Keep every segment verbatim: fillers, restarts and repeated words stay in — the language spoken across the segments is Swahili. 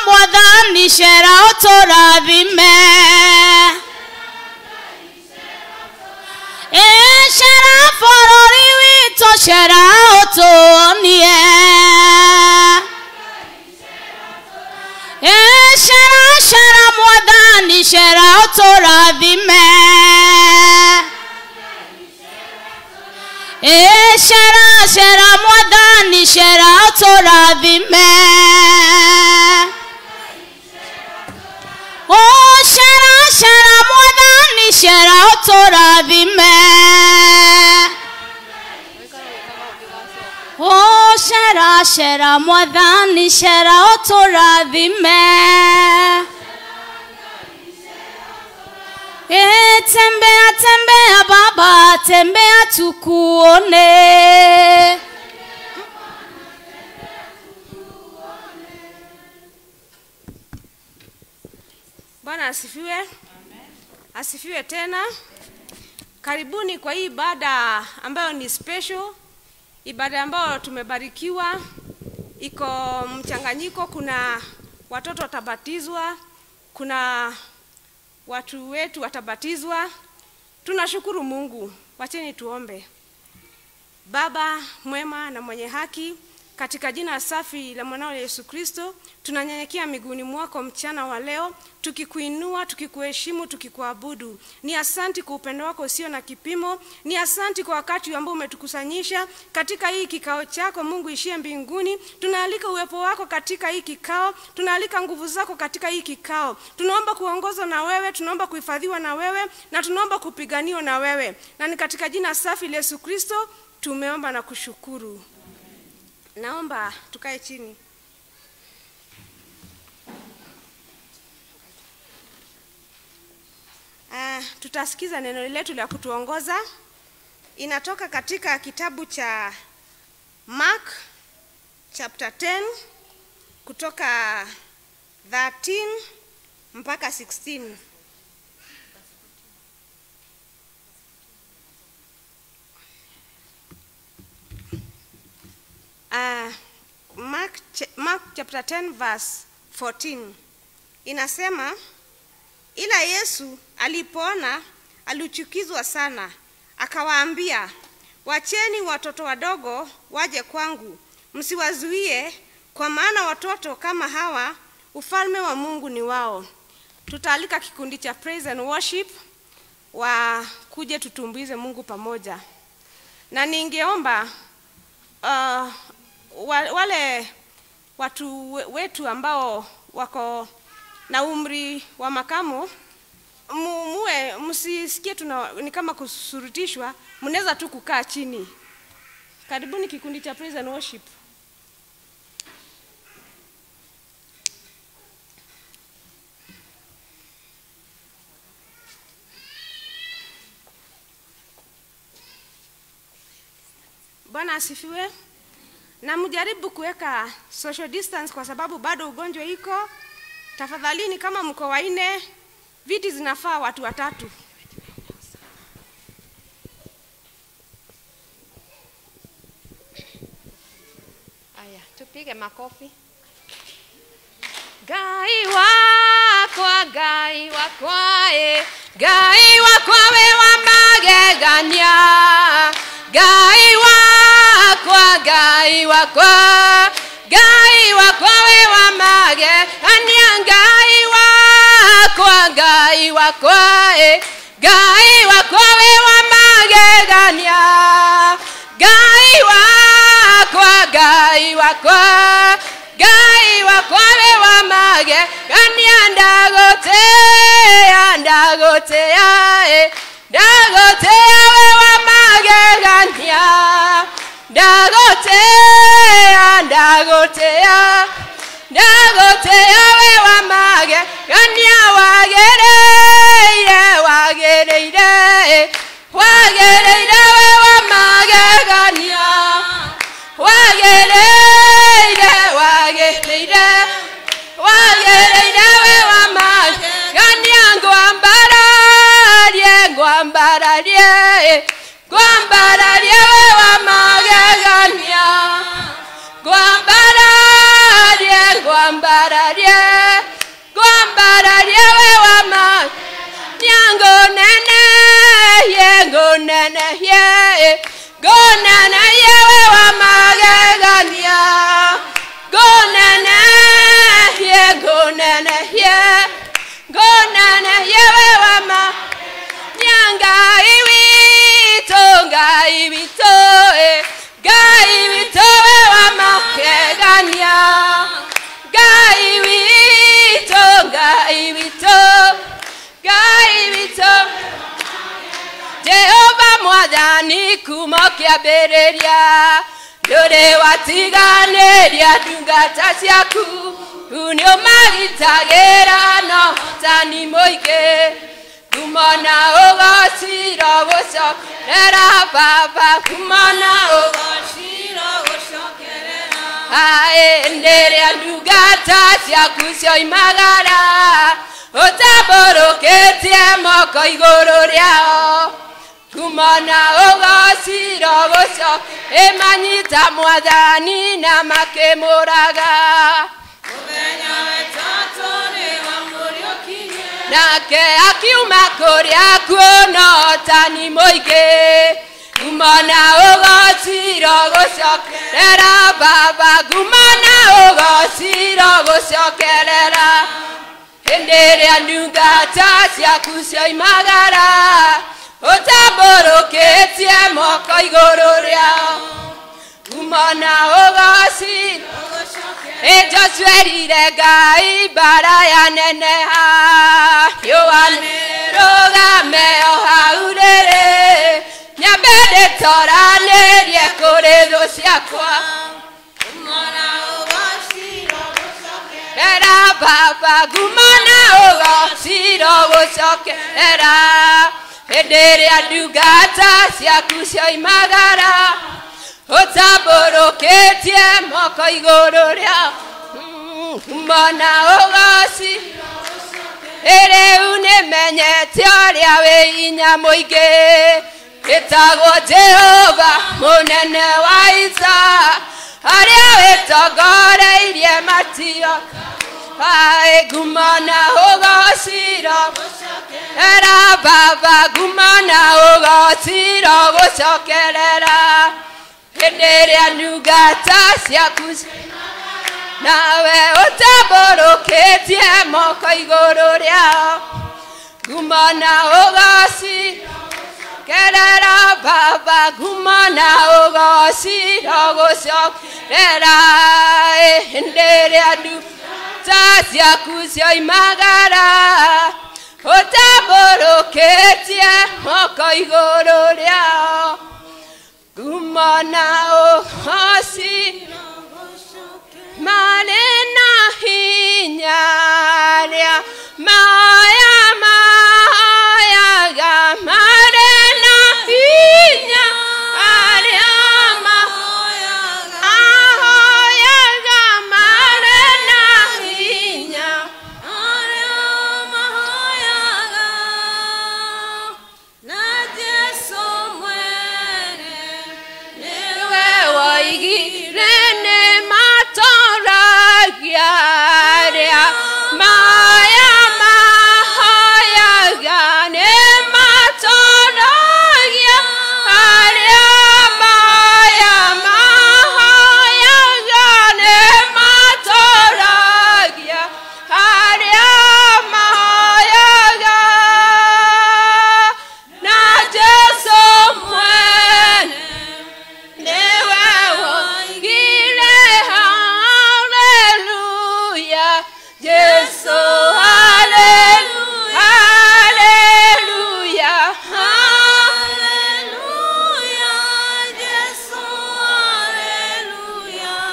mwathani shera uturathime shera bũrũri witũ shera ũtuonie shera shera mwathani shera uturathime shera shera mwathani shera uturathime oh shera shera mwathani shera uturathime oh shera shera mwathani shera uturathime eh tembea tembea baba tembea tukuone Bwana asifiwe. Amen. Asifiwe tena. Karibuni kwa hii ibada ambayo ni special. Ibada ambayo tumebarikiwa. Iko mchanganyiko, kuna watoto watabatizwa, kuna watu wetu watabatizwa. Tunashukuru Mungu. Wacheni tuombe. Baba mwema na mwenye haki, katika jina safi la mwanao Yesu Kristo, tunanyenyekea miguuni mwako mchana wa leo, tukikuinua, tukikuheshimu, tukikuabudu. Ni asanti kwa upendo wako usio na kipimo, ni asanti kwa wakati ambao umetukusanyisha katika hii kikao chako Mungu ishie mbinguni. Tunaalika uwepo wako katika hii kikao, tunaalika nguvu zako katika hii kikao. Tunaomba kuongozwa na wewe, tunaomba kuhifadhiwa na wewe, na tunaomba kupiganiwa na wewe. Na ni katika jina safi la Yesu Kristo tumeomba na kushukuru. Naomba tukae chini. Uh, tutasikiza neno letu la kutuongoza. Inatoka katika kitabu cha Mark chapter ten kutoka thirteen mpaka sixteen. Uh, Mark, Mark chapter ten verse fourteen inasema, ila Yesu alipoona alichukizwa sana, akawaambia, wacheni watoto wadogo waje kwangu, msiwazuie, kwa maana watoto kama hawa ufalme wa Mungu ni wao. Tutaalika kikundi cha praise and worship wa kuje tutumbuize Mungu pamoja. Na ningeomba uh, wale watu wetu ambao wako na umri wa makamo, muwe msisikie tuna ni kama kusurutishwa, mnaweza tu kukaa chini. Karibuni kikundi cha praise and worship. Bwana asifiwe. Na mjaribu kuweka social distance kwa sababu bado ugonjwa iko. Tafadhalini, kama mko wanne, viti zinafaa watu watatu. Aya, tupige makofi. Gai wakwa, gai wakwa, e, gai wakwa we wa magegania. Gai wakwa, gai wakwa, gai wakwa we wa magegania. Gai wakwa, gai wakwa, e, gai wakwa we wa magegania. Gai wakwa, gai wakwa, gai wakwa we wa magegania. Ndagotea, ndagotea, e, ndagotea we wa magegania. Ndagotea, ndagotea, ndagotea we wa magegania. Wagereire, wagereire, wagereire we wa magegania. Wagereire, wagereire, wagereire we wa magegania. Ngwambararie, ngwambararie, ngwambararie we wa magegania. Ngwambararie, ngwambararie, Ngai witũ, Ngai witũ, Jehova Mwathani kuma kĩambĩrĩria, ndũrĩ watiganĩria ndungata ciaku, nĩũmagitagĩra na ũhotani mũingĩ, kumana ũgacira gũcokerera Baba, kumana ũgacira gũcokerera. Aĩ rĩrĩa ndungata ciaku cioimagara, ũtambũrũkĩtie moko igũrũ rĩao, kumana ũgacira gũcokerera, ĩmanyita Mwathani na makĩmũraga. Mũthenya wetatũ nĩ wamũriũkirie, nake akiuma kũrĩa kuona ũhotani mũingĩ, kumana ũgacira gũcokerera Baba, kumana ũgacira gũcokerera. Hĩndĩ ĩrĩa ndungata ciaku cioimagara, ũtambũrũkĩtie moko igũrũ rĩao, kumana ũgacira gũcokerera. Joshua erire Ngai mbara yaneneha, riũa nĩrĩrũgame o hau rĩrĩ, nyambe ndĩtoranĩrie kũrĩ thũ ciakwa, kumana ũgacira gũcokerera Baba, kumana ũgacira gũcokerera. Hĩndĩ ĩrĩa ndungata ciaku cioimagara, ũtambũrũkĩtie moko igũrũ rĩao, kumana ũgacira gũcokerera. Rĩu nĩmenyete ũrĩa wĩ hinya mũingĩ, wĩtagwo Jehova mũnene wa ita, harĩa wĩtongoreirie matioka. Aĩ kumana ũgacira gũcokerera Baba, kumana ũgacira gũcokerera. Hĩndĩ ĩrĩa ndungata ciaku nawe ũtambũrũkĩtie moko igũrũ rĩao, kumana ũgacira gũcokerera Baba, kumana ũgacira gũcokerera. Hĩndĩ ĩrĩa ndungata ciaku cioimagara, ũtambũrũkĩtie moko igũrũ rĩao, kumana ũgacira marĩ na hinya rĩa maya mahoyaga, marĩ na hinya arĩa mahoyaga, ahoyaga marĩ na hinya arĩa mahoyaga, na Jesũ mwene nĩwe woigire nĩmatoragia arĩa maya mahoyaga, nĩmatoragia arĩa maya mahoyaga, nĩmatoragia arĩa mahoyaga, na Jesũ mwene nĩwe woigire. Haleluya, Jesũ, haleluya, haleluya, haleluya, Jesũ, haleluya,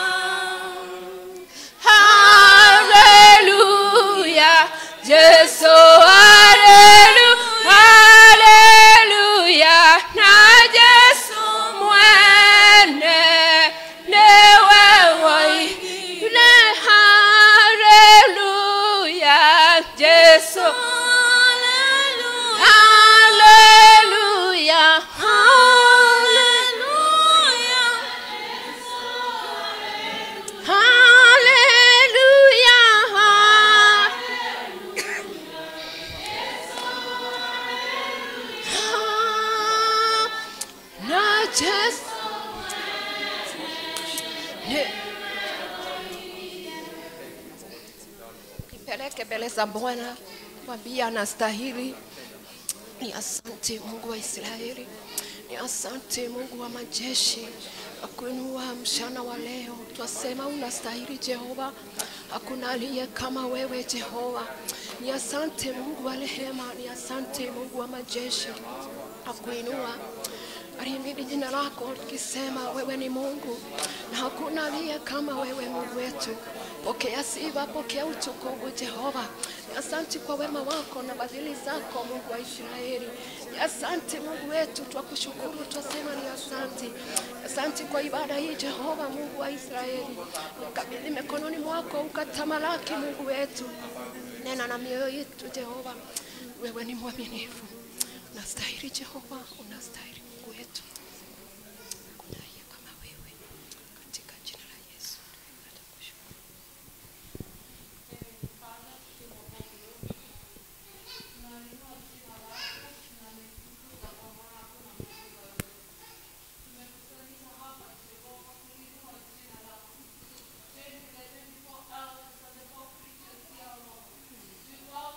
haleluya, Jesũ, haleluya, haleluya, na Jesũ mwene nĩwe woigire. Haleluya, Jesũ, haleluya, haleluya, haleluya, na Jesũ peleke mbele za Bwana, mwambie anastahili. Ni asante Mungu wa Israeli, ni asante Mungu wa majeshi, akuinua mchana wa leo. Twasema unastahili Jehova, hakuna aliye kama wewe Jehova. Ni asante Mungu wa rehema, ni asante Mungu wa majeshi. Nakuinua, alihimidi jina lako tukisema wewe ni Mungu na hakuna aliye kama wewe Mungu wetu. Pokea sifa, pokea utukufu Jehova. Ni asante kwa wema wako na fadhili zako Mungu wa Israeli. Ni asante Mungu wetu, twakushukuru, twasema ni asante. Asante kwa ibada hii Jehova Mungu wa Israeli. Nikabidhi mikononi mwako ukatamalaki Mungu wetu. Nena na mioyo yetu Jehova, wewe ni mwaminifu. Unastahili Jehova, unastahili Mungu wetu. Kuna aliye kama wewe. Katika jina la Yesu tunakushukuru.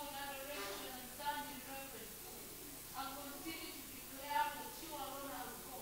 Continue to declare that you alone are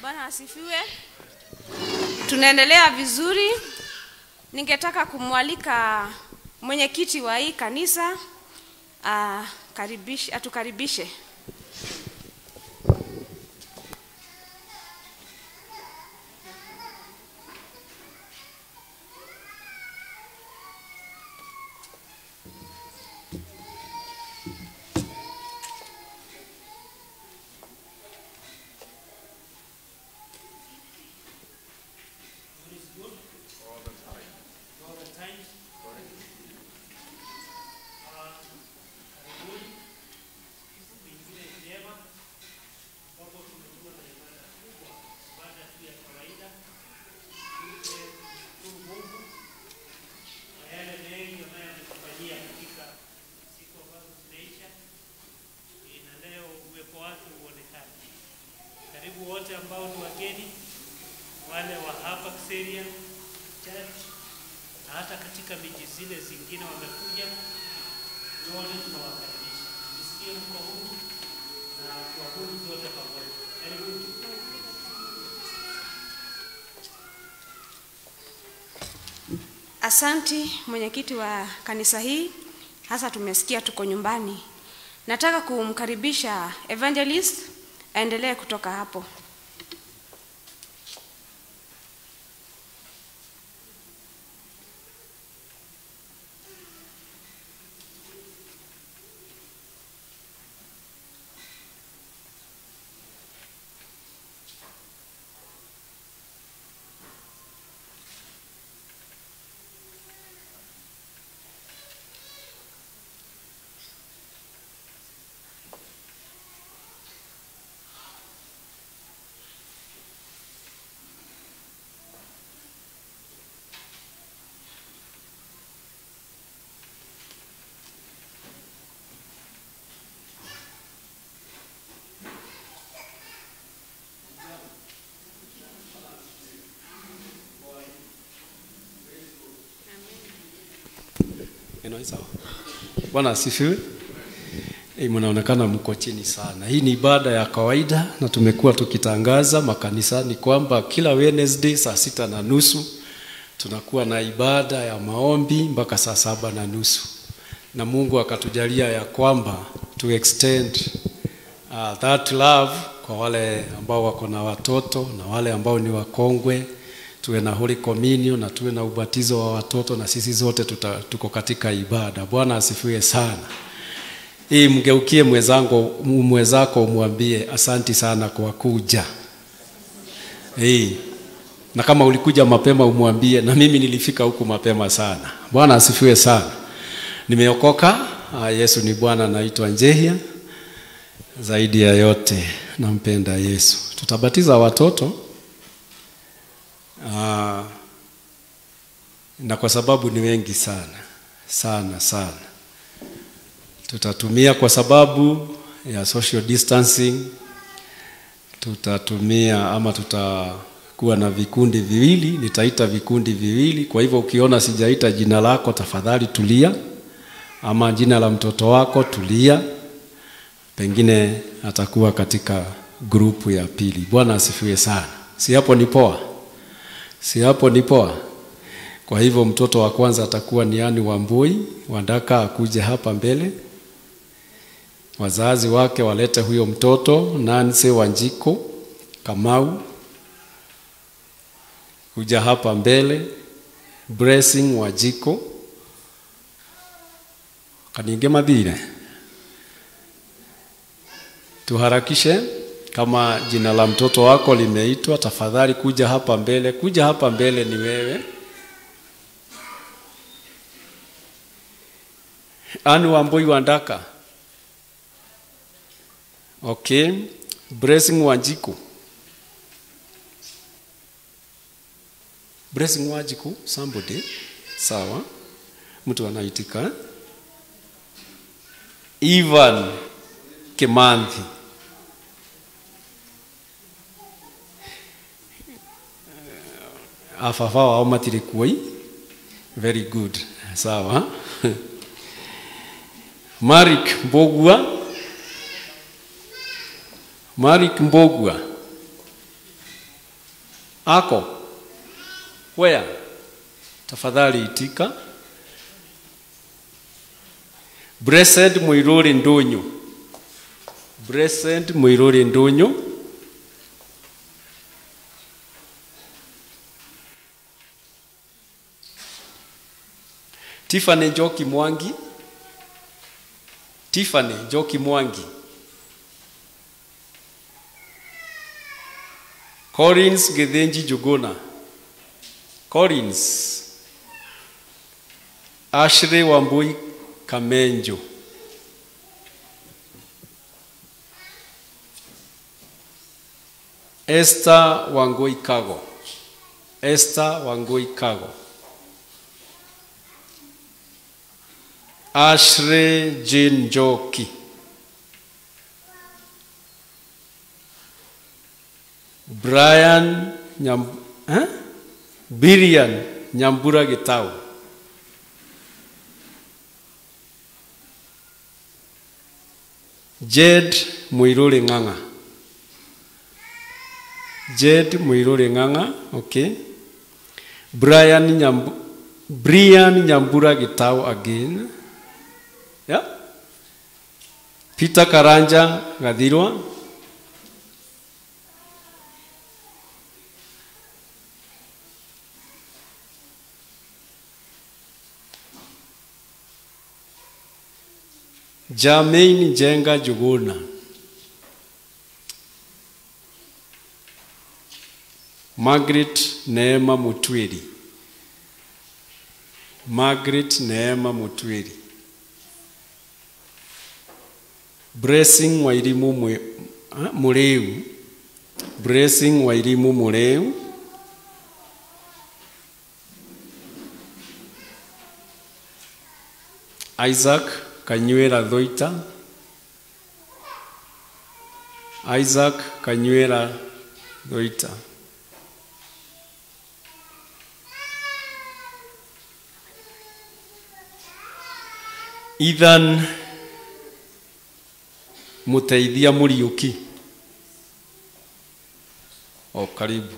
Bwana asifiwe. Tunaendelea vizuri. Ningetaka kumwalika mwenyekiti wa hii kanisa uh, karibishe, atukaribishe. Wote ambao ni wageni, wale wa hapa Kiseria Church na hata katika miji zile zingine wamekuja, wote tunawakaribisha. Jisikie mko huru na tuabudu zote pamoja. Karibuni. Asanti mwenyekiti wa kanisa hii, hasa tumesikia tuko nyumbani. Nataka kumkaribisha evangelist aendelee kutoka hapo. Bwana asifiwe. Eh, mnaonekana mko chini sana. Hii ni ibada ya kawaida na tumekuwa tukitangaza makanisani kwamba kila Wednesday saa sita na nusu tunakuwa na ibada ya maombi mpaka saa saba na nusu. Na Mungu akatujalia ya kwamba to extend uh, that love kwa wale ambao wako na watoto na wale ambao ni wakongwe, tuwe na Holy Communion na tuwe na ubatizo wa watoto, na sisi zote tuta, tuko katika ibada. Bwana asifiwe sana. Hii mgeukie mwenzangu mwenzako umwambie asanti sana kwa kuja. Hii na kama ulikuja mapema umwambie na mimi nilifika huku mapema sana. Bwana asifiwe sana. Nimeokoka, Yesu ni Bwana, naitwa Njehia. Zaidi ya yote nampenda Yesu. Tutabatiza watoto. Ah, na kwa sababu ni wengi sana sana sana, tutatumia kwa sababu ya social distancing, tutatumia ama tutakuwa na vikundi viwili. Nitaita vikundi viwili. Kwa hivyo ukiona sijaita jina lako tafadhali tulia, ama jina la mtoto wako tulia, pengine atakuwa katika grupu ya pili. Bwana asifiwe sana. Si hapo ni poa? Si hapo ni poa? Kwa hivyo mtoto wa kwanza atakuwa ni Ani Wambui, Wandaka akuje hapa mbele. Wazazi wake walete huyo mtoto. Nancy Wanjiko Kamau kuja hapa mbele. Blessing Wajiko Kaninge Madhire. Tuharakishe. Kama jina la mtoto wako limeitwa, tafadhali kuja hapa mbele. Kuja hapa mbele ni wewe. Ani Wambui Wandaka. Okay. Blessing Wanjiko. Blessing Wanjiko, somebody. Sawa. Mtu anaitika. Ivan Kimanthi. Afafa wa matiri kuoi. Very good. Sawa. Marik Mbogua. Marik Mbogua. Ako? Where? Tafadhali itika. Blessed Muiruri Ndunyu. Blessed Muiruri Ndunyu. Tiffany Njoki Mwangi. Tiffany Njoki Mwangi. Collins Githinji Juguna. Collins. Ashley Wambui Kamenjo. Esther Wangui Kago. Esther Wangui Kago. Ashley Jane Joki. Brian Nyam eh? Birian Nyambura Gitau. Jed Muiruri Nganga. Jed Muiruri Nganga, okay. Brian Nyambu Brian Nyambura Gitau again. Yeah. Peter Karanja Gadirwa. Jamain Jenga Juguna. Margaret Neema Mutwiri. Margaret Neema Mutwiri. Blessing Wairimu Mureu. Blessing Wairimu Mureu. Isaac Kanyuera Dhoita. Isaac Kanyuera Dhoita. Ethan Muteithia Muriuki. Oh, karibu.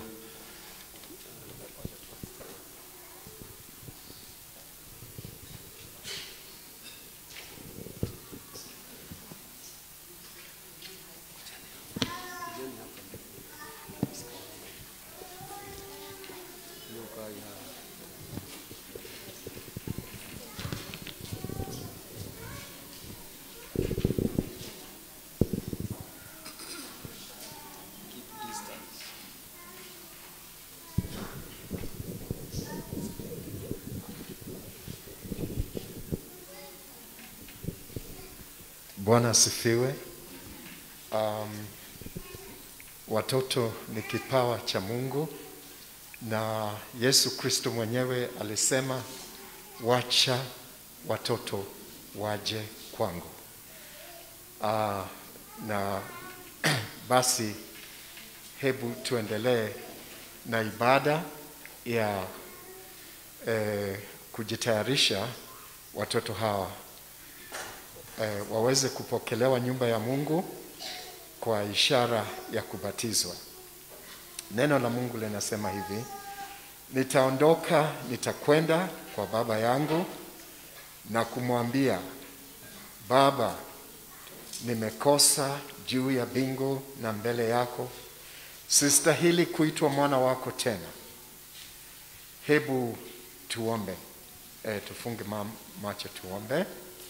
Bwana asifiwe. Um, watoto ni kipawa cha Mungu na Yesu Kristo mwenyewe alisema wacha watoto waje kwangu. Uh, na basi hebu tuendelee na ibada ya eh, kujitayarisha watoto hawa Eh, waweze kupokelewa nyumba ya Mungu kwa ishara ya kubatizwa. Neno la Mungu linasema hivi: nitaondoka, nitakwenda kwa baba yangu na kumwambia, Baba, nimekosa juu ya mbingu na mbele yako, sistahili kuitwa mwana wako tena. Hebu tuombe. Eh, tufunge macho tuombe.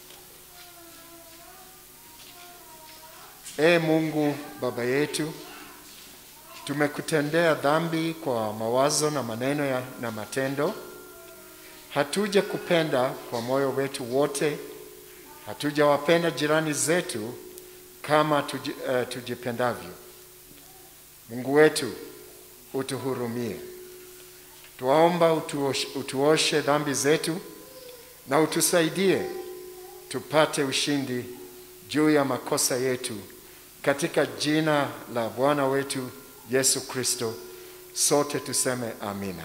E Mungu Baba yetu, tumekutendea dhambi kwa mawazo na maneno ya, na matendo. Hatuja kupenda kwa moyo wetu wote. Hatuja wapenda jirani zetu kama tuji, uh, tujipendavyo. Mungu wetu, utuhurumie. Tuomba utuoshe, utuoshe dhambi zetu na utusaidie tupate ushindi juu ya makosa yetu. Katika jina la Bwana wetu Yesu Kristo, sote tuseme amina.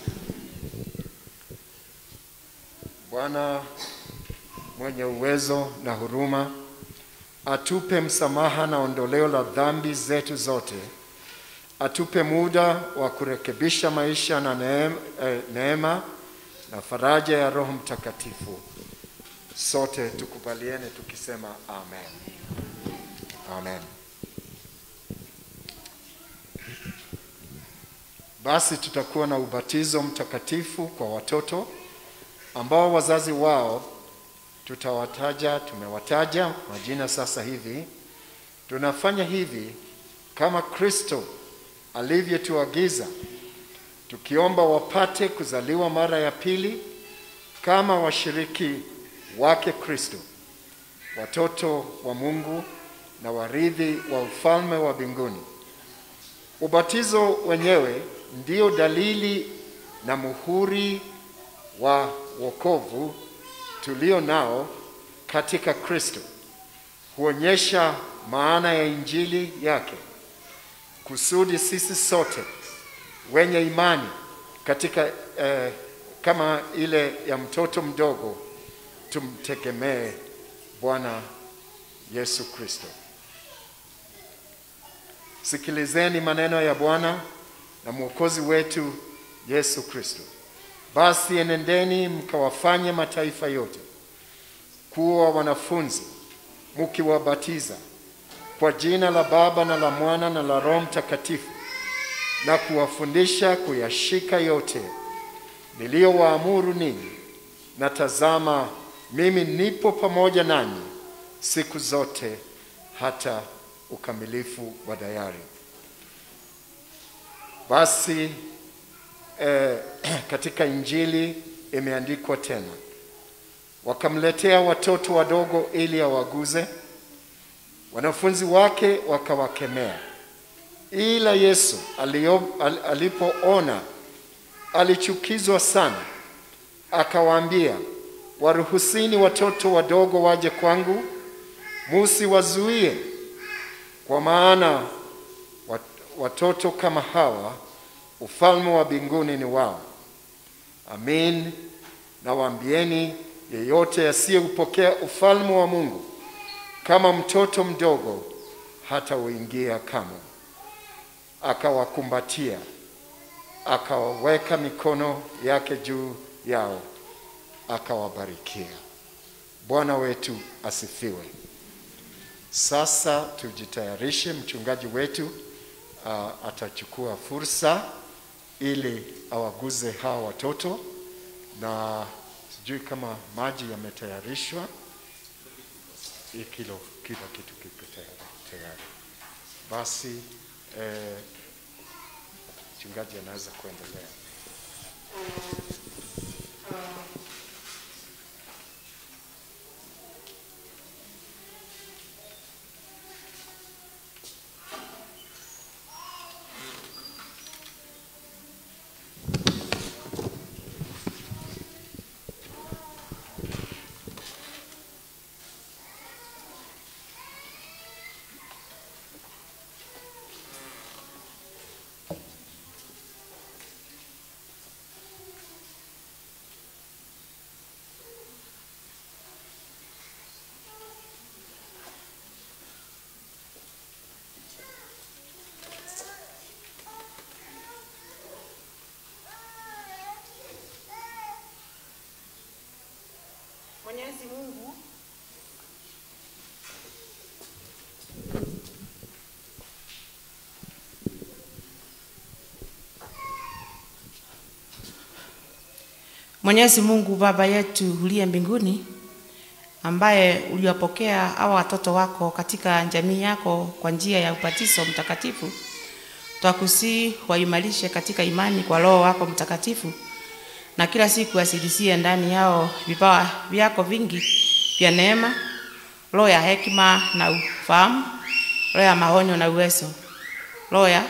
Bwana mwenye uwezo na huruma, atupe msamaha na ondoleo la dhambi zetu zote, atupe muda wa kurekebisha maisha na neema, eh, neema na faraja ya Roho Mtakatifu. Sote tukubaliane tukisema amen. Amen. Basi tutakuwa na ubatizo mtakatifu kwa watoto ambao wazazi wao tutawataja, tumewataja majina sasa hivi. Tunafanya hivi kama Kristo alivyotuagiza, tukiomba wapate kuzaliwa mara ya pili kama washiriki wake Kristo, watoto wa Mungu na warithi wa ufalme wa mbinguni. Ubatizo wenyewe ndio dalili na muhuri wa wokovu tulio nao katika Kristo. Huonyesha maana ya injili yake, kusudi sisi sote wenye imani katika eh, kama ile ya mtoto mdogo tumtegemee Bwana Yesu Kristo. Sikilizeni maneno ya Bwana na Mwokozi wetu Yesu Kristo. Basi enendeni mkawafanye mataifa yote kuwa wanafunzi, mkiwabatiza kwa jina la Baba na la Mwana na la Roho Mtakatifu, na kuwafundisha kuyashika yote niliyowaamuru ninyi. Na tazama, mimi nipo pamoja nanyi siku zote hata ukamilifu wa dahari. Basi eh, katika Injili imeandikwa tena, wakamletea watoto wadogo ili awaguze, wanafunzi wake wakawakemea. Ila Yesu alipoona alichukizwa sana, akawaambia, waruhusini watoto wadogo waje kwangu, musiwazuie, kwa maana watoto kama hawa ufalme wa mbinguni ni wao. Amin, nawaambieni, yeyote asiyeupokea ufalme wa Mungu kama mtoto mdogo hata uingia kamwe. Akawakumbatia, akawaweka mikono yake juu yao, akawabarikia. Bwana wetu asifiwe. Sasa tujitayarishe, mchungaji wetu uh, atachukua fursa ili awaguze hawa watoto, na sijui kama maji yametayarishwa. Hii kilo kila kitu kipo tayari. Basi eh, mchungaji anaweza kuendelea. Mwenyezi Mungu Mwenyezi Mungu Baba yetu uliye mbinguni, ambaye uliwapokea hawa watoto wako katika jamii yako kwa njia ya ubatizo mtakatifu, twakusihi waimarishe katika imani kwa Roho wako Mtakatifu, na kila siku asidisie ndani yao vipawa vyako vingi vya neema, roho ya hekima na ufahamu, roho ya maonyo na uwezo, roho ya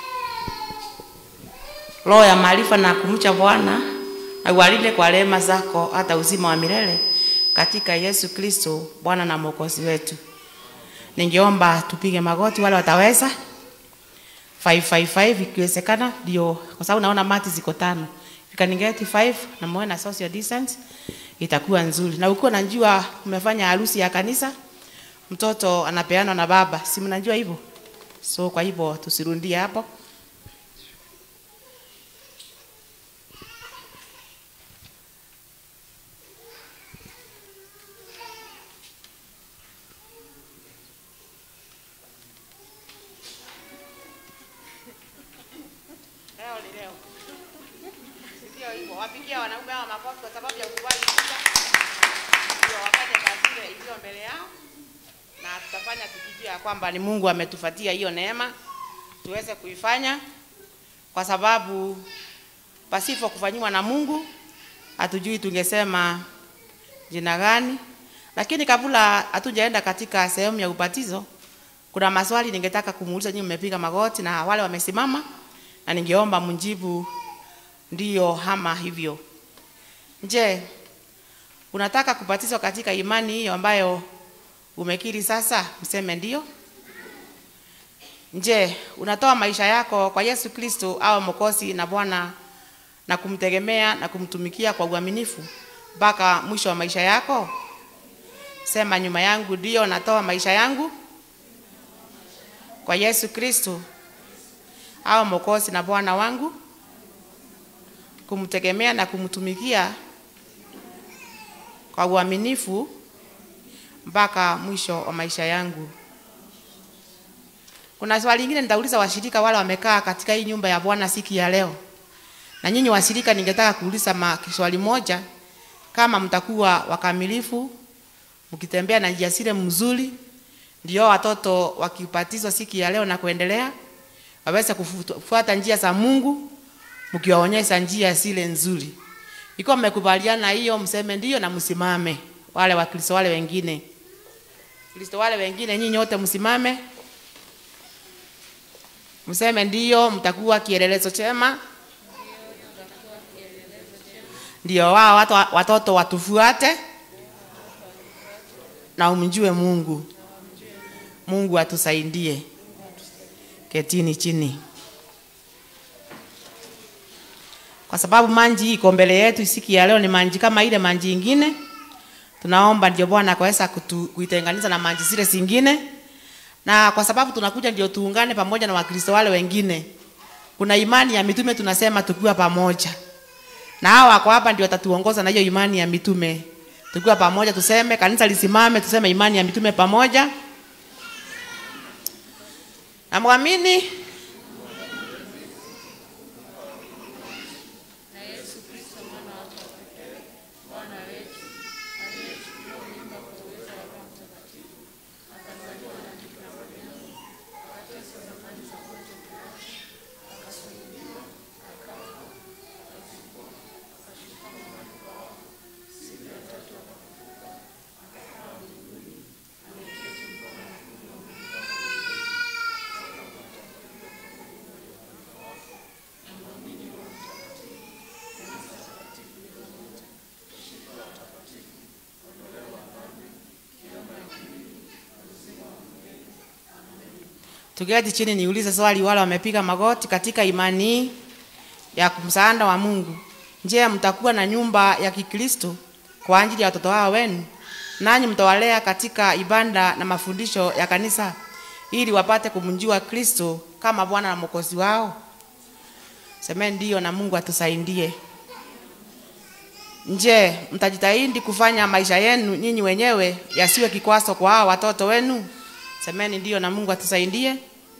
roho ya maarifa na kumcha Bwana, na uwalinde kwa rehema zako hata uzima wa milele, katika Yesu Kristo Bwana na Mwokozi wetu. Ningeomba tupige magoti wale wataweza. five five five ikiwezekana, ndio kwa sababu naona mati ziko tano. You can get five na muwe na social distance, itakuwa nzuri. Na uko najua umefanya harusi ya kanisa, mtoto anapeana na baba, si mnajua hivyo? So kwa hivyo tusirundie hapo, makofi kwa sababu ya ukubali kuja. Ndio wafanye kazi ile iliyo mbele yao. Na tutafanya tukijua ya kwamba ni Mungu ametufatia hiyo neema tuweze kuifanya, kwa sababu pasipo kufanywa na Mungu hatujui tungesema jina gani. Lakini kabla hatujaenda katika sehemu ya ubatizo, kuna maswali ningetaka kumuuliza nyinyi mmepiga magoti na wale wamesimama, na ningeomba mjibu ndio hama hivyo. Je, unataka kubatizwa katika imani hiyo ambayo umekiri sasa? Mseme ndio. Je, unatoa maisha yako kwa Yesu Kristo au Mwokozi na Bwana na kumtegemea na kumtumikia kwa uaminifu mpaka mwisho wa maisha yako? Sema nyuma yangu, ndio natoa maisha yangu kwa Yesu Kristo au Mwokozi na Bwana wangu, kumtegemea na kumtumikia kwa uaminifu mpaka mwisho wa maisha yangu. Kuna swali lingine nitauliza washirika wale wamekaa katika hii nyumba ya Bwana siku ya leo. Na nyinyi washirika ningetaka kuuliza swali moja, kama mtakuwa wakamilifu mkitembea na njia zile mzuri, ndio watoto wakibatizwa siku ya leo na kuendelea waweze kufuata njia za Mungu mkiwaonyesha njia zile nzuri. Iko mmekubaliana hiyo, mseme ndio na msimame. Wale wa Kristo wale wengine. Kristo wale wengine nyinyi wote msimame. Mseme ndio, mtakuwa kielelezo chema. Ndio wao watu watoto watufuate na umjue Mungu. Mungu atusaidie. Ketini chini. Kwa sababu manji iko mbele yetu siku ya leo ni manji kama ile manji nyingine. Tunaomba ndio Bwana akaweza kuitenganisha na manji zile zingine. Na kwa sababu tunakuja ndio tuungane pamoja na Wakristo wale wengine. Kuna imani ya mitume tunasema tukiwa pamoja. Na hao wako hapa ndio watatuongoza na hiyo imani ya mitume. Tukiwa pamoja tuseme, kanisa lisimame tuseme imani ya mitume pamoja. Na muamini Tuketi chini niulize swali wale wamepiga magoti katika imani ya kumsaada wa Mungu. Je, mtakuwa na nyumba ya Kikristo kwa ajili ya watoto wao wenu? Nanyi mtawalea katika ibada na mafundisho ya kanisa ili wapate kumjua Kristo kama Bwana na Mwokozi wao? Semeni ndio na Mungu atusaidie. Je, mtajitahidi kufanya maisha yenu nyinyi wenyewe yasiwe kikwazo kwa hao watoto wenu? Semeni ndio na Mungu atusaidie.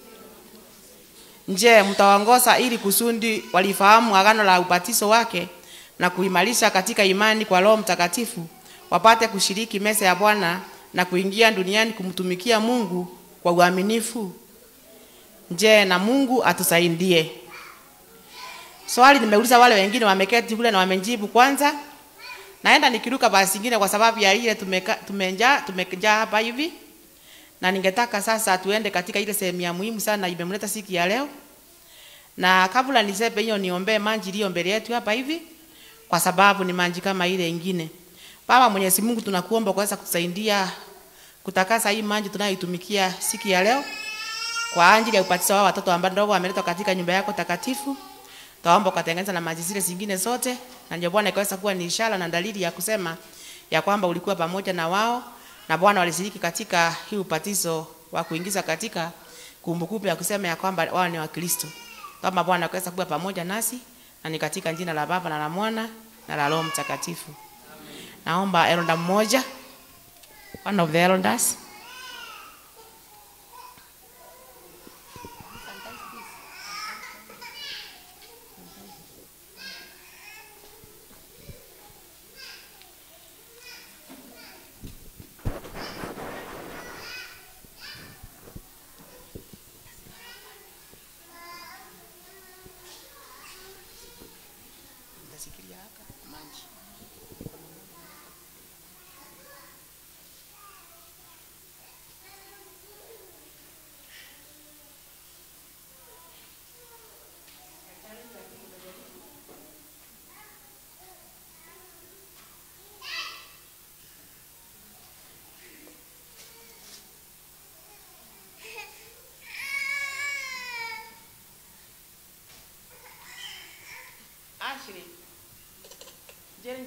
Je, mtawaongoza ili kusudi walifahamu agano la ubatizo wake na kuimarisha katika imani kwa Roho Mtakatifu, wapate kushiriki meza ya Bwana na kuingia duniani kumtumikia Mungu kwa uaminifu? Je, na Mungu atusaidie. Swali nimeuliza wale wengine wameketi kule na wamejibu kwanza. Naenda nikiruka basi nyingine kwa sababu ya ile tumenja tumeja hapa hivi. Na ningetaka sasa tuende katika ile sehemu ya muhimu sana imemleta siku ya leo. Na kabla niseme hiyo niombe manji iliyo mbele yetu hapa hivi, kwa sababu ni manji kama ile nyingine. Baba Mwenyezi Mungu, tunakuomba kuweza kutusaidia kutakasa hii manji tunayoitumikia siku ya leo kwa ajili ya ubatizo wa watoto ambao ndogo wameletwa katika nyumba yako takatifu. Tuomba ukatengeneza na maji zile zingine zote, na ndio Bwana ikaweza kuwa ni ishara na dalili ya kusema ya kwamba ulikuwa pamoja na wao, na Bwana walishiriki katika hii ubatizo wa kuingiza katika kumbukumbu ya kusema ya kwamba wao ni Wakristo. Kama Bwana akaweza kuwa pamoja nasi, na ni katika jina la Baba na la Mwana na la Roho Mtakatifu. Naomba elder mmoja, one of the elders.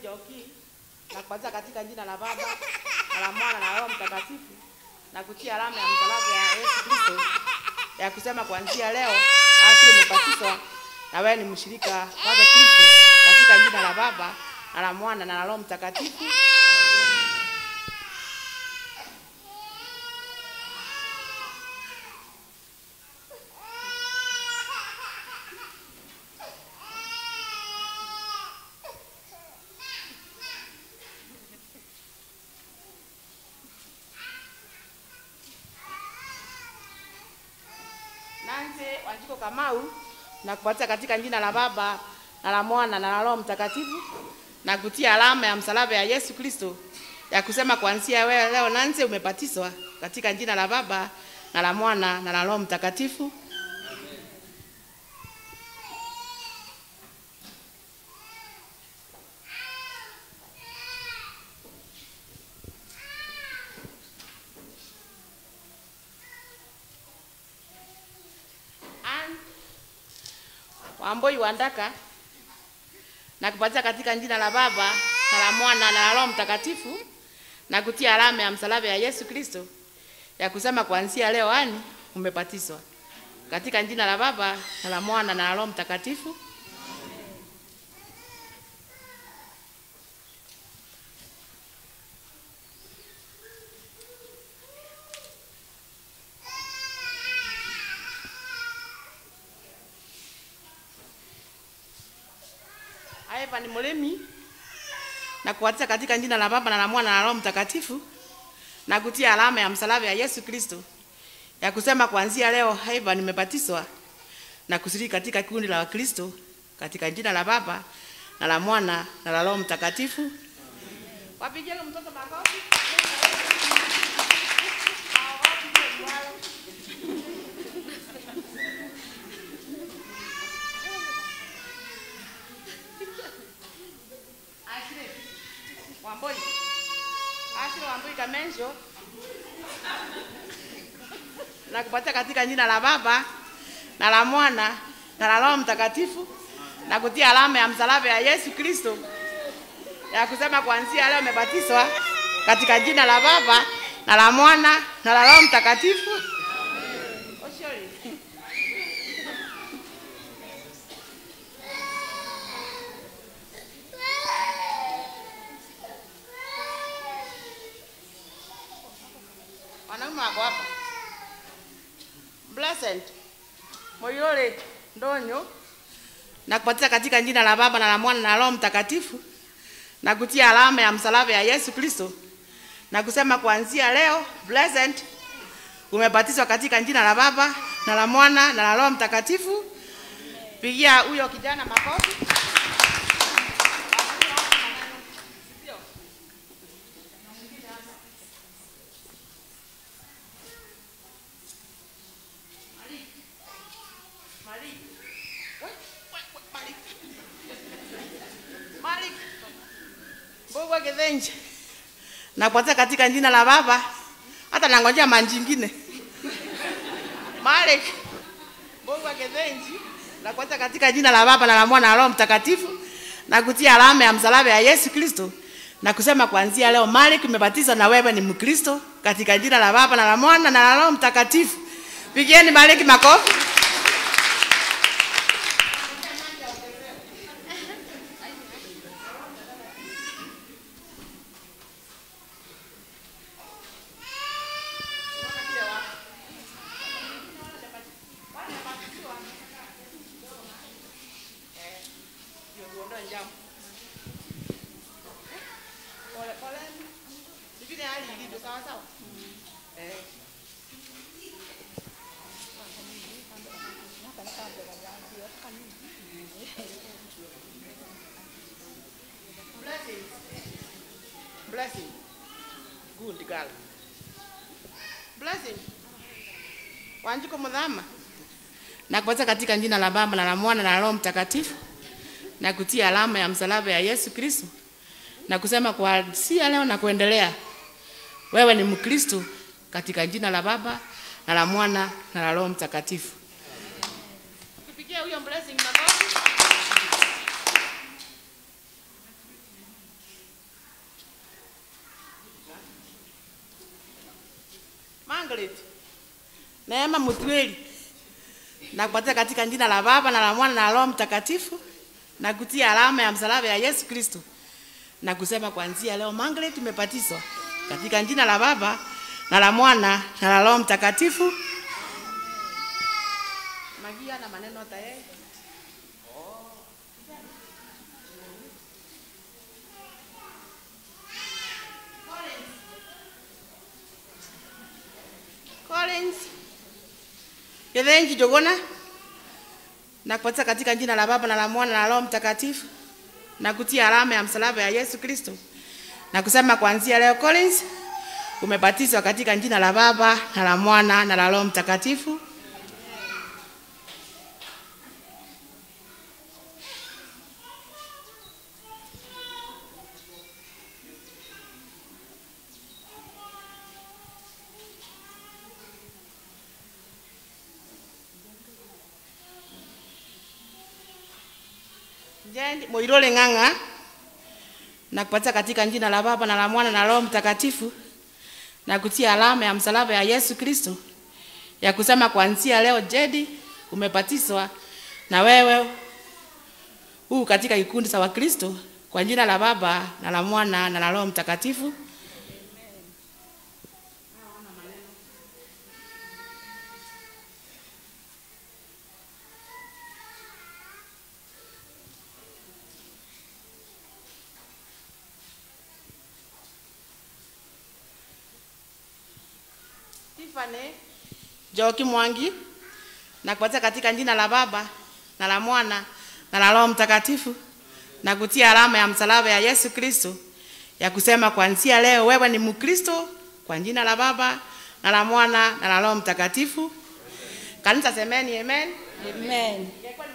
Njoki na kuanza katika jina la Baba na la Mwana na Roho Mtakatifu na kutia alama ya msalaba ya Yesu Kristo ya kusema kuanzia leo asili umebatizwa na wewe ni mshirika wake Kristo katika jina la Baba na la Mwana na la Roho Mtakatifu. Nanze Wanjiko Kamau na kupata katika jina la Baba na la Mwana na la Roho Mtakatifu na kutia alama ya msalaba ya Yesu Kristo ya kusema kuanzia wewe leo Nanze umebatizwa katika jina la Baba na la Mwana na la Roho Mtakatifu. Wamboi Wandaka na kupata katika jina la Baba na la Mwana na la Roho Mtakatifu na kutia alama ya msalaba ya Yesu Kristo ya kusema kuanzia leo ani umebatizwa katika jina la Baba na la Mwana na la Roho Mtakatifu. Hapa ni Mulemi na kuatia katika jina la Baba na la Mwana na la Roho Mtakatifu na kutia alama ya msalaba ya Yesu Kristo ya kusema kuanzia leo hapa nimebatizwa na kushiriki katika kundi la Wakristo katika jina la Baba na la Mwana na la Roho Mtakatifu. Wapigie mtoto makofi. Wamboi Asili Wamboi Kamenjo na kupata katika jina la Baba na la Mwana na la Roho Mtakatifu na kutia alama ya msalaba ya Yesu Kristo ya kusema kuanzia leo umebatizwa katika jina la Baba na la Mwana na la Roho Mtakatifu. Oshori wanaume wako hapa. Blessed Moyole Ndonyo na kupatia katika jina la Baba na la Mwana na la Roho Mtakatifu na kutia alama ya msalaba ya Yesu Kristo na kusema kuanzia leo Blessed umebatizwa katika jina la Baba na la Mwana na la Roho Mtakatifu. Pigia huyo kijana makofi. Bogwa Gethenje na kuanza katika jina la Baba hata nangojea manjingine Malik Bogwa Gethenje na kuanza katika jina la Baba na la Mwana na Roho Mtakatifu na kutia alama ya msalaba ya Yesu Kristo na kusema kuanzia leo Malik umebatizwa na wewe ni Mkristo katika jina la Baba na la Mwana na la Roho Mtakatifu. Pigieni Malik makofi. Blessing. Good girl. Blessing. Wanjiko Mudhama. Na kuanza katika jina la Baba na la Mwana na la Roho Mtakatifu na kutia alama ya msalaba ya Yesu Kristo na kusema kuanzia leo na kuendelea wewe ni Mkristo katika jina la Baba na la Mwana na la Roho Mtakatifu. Tupigie huyo Blessing makofi. Margaret Neema Mutweli, nakupatia katika jina la Baba na la Mwana na Roho Mtakatifu, na kutia alama ya msalaba ya Yesu Kristo, na kusema kuanzia leo Margaret umebatizwa katika jina la Baba na la Mwana na la Roho Mtakatifu. Magia na maneno tayari. Collins Yethenji Jogona, na kupatia katika jina la Baba na la Mwana na la Roho Mtakatifu, na kutia alama ya msalaba ya Yesu Kristo, na kusema kuanzia leo Collins umebatizwa katika jina la Baba na la Mwana na la Roho Mtakatifu. Jendi Moirole Ng'ang'a, na kupatia katika jina la Baba na la Mwana na Roho Mtakatifu, na kutia alama ya msalaba ya Yesu Kristo, ya kusema kuanzia leo Jedi umebatizwa na wewe huu katika kikundi cha Wakristo kwa jina la Baba na la Mwana na la Roho Mtakatifu. Tiffany Joki Mwangi, na kupatia katika jina la Baba na la Mwana na la Roho Mtakatifu, na kutia alama ya msalaba ya Yesu Kristo, ya kusema kuanzia leo wewe ni Mkristo kwa jina la Baba na la Mwana na la Roho Mtakatifu. Kanisa semeni amen. Amen.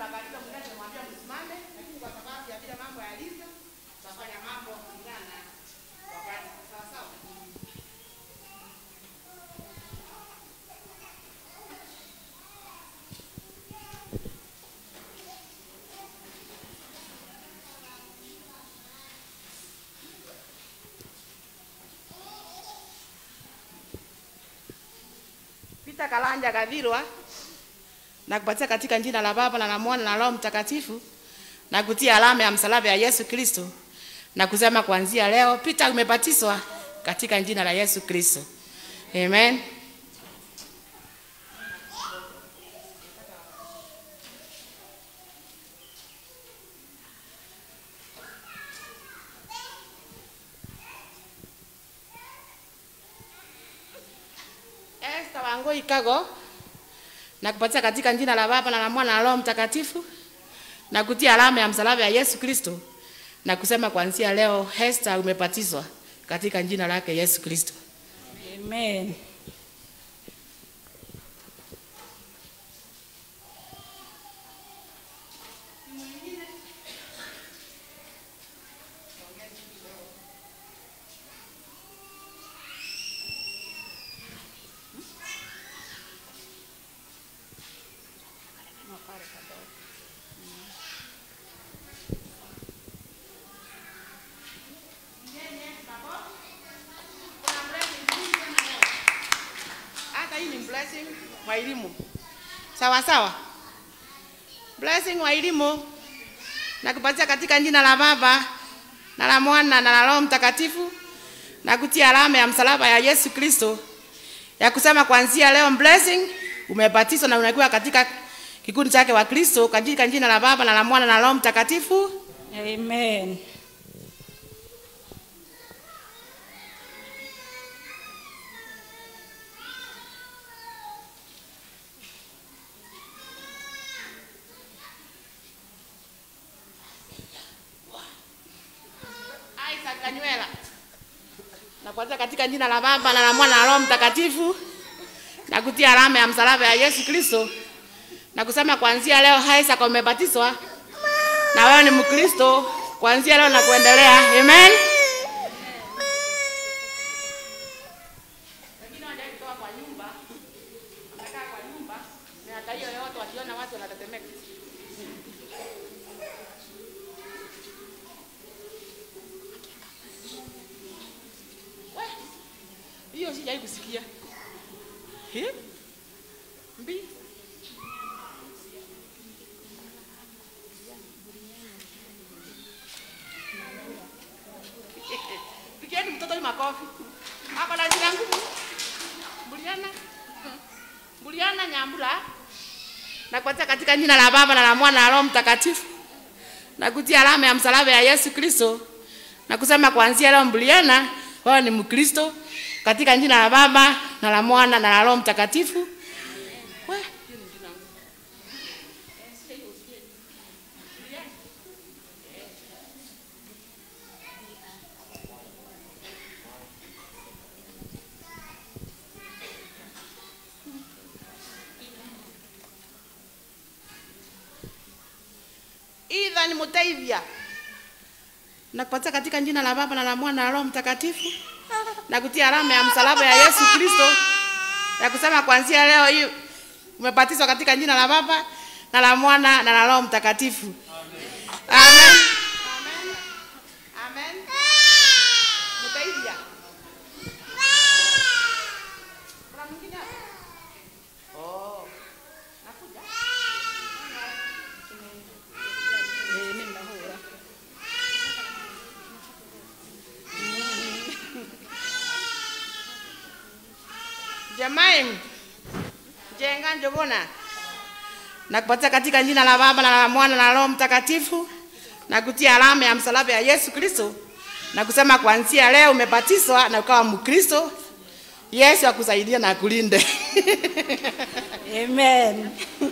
Peter Kalanja Gavirwa, na kupatia katika jina la Baba na la Mwana na Roho Mtakatifu, na kutia alama ya msalaba ya Yesu Kristo, na kusema kuanzia leo Peter umebatizwa katika jina la Yesu Kristo. Amen. Esther Wangoi Kago, na kupatia katika jina la Baba na la Mwana na Roho Mtakatifu, na kutia alama ya msalaba ya Yesu Kristo, na kusema kuanzia leo Esther umebatizwa katika jina lake Yesu Kristo. Amen. Blessing wa elimu. Sawa sawa. Blessing wa elimu, na kupatia katika jina la Baba na la Mwana na la Roho Mtakatifu, na kutia alama ya msalaba ya Yesu Kristo, ya kusema kuanzia leo Blessing umebatizwa na unakuwa katika kikundi chake wa Kristo katika jina la Baba na la Mwana na la Roho Mtakatifu. Amen. Kanyuela, na kuanza katika jina la Baba na la Mwana na Roho Mtakatifu, na kutia alama ya msalaba ya Yesu Kristo, na kusema kuanzia leo Haisa kwa umebatizwa na wewe ni Mkristo kuanzia leo na kuendelea. Amen. Wengine wanatoka kwa nyumba, wanakaa kwa nyumba, na hata hiyo yote wakiona watu wanatetemeka. Hiyo sijai kusikia. He? Mbi? Pigieni mtoto makofi. Hapa na jina nguvu. Buliana. Buliana Nyambura. Na kuacha katika jina la Baba na la Mwana na Roho Mtakatifu. Na kutia alama ya msalaba ya Yesu Kristo. Na kusema kuanzia leo Buliana, wewe ni Mkristo katika jina la Baba na la Mwana na la Roho Mtakatifu. Idha ni Mutaivia. Na kupata katika jina la Baba na la Mwana na Roho Mtakatifu. Na kutia alama ya msalaba ya Yesu Kristo. Na kusema kuanzia leo hii umebatizwa katika jina la Baba na la Mwana na la Roho Mtakatifu. Amen. Amen. Amen. Mutaivia. Kuna mwingine hapa? Oh. Nakuja. Eh, mimi nahura. Jamani, jenga njogona. Na kupata katika jina la Baba na la Mwana na la Roho Mtakatifu. Na kutia alama ya msalaba ya Yesu Kristo. Na kusema kuanzia leo umebatizwa na ukawa Mkristo. Yesu akusaidia na akulinde. Amen.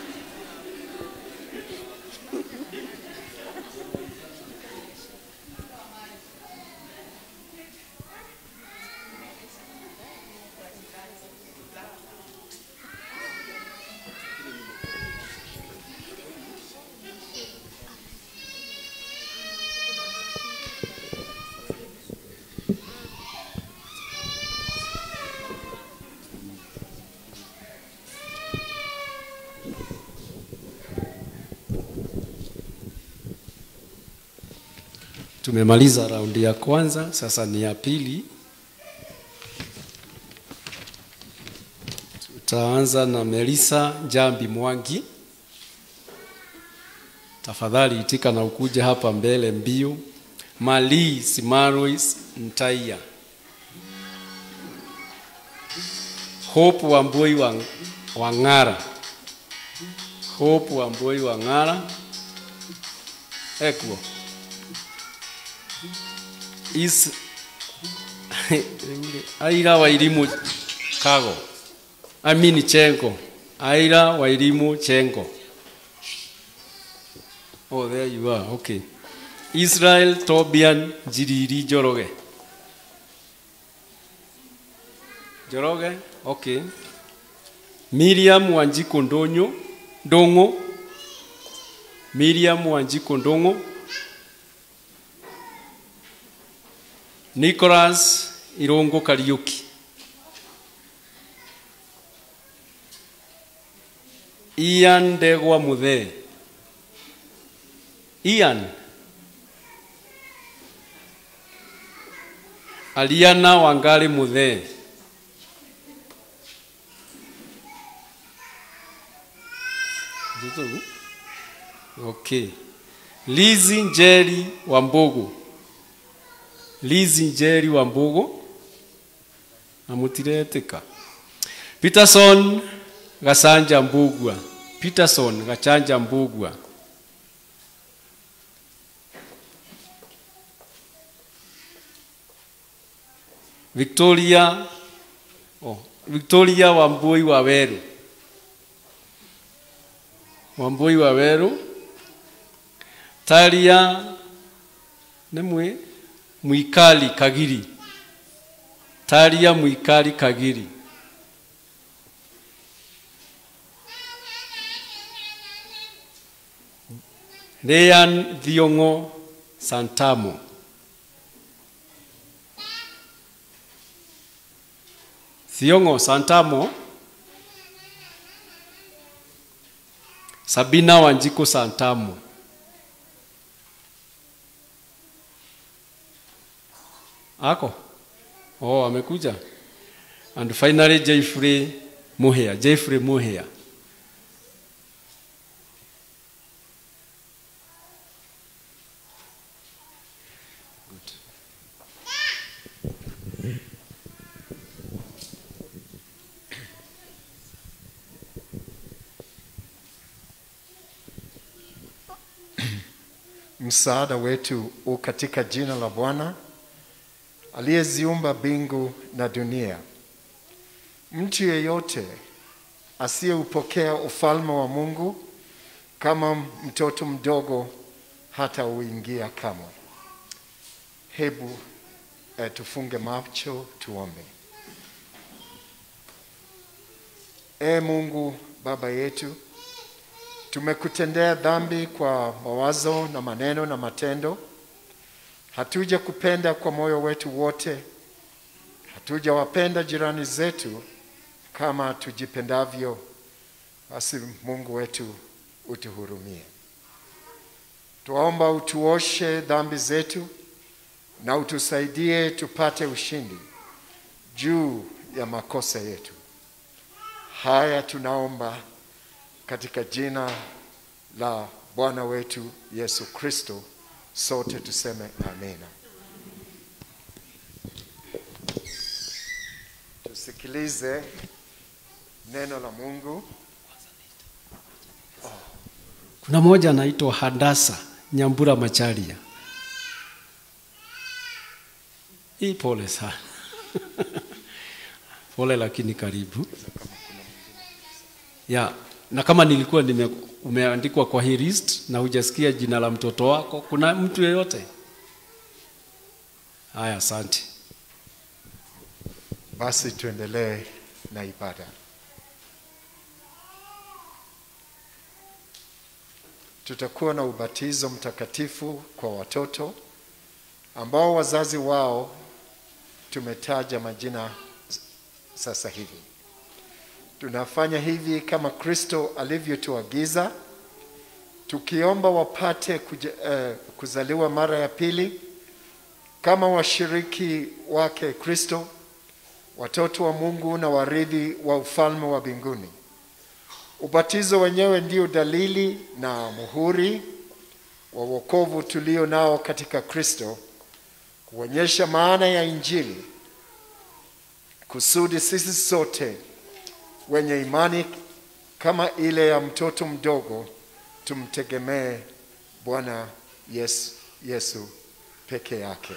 Tumemaliza raundi ya kwanza, sasa ni ya pili. Tutaanza na Melissa Jambi Mwangi. Tafadhali itika na ukuje hapa mbele mbio. Mali Simarois Ntaiya. Hope Wamboi Wang, Wangara. Hope Wamboi Wangara. Ekuo. Is Aira Wairimu Kago. I mean Chenko. Aira Wairimu Chenko. Oh, there you are. Okay. Israel Tobian Jiriri Joroge. Joroge? Okay. Miriam Wanjiko Ndonyo. Dongo. Miriam Wanjiko Ndongo. Nicholas Irongo Kariuki. Ian Degwa Muthe. Ian. Aliana Wangari Muthe. Okay. Lizzy Njeri Wambogo. Lizzy Njeri Wambogo. Amutireteka. Peterson Gasanja Mbugwa. Peterson Gachanja Mbugwa. Victoria oh, Victoria Wambui Waweru. Wambui Waweru. Talia Nemwe Muikali Kagiri. Talia Muikali Kagiri. Leon Thiongo Santamo. Thiongo Santamo. Sabina Wanjiko Santamo. Ako? Oh, amekuja. And finally Jeffrey Muhea, Jeffrey Muhea. Msaada wetu u katika jina la Bwana aliyeziumba mbingu na dunia. Mtu yeyote asiyeupokea ufalme wa Mungu kama mtoto mdogo hata uingia kamwe. Hebu eh, tufunge macho tuombe. E Mungu Baba yetu, tumekutendea dhambi kwa mawazo na maneno na matendo. Hatuja kupenda kwa moyo wetu wote. Hatuja wapenda jirani zetu kama tujipendavyo. Basi Mungu wetu utuhurumie. Tuomba utuoshe dhambi zetu na utusaidie tupate ushindi juu ya makosa yetu. Haya tunaomba katika jina la Bwana wetu Yesu Kristo, sote tuseme amina. Tusikilize neno la Mungu. Kuna moja anaitwa Hadasa Nyambura Macharia. Hii pole sana. Pole lakini karibu. Ya, na kama nilikuwa nime umeandikwa kwa hii list na hujasikia jina la mtoto wako, kuna mtu yeyote? Haya, asante. Basi tuendelee na ibada. Tutakuwa na ubatizo mtakatifu kwa watoto ambao wazazi wao tumetaja majina sasa hivi. Tunafanya hivi kama Kristo alivyotuagiza, tukiomba wapate kuja, uh, kuzaliwa mara ya pili kama washiriki wake Kristo, watoto wa Mungu na warithi wa ufalme wa mbinguni. Ubatizo wenyewe ndio dalili na muhuri wa wokovu tulio nao katika Kristo, kuonyesha maana ya Injili, kusudi sisi sote wenye imani kama ile ya mtoto mdogo tumtegemee Bwana Yesu, Yesu peke yake.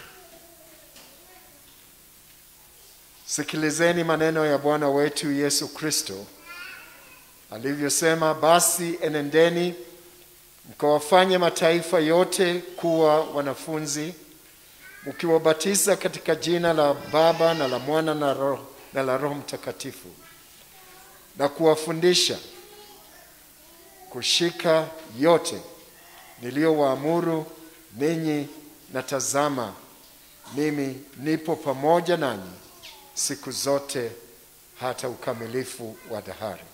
Sikilizeni maneno ya Bwana wetu Yesu Kristo alivyosema, basi enendeni mkawafanye mataifa yote kuwa wanafunzi, mkiwabatiza katika jina la Baba na la Mwana na Roho na la Roho Mtakatifu, na kuwafundisha kushika yote niliyowaamuru ninyi, na tazama mimi nipo pamoja nanyi siku zote hata ukamilifu wa dahari.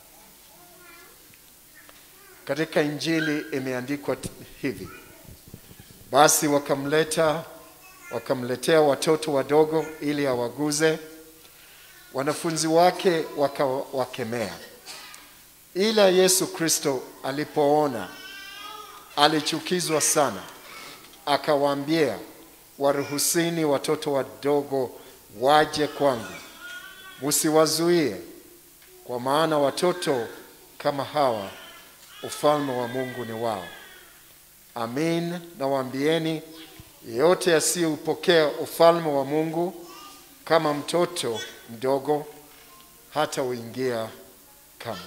Katika Injili imeandikwa hivi, basi wakamleta wakamletea watoto wadogo ili awaguze, wanafunzi wake wakawakemea. Ila Yesu Kristo alipoona, alichukizwa sana, akawaambia, waruhusini watoto wadogo waje kwangu, msiwazuie, kwa maana watoto kama hawa ufalme wa Mungu ni wao. Amin, nawaambieni, yeyote asiyeupokea ufalme wa Mungu kama mtoto mdogo hata uingia kama.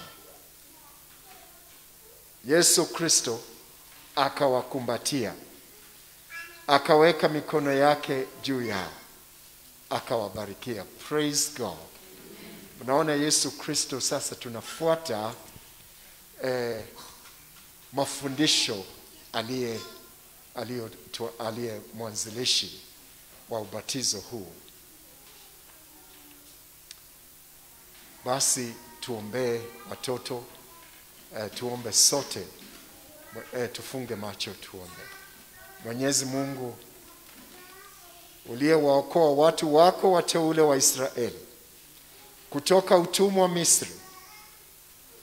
Yesu Kristo akawakumbatia, akaweka mikono yake juu yao, akawabarikia. Praise God. Unaona, Yesu Kristo sasa tunafuata eh, mafundisho aliye aliye aliye mwanzilishi wa ubatizo huu. Basi tuombee watoto, eh, tuombe sote, eh, tufunge macho tuombe. Mwenyezi Mungu uliyewaokoa watu wako wateule wa Israeli kutoka utumwa wa Misri,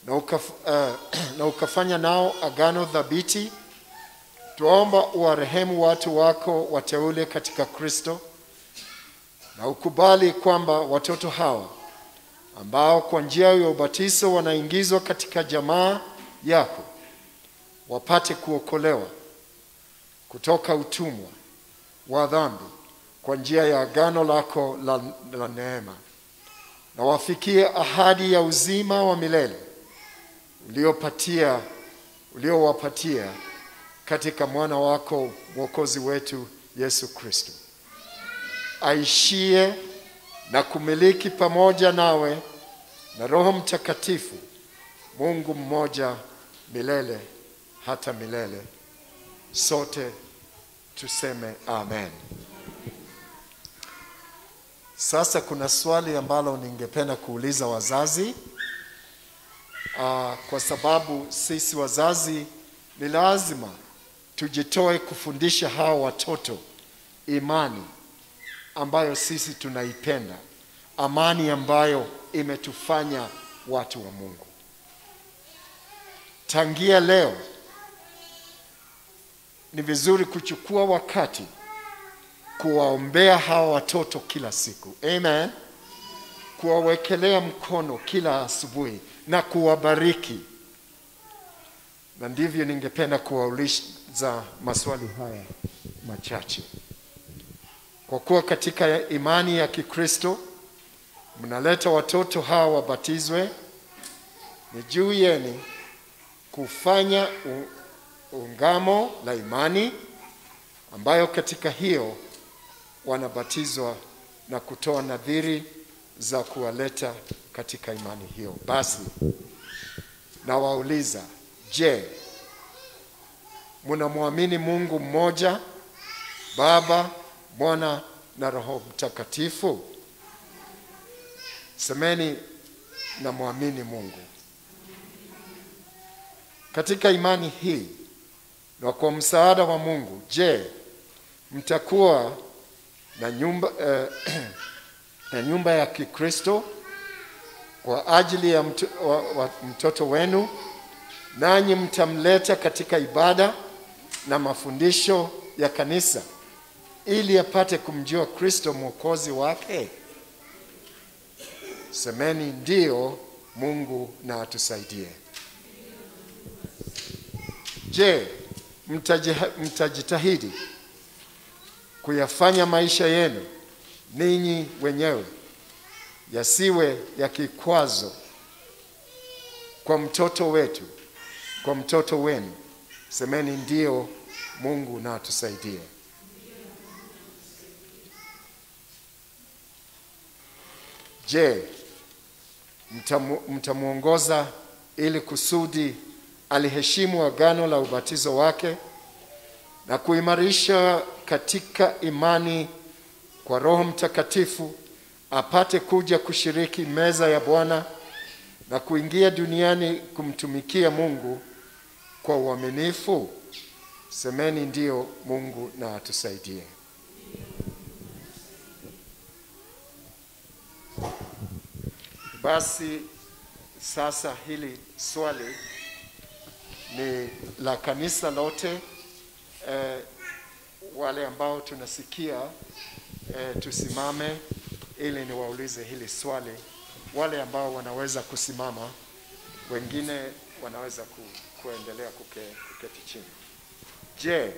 na, ukaf, uh, na ukafanya nao agano thabiti, tuomba uwarehemu watu wako wateule katika Kristo, na ukubali kwamba watoto hawa ambao kwa njia ya ubatizo wanaingizwa katika jamaa yako wapate kuokolewa kutoka utumwa wa dhambi kwa njia ya agano lako la, la neema, na wafikie ahadi ya uzima wa milele uliopatia uliowapatia katika mwana wako mwokozi wetu Yesu Kristo, aishie na kumiliki pamoja nawe na Roho Mtakatifu, Mungu mmoja milele hata milele. Sote tuseme amen. Sasa kuna swali ambalo ningependa kuuliza wazazi. Uh, kwa sababu sisi wazazi ni lazima tujitoe kufundisha hawa watoto imani ambayo sisi tunaipenda, amani ambayo imetufanya watu wa Mungu. Tangia leo ni vizuri kuchukua wakati kuwaombea hawa watoto kila siku. Amen. Kuwawekelea mkono kila asubuhi na kuwabariki. Na ndivyo ningependa kuwauliza maswali haya machache. Kwa kuwa katika imani ya Kikristo mnaleta watoto hawa wabatizwe, ni juu yenu kufanya ungamo la imani ambayo katika hiyo wanabatizwa na kutoa nadhiri za kuwaleta katika imani hiyo. Basi na wauliza, je, mnamwamini Mungu mmoja, Baba, Mwana na Roho Mtakatifu? Semeni, na muamini Mungu. Katika imani hii na kwa msaada wa Mungu, je, mtakuwa na nyumba eh, na nyumba ya Kikristo kwa ajili ya mto, wa, wa, mtoto wenu, nanyi mtamleta katika ibada na mafundisho ya kanisa ili apate kumjua Kristo mwokozi wake? Semeni ndio. Mungu na atusaidie. Je, mtajitahidi kuyafanya maisha yenu ninyi wenyewe yasiwe ya kikwazo kwa mtoto wetu, kwa mtoto wenu? Semeni ndio. Mungu na atusaidie. Je, mtamu, mtamuongoza ili kusudi aliheshimu agano la ubatizo wake na kuimarisha katika imani kwa Roho Mtakatifu, apate kuja kushiriki meza ya Bwana na kuingia duniani kumtumikia Mungu kwa uaminifu? Semeni ndio. Mungu na atusaidie. Basi sasa hili swali ni la kanisa lote. Eh, wale ambao tunasikia eh, tusimame ili niwaulize hili swali. Wale ambao wanaweza kusimama, wengine wanaweza ku, kuendelea kuke, kuketi chini. Je,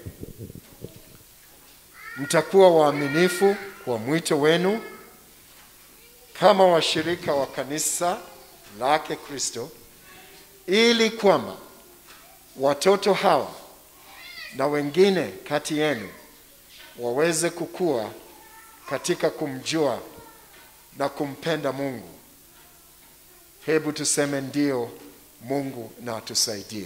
mtakuwa waaminifu kwa mwito wenu kama washirika wa kanisa lake Kristo, ili kwamba watoto hawa na wengine kati yenu waweze kukua katika kumjua na kumpenda Mungu? Hebu tuseme ndio. Mungu na atusaidie.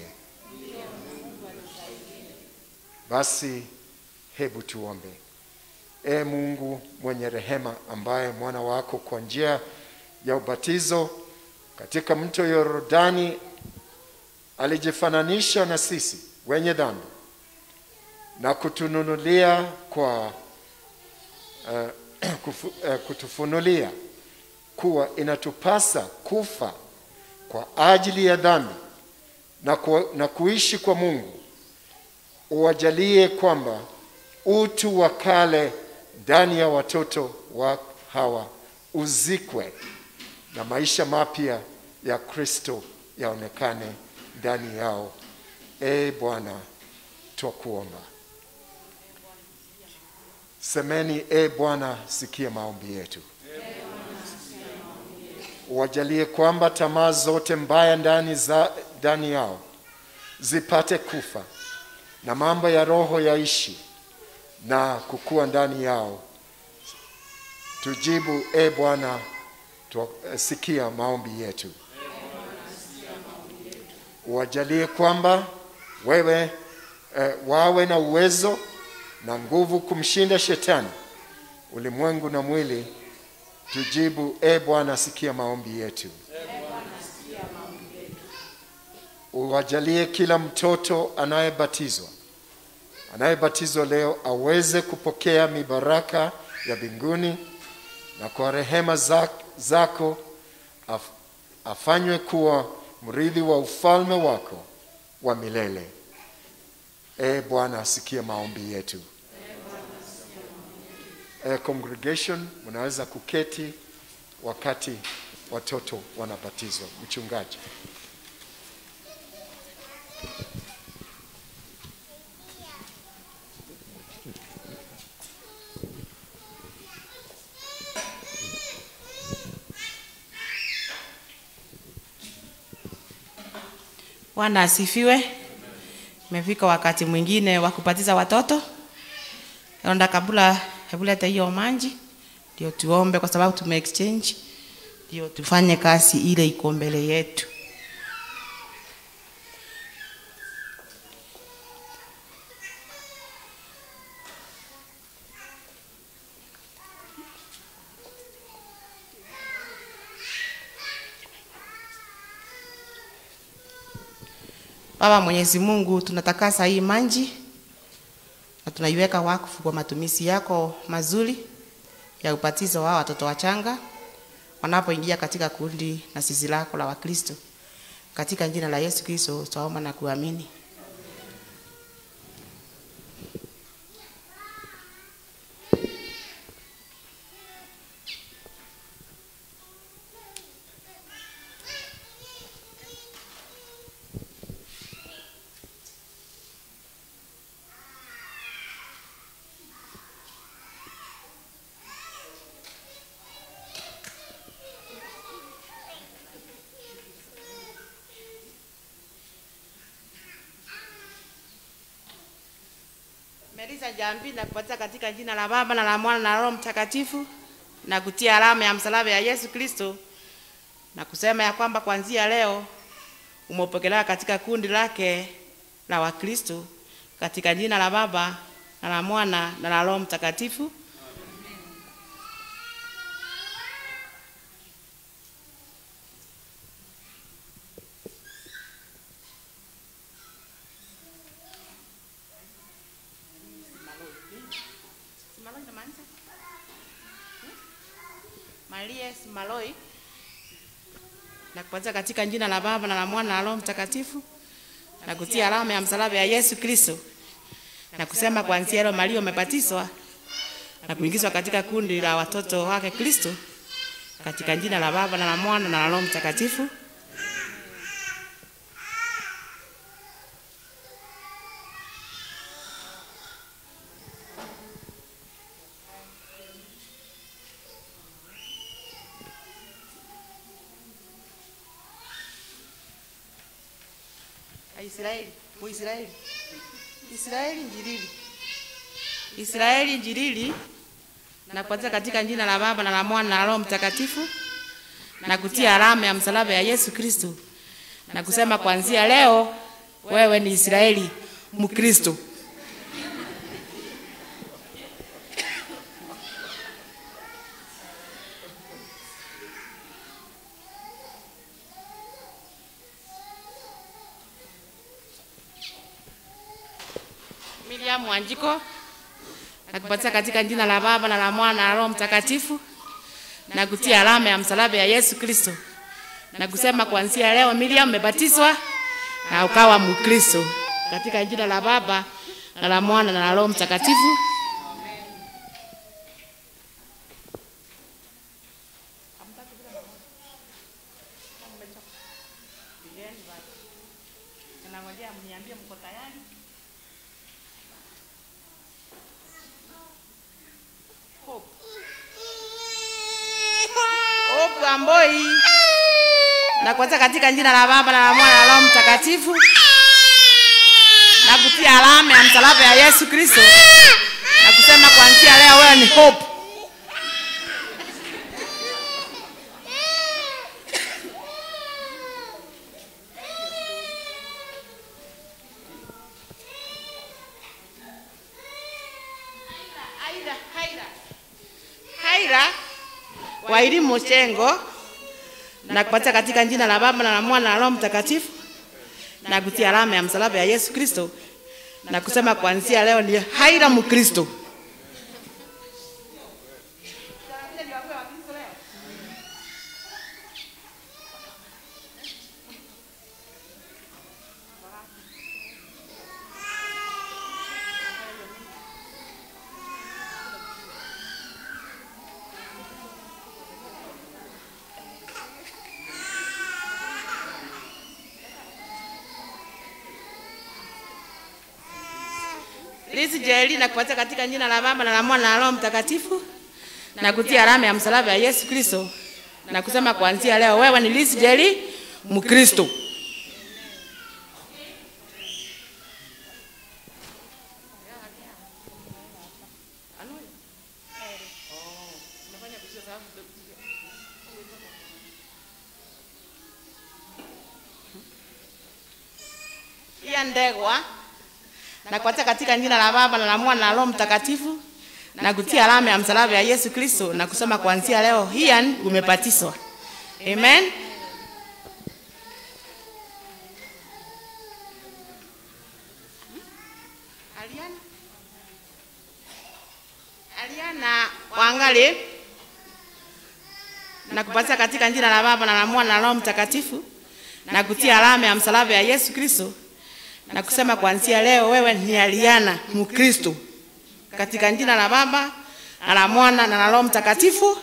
Basi hebu tuombe. E Mungu mwenye rehema, ambaye mwana wako kwa njia ya ubatizo katika mto Yordani alijifananisha na sisi wenye dhambi na kutununulia kwa uh, kufu, uh, kutufunulia kuwa inatupasa kufa kwa ajili ya dhambi na, ku, na kuishi kwa Mungu. Uwajalie kwamba utu wa kale ndani ya watoto wa hawa uzikwe na maisha mapya ya Kristo yaonekane ndani yao. E Bwana, twakuomba. Semeni, e Bwana, sikia maombi yetu. Uwajalie kwamba tamaa zote mbaya ndani za ndani yao zipate kufa na mambo ya roho yaishi na kukua ndani yao. Tujibu, e Bwana, sikia maombi yetu. Uwajalie kwamba wewe eh, wawe na uwezo na nguvu kumshinda shetani, ulimwengu na mwili. Tujibu, e Bwana, sikia maombi yetu. Uwajalie kila mtoto anayebatizwa anayebatizwa leo aweze kupokea mibaraka ya mbinguni, na kwa rehema zako af, afanywe kuwa mrithi wa ufalme wako wa milele. E Bwana, sikia maombi yetu. E congregation, mnaweza kuketi wakati watoto wanabatizwa. Mchungaji. Bwana asifiwe. Imefika wakati mwingine wa kupatiza watoto. Naomba kabla hebuleta hiyo manji ndio tuombe, kwa sababu tume exchange ndio tufanye kazi ile iko mbele yetu. Baba Mwenyezi Mungu, tunatakasa hii manji na tunaiweka wakfu kwa matumizi yako mazuri ya ubatizo wa watoto wachanga wanapoingia katika kundi na sisi lako la Wakristo. Katika jina la Yesu Kristo tuomba na kuamini. Melisa jambi na kupata katika jina la Baba na la Mwana na Roho Mtakatifu, na kutia alama ya msalaba ya Yesu Kristo, na kusema ya kwamba kuanzia leo umepokelewa katika kundi lake la Wakristo, katika jina la Baba na la Mwana na la Roho Mtakatifu. Maria Maloi na kupata katika jina la Baba na la Mwana na la Roho Mtakatifu, na kutia alama ya msalaba ya Yesu Kristo, na kusema kuanzia leo Maria umebatizwa na kuingizwa katika kundi la watoto wake Kristo, katika jina la Baba na la Mwana na la Roho Mtakatifu. Israeli, Muisraeli. Israeli njirili. Israeli njirili na kupata katika jina la Baba na la Mwana na la Roho Mtakatifu, na kutia alama ya msalaba ya Yesu Kristo, na kusema kuanzia leo wewe ni Israeli Mkristo. Miriam Wanjiko na kupata katika jina la Baba na la Mwana na la Roho Mtakatifu, na kutia alama ya msalaba ya Yesu Kristo, na kusema kuanzia leo Miriam umebatizwa na ukawa Mkristo katika jina la Baba na la Mwana na la Roho Mtakatifu. Hope Amboi na kwanza katika jina la Baba na la Mwana na la Roho Mtakatifu na kutia alama ya msalaba ya Yesu Kristo na kusema kuanzia leo wewe ni Hope. Haira, Haira. Haira wa elimu Chengo na kupata katika jina la Baba na la Mwana na Roho Mtakatifu na kutia alama ya msalaba ya Yesu Kristo na kusema kuanzia leo ni Haira Mkristo. Lisi Jeli na kupata katika jina la Baba na la Mwana na la Roho Mtakatifu na kutia alama ya msalaba ya Yesu Kristo na kusema kuanzia leo wewe ni Lisi Jeli Mkristo. Pia Ndegwa na kupata katika jina la Baba na la Mwana na la Roho Mtakatifu na kutia alama ya msalaba ya Yesu Kristo na kusema kuanzia leo hian umebatizwa. Amen. Aliana Aliana Wangali na kupata katika jina la Baba na la Mwana na la Roho Mtakatifu na kutia alama ya msalaba ya Yesu Kristo na kusema kuanzia leo wewe ni Aliana Mkristo katika jina la Baba na la Mwana na la Roho Mtakatifu.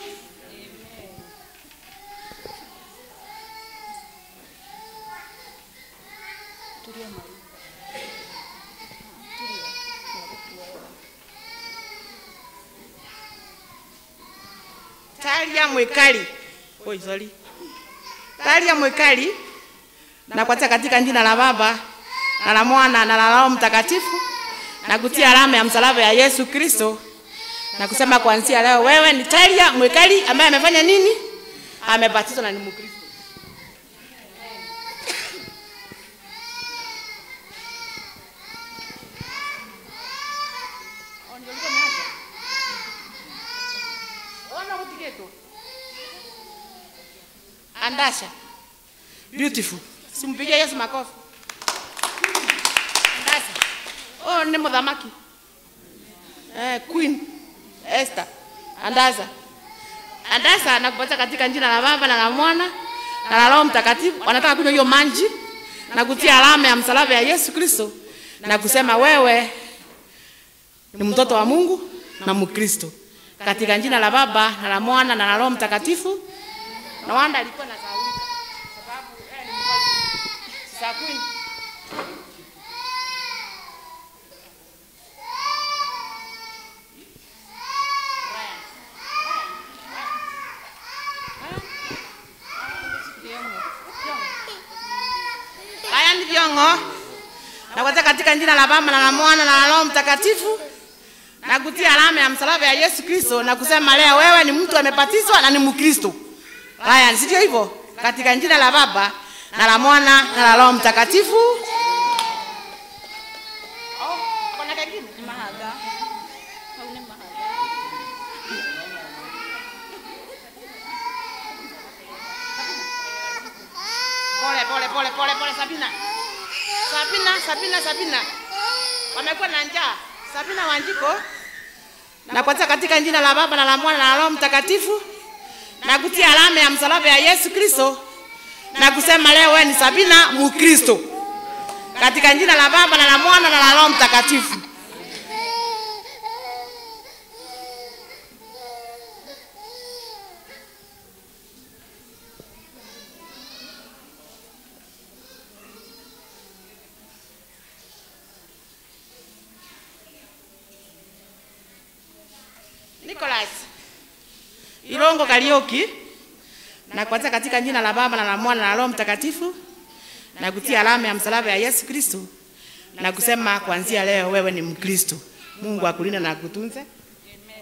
Talia Mwekali. Oi sorry. Talia Mwekali na kupata katika jina la Baba na la Mwana na la Roho Mtakatifu na kutia alama ya msalaba ya Yesu Kristo na kusema kuanzia leo wewe ni Talia Mwekali ambaye amefanya nini? Amebatizwa na ni Mkristo. Andasha. Beautiful. Simpigie Yesu makofi. Andasha. Oh, ni mdhamaki. Eh, Queen Esther. Andasha. Andasha nakupata katika jina la Baba na la Mwana na la Roho Mtakatifu. Wanataka kunywa hiyo maji na kutia alama ya msalaba ya Yesu Kristo na kusema wewe ni mtoto wa Mungu na Mkristo katika jina la Baba na la Mwana na la Roho Mtakatifu. Na wanda alikuwa na sauli sababu eh ni mfalme. Sasa Queen Haya ni viongo. Na kwa katika jina la Baba na la Mwana na la Roho Mtakatifu na kutia alama ya msalaba ya Yesu Kristo na kusema leo wewe ni mtu amebatizwa na ni Mkristo. Haya sio hivyo katika jina la Baba na la Mwana na la Roho Mtakatifu. Oh, kuna kingine Ni mahaga. Au ni mahaga. Pole pole pole pole pole Sabina. Sabina Sabina Sabina. Wamekuwa na njaa. Sabina Wanjiko. Na kwanza katika jina la Baba na la Mwana na la Roho Mtakatifu na kutia alama ya msalaba ya Yesu Kristo na kusema leo wewe ni Sabina Mkristo. Katika jina la Baba na la Mwana na la Roho Mtakatifu. Nicholas Irongo Karioki, na kwanza katika jina la Baba na la Mwana na la Roho Mtakatifu, na kutia alama ya msalaba ya Yesu Kristo, na kusema kuanzia leo wewe ni Mkristo. Mungu akulinde na akutunze. Amen.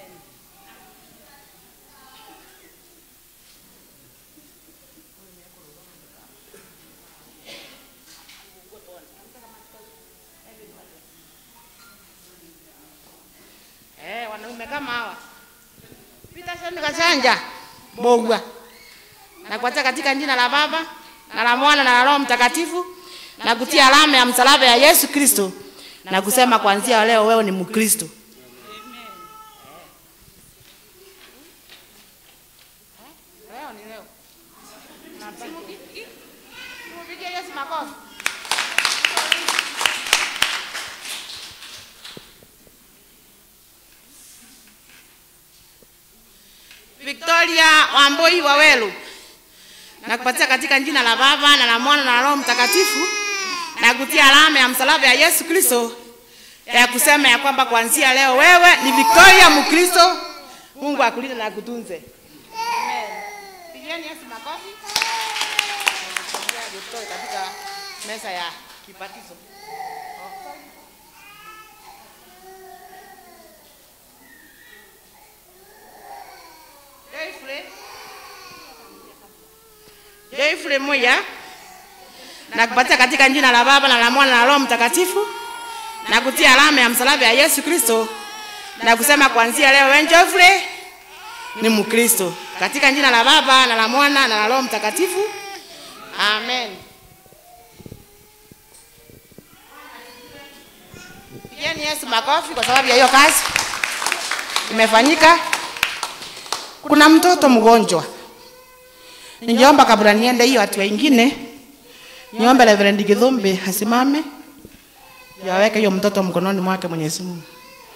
Eh, wanaume kama hawa. Pita sema kachanja. Bogwa. Na kwanza katika jina la Baba na la Mwana na la Roho Mtakatifu, na kutia alama ya msalaba ya Yesu Kristo, na kusema kuanzia leo wewe ni Mkristo. Amen. Leo ni leo. Na Tupigie Yesu makofi. Victoria Wamboi Wawelu, na kupatia katika jina la Baba na la Mwana na la Roho Mtakatifu, na kutia alama ya msalaba ya Yesu Kristo, ya kusema ya kwamba kuanzia leo wewe ni Victoria Mkristo. Mungu akulinde na akutunze. Amen. Pigieni Yesu makofi. Victoria katika meza ya kibatizo. Joyfrey Joyfrey Moya, na kupatia katika jina la Baba na la Mwana na la Roho Mtakatifu, na kutia alama ya msalaba ya Yesu Kristo, na kusema kuanzia leo wewe Joyfrey ni Mkristo. Katika jina la Baba na la Mwana na la Roho Mtakatifu. Amen. Pigeni Yesu makofi kwa sababu ya hiyo kazi imefanyika. Kuna mtoto mgonjwa. Ningeomba kabla niende hiyo watu wengine, niombe Reverend Githumbi asimame, yaweke hiyo mtoto mkononi mwake Mwenyezi Mungu.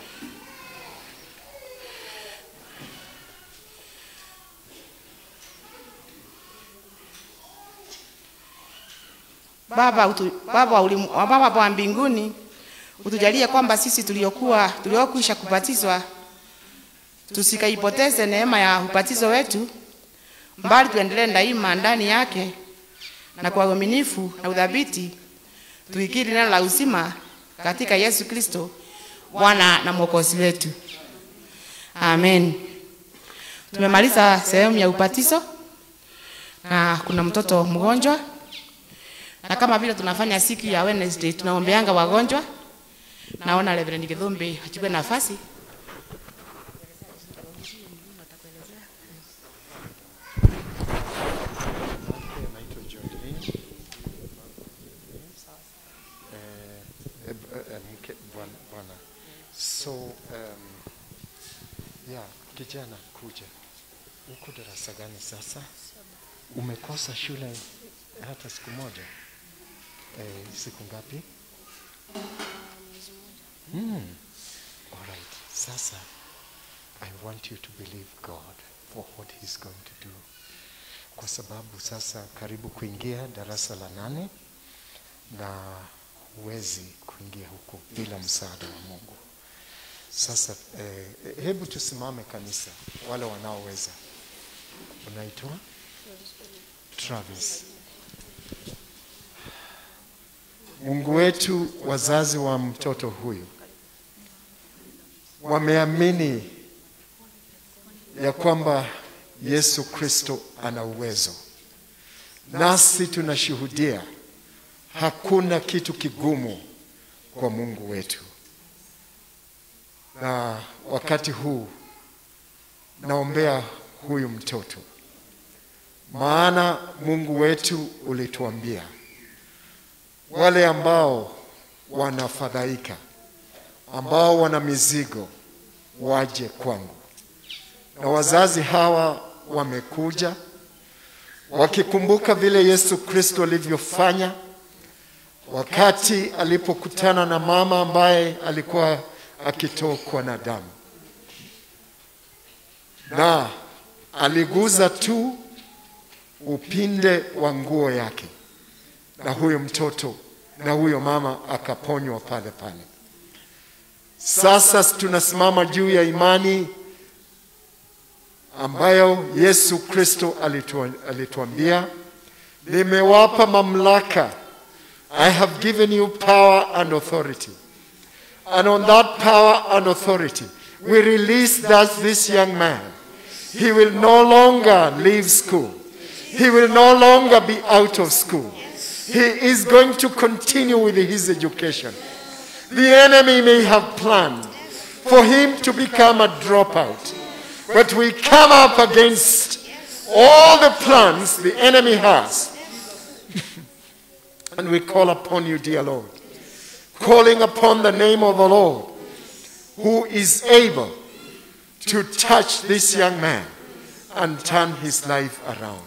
Baba utu, Baba ulimu, Baba wa mbinguni, utujalie kwamba sisi tuliokuwa tuliokwisha kubatizwa tusikaipoteze neema ya ubatizo wetu, mbali tuendelee daima ndani yake, na kwa uaminifu na udhabiti tuikiri neno la uzima katika Yesu Kristo Bwana na Mwokozi wetu. Amen. Tumemaliza sehemu ya ubatizo, na kuna mtoto mgonjwa, na kama vile tunafanya siku ya Wednesday tunaombeanga wagonjwa. Naona Reverend Githumbi achukue nafasi. So, um, yeah, kijana kuja. Uko darasa gani sasa? Umekosa shule hata siku moja? Eh, siku ngapi? Hmm. All right. Sasa, I want you to believe God for what he's going to do. Kwa sababu sasa karibu kuingia darasa la nane, na huwezi kuingia huko bila msaada wa Mungu. Sasa eh, hebu tusimame kanisa, wale wanaoweza. Unaitwa Travis. Mungu wetu, wazazi wa mtoto huyu wameamini ya kwamba Yesu Kristo ana uwezo, nasi tunashuhudia hakuna kitu kigumu kwa Mungu wetu. Na wakati huu naombea huyu mtoto, maana Mungu wetu ulituambia wale ambao wanafadhaika, ambao wana mizigo, waje kwangu. Na wazazi hawa wamekuja wakikumbuka vile Yesu Kristo alivyofanya wakati alipokutana na mama ambaye alikuwa akitokwa na damu, na aliguza tu upinde wa nguo yake, na huyo mtoto na huyo mama akaponywa pale pale. Sasa tunasimama juu ya imani ambayo Yesu Kristo alituambia, nimewapa mamlaka, I have given you power and authority. And on that power and authority, we release that this young man, he will no longer leave school. He will no longer be out of school. He is going to continue with his education. The enemy may have planned for him to become a dropout, but we come up against all the plans the enemy has. And we call upon you, dear Lord, calling upon the name of the Lord, who is able to touch this young man and turn his life around.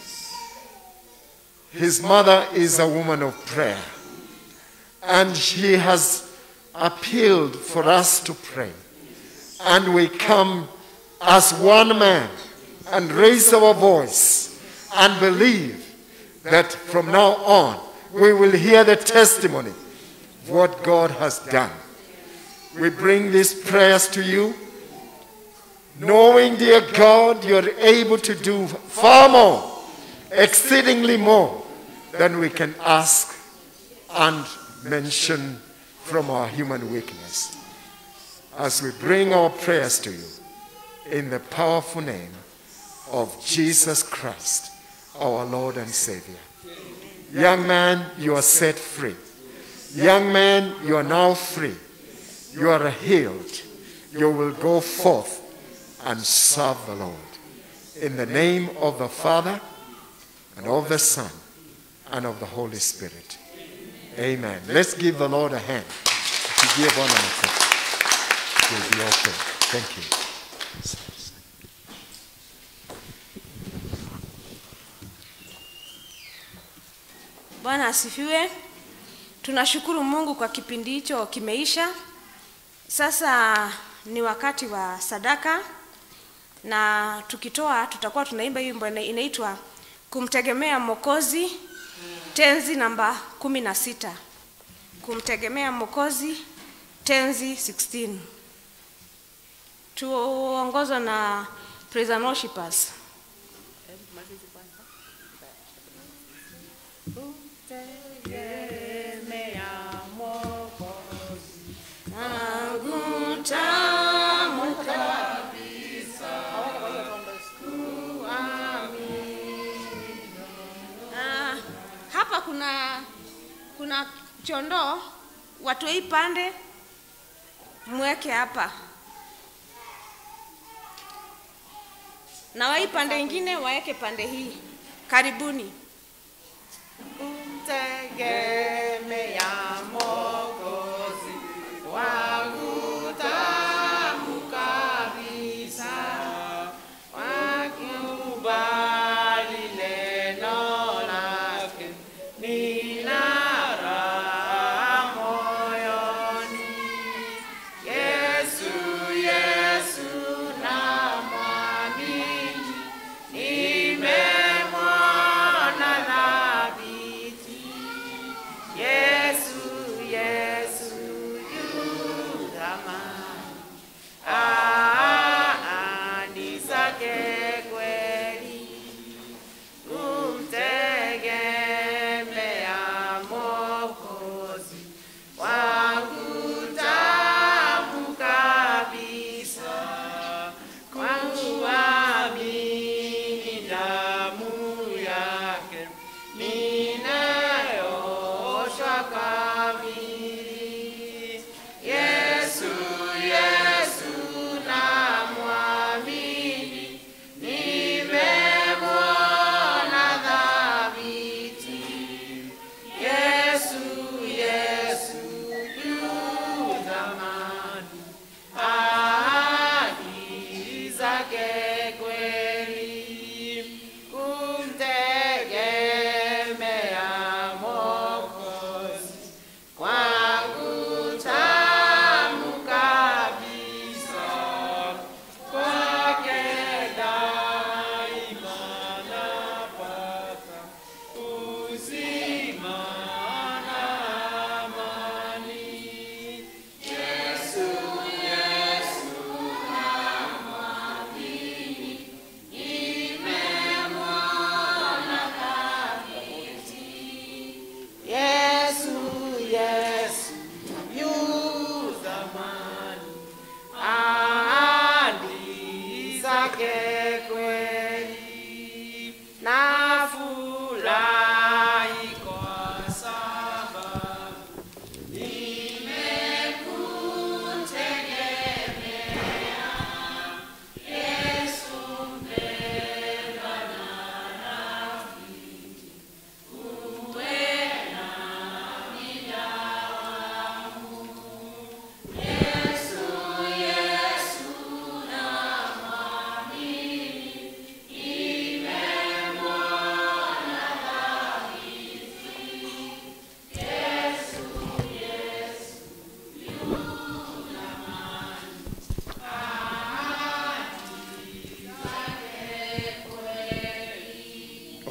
His mother is a woman of prayer, and she has appealed for us to pray. And we come as one man and raise our voice and believe that from now on we will hear the testimony of what God has done. We bring these prayers to you, knowing, dear God, you're able to do far more, exceedingly more than we can ask and mention from our human weakness. As we bring our prayers to you in the powerful name of Jesus Christ, our Lord and Savior. Young man, you are set free. Young man, you are now free. You are healed. You will go forth and serve the Lord. In the name of the Father, and of the Son, and of the Holy Spirit. Amen. Let's give the Lord a hand. To give honor and praise. It will be okay. Thank you. Bwana asifiwe. Tunashukuru Mungu kwa kipindi hicho kimeisha. Sasa ni wakati wa sadaka, na tukitoa tutakuwa tunaimba wimbo inaitwa Kumtegemea Mwokozi, tenzi namba kumi na sita. Kumtegemea Mwokozi, tenzi sixteen. Tuongozwa na praise and worshipers. Hapa kuna kuna chondoo, watu hii pande mweke hapa, na wa hii pande ingine waeke pande hii. Karibuni. Kumtegemea Mwokozi wangu tamu kabisa, wakikubali neno lake nina raha moyoni. Yesu, Yesu namwamini, nimemwona dhabiti. Yesu, Yesu yu thamani, ahadi zake kweli. Kumtegemea Mwokozi wangu tamu kabisa, kwangu amini damu yake ninayooshwa kamili. Yesu, Yesu namwamini, nimemwona dhabiti. Yesu, Yesu yu thamani, ahadi zake kweli. Kumtegemea